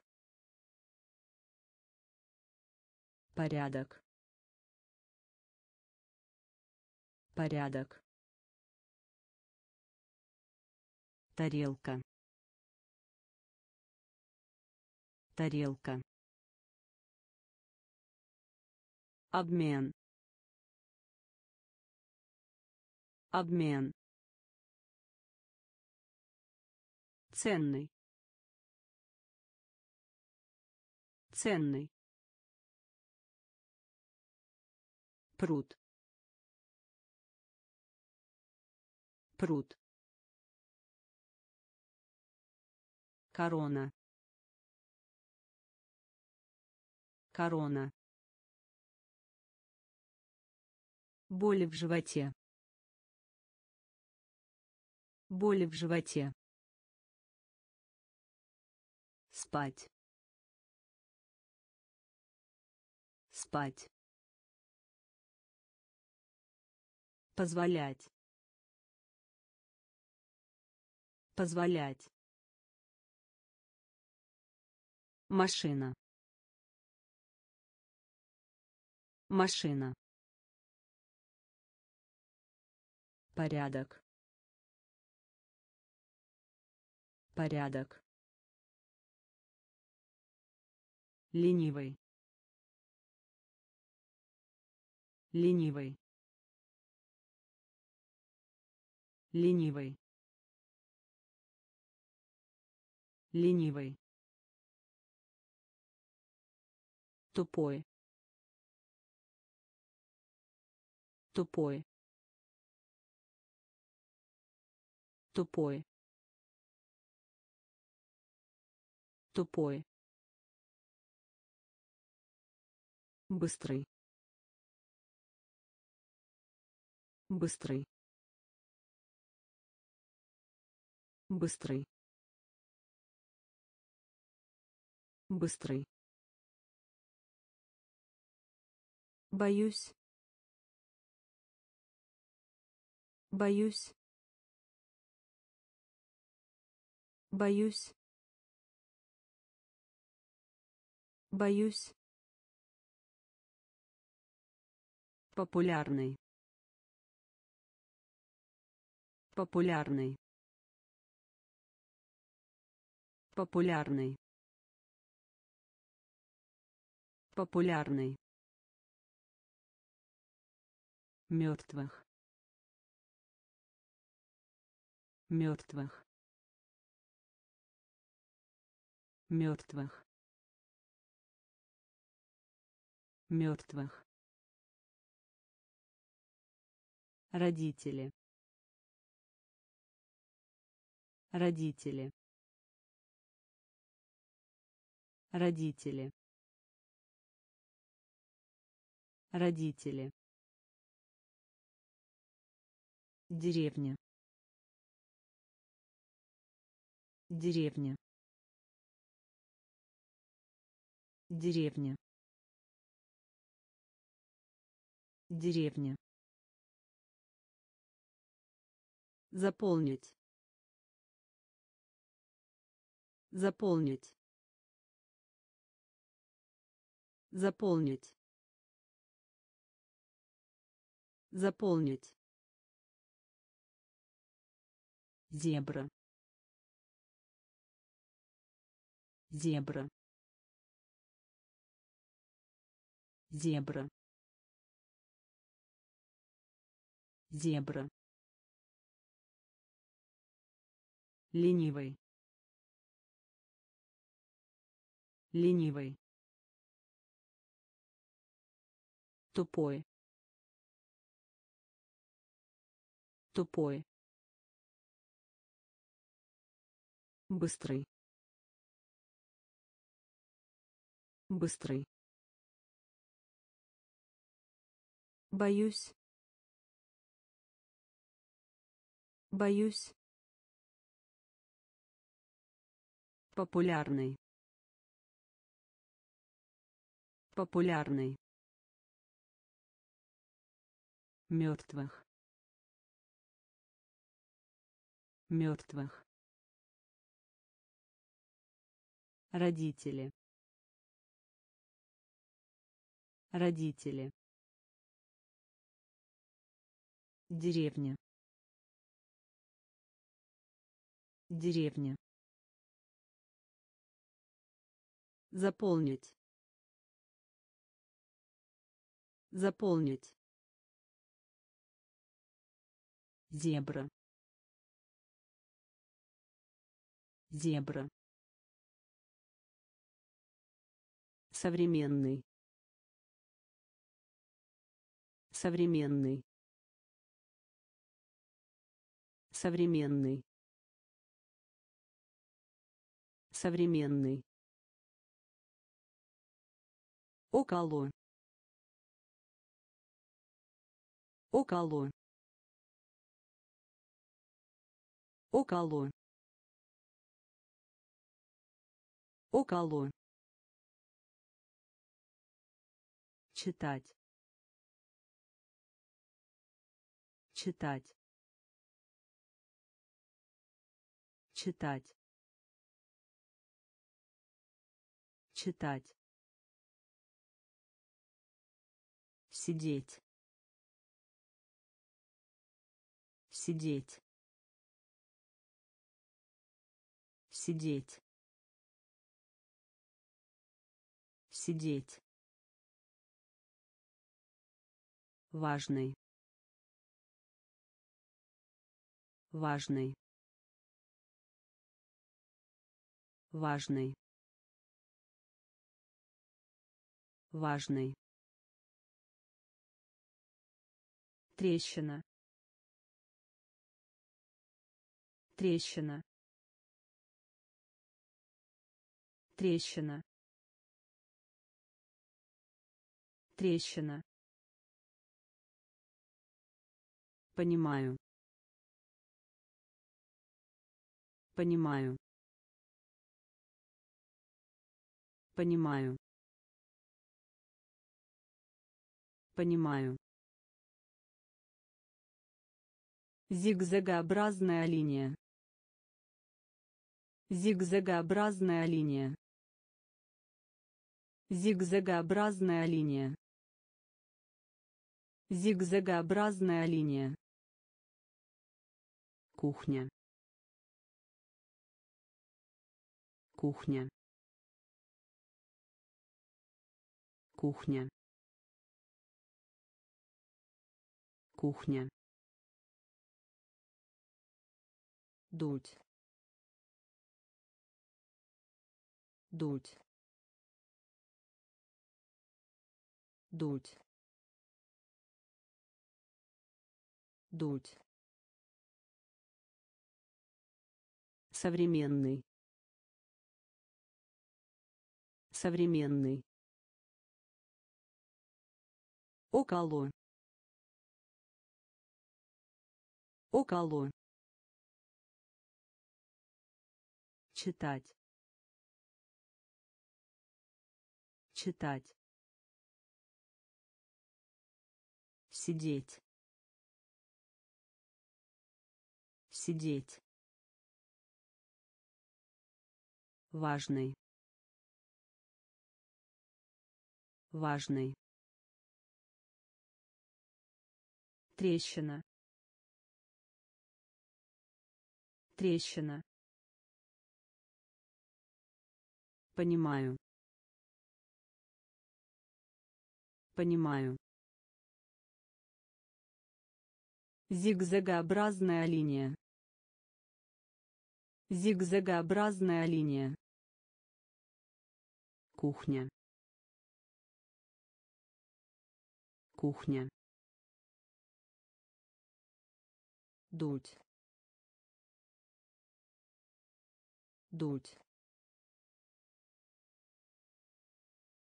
Порядок. Порядок. Тарелка. Тарелка. Обмен. Обмен. Ценный. Ценный. Пруд. Пруд. Корона. Корона. Боли в животе. Боли в животе. Спать. Спать. Позволять. Позволять. Машина. Машина. Порядок. Порядок. ленивый, ленивый, ленивый, ленивый, тупой, тупой, тупой, тупой, быстрый, быстрый, быстрый, быстрый, боюсь, боюсь, боюсь, боюсь, популярный, популярный, популярный, популярный, мертвых, мертвых, мертвых, мертвых, родители, родители, родители, родители, деревня, деревня, деревня, деревня, заполнить, заполнить, заполнить, заполнить, зебра, зебра, зебра, зебра, ленивый, ленивый, тупой, тупой, быстрый, быстрый, боюсь, боюсь, популярный, популярный, мертвых, мертвых, родители, родители, деревня, деревня, заполнить, заполнить, зебра, зебра, современный, современный, современный, современный, около, около, около, около, читать, читать, читать, читать, сидеть, сидеть, сидеть, Сидеть. Важный. Важный. Важный. Важный. Трещина. Трещина. Трещина. Трещина. Понимаю. Понимаю. Понимаю. Понимаю. Зигзагообразная линия. Зигзагообразная линия. Зигзагообразная линия. Зигзагообразная линия. Кухня. Кухня. Кухня. Кухня. Дуть. Дуть. Дуть. Дуть. Современный. Современный. Около. Около. Читать. Читать. Сидеть. Сидеть. Важный. Важный. Трещина. Трещина. Понимаю. Понимаю. Зигзагообразная линия. Зигзагообразная линия. Кухня. Кухня. Дуть. Дуть.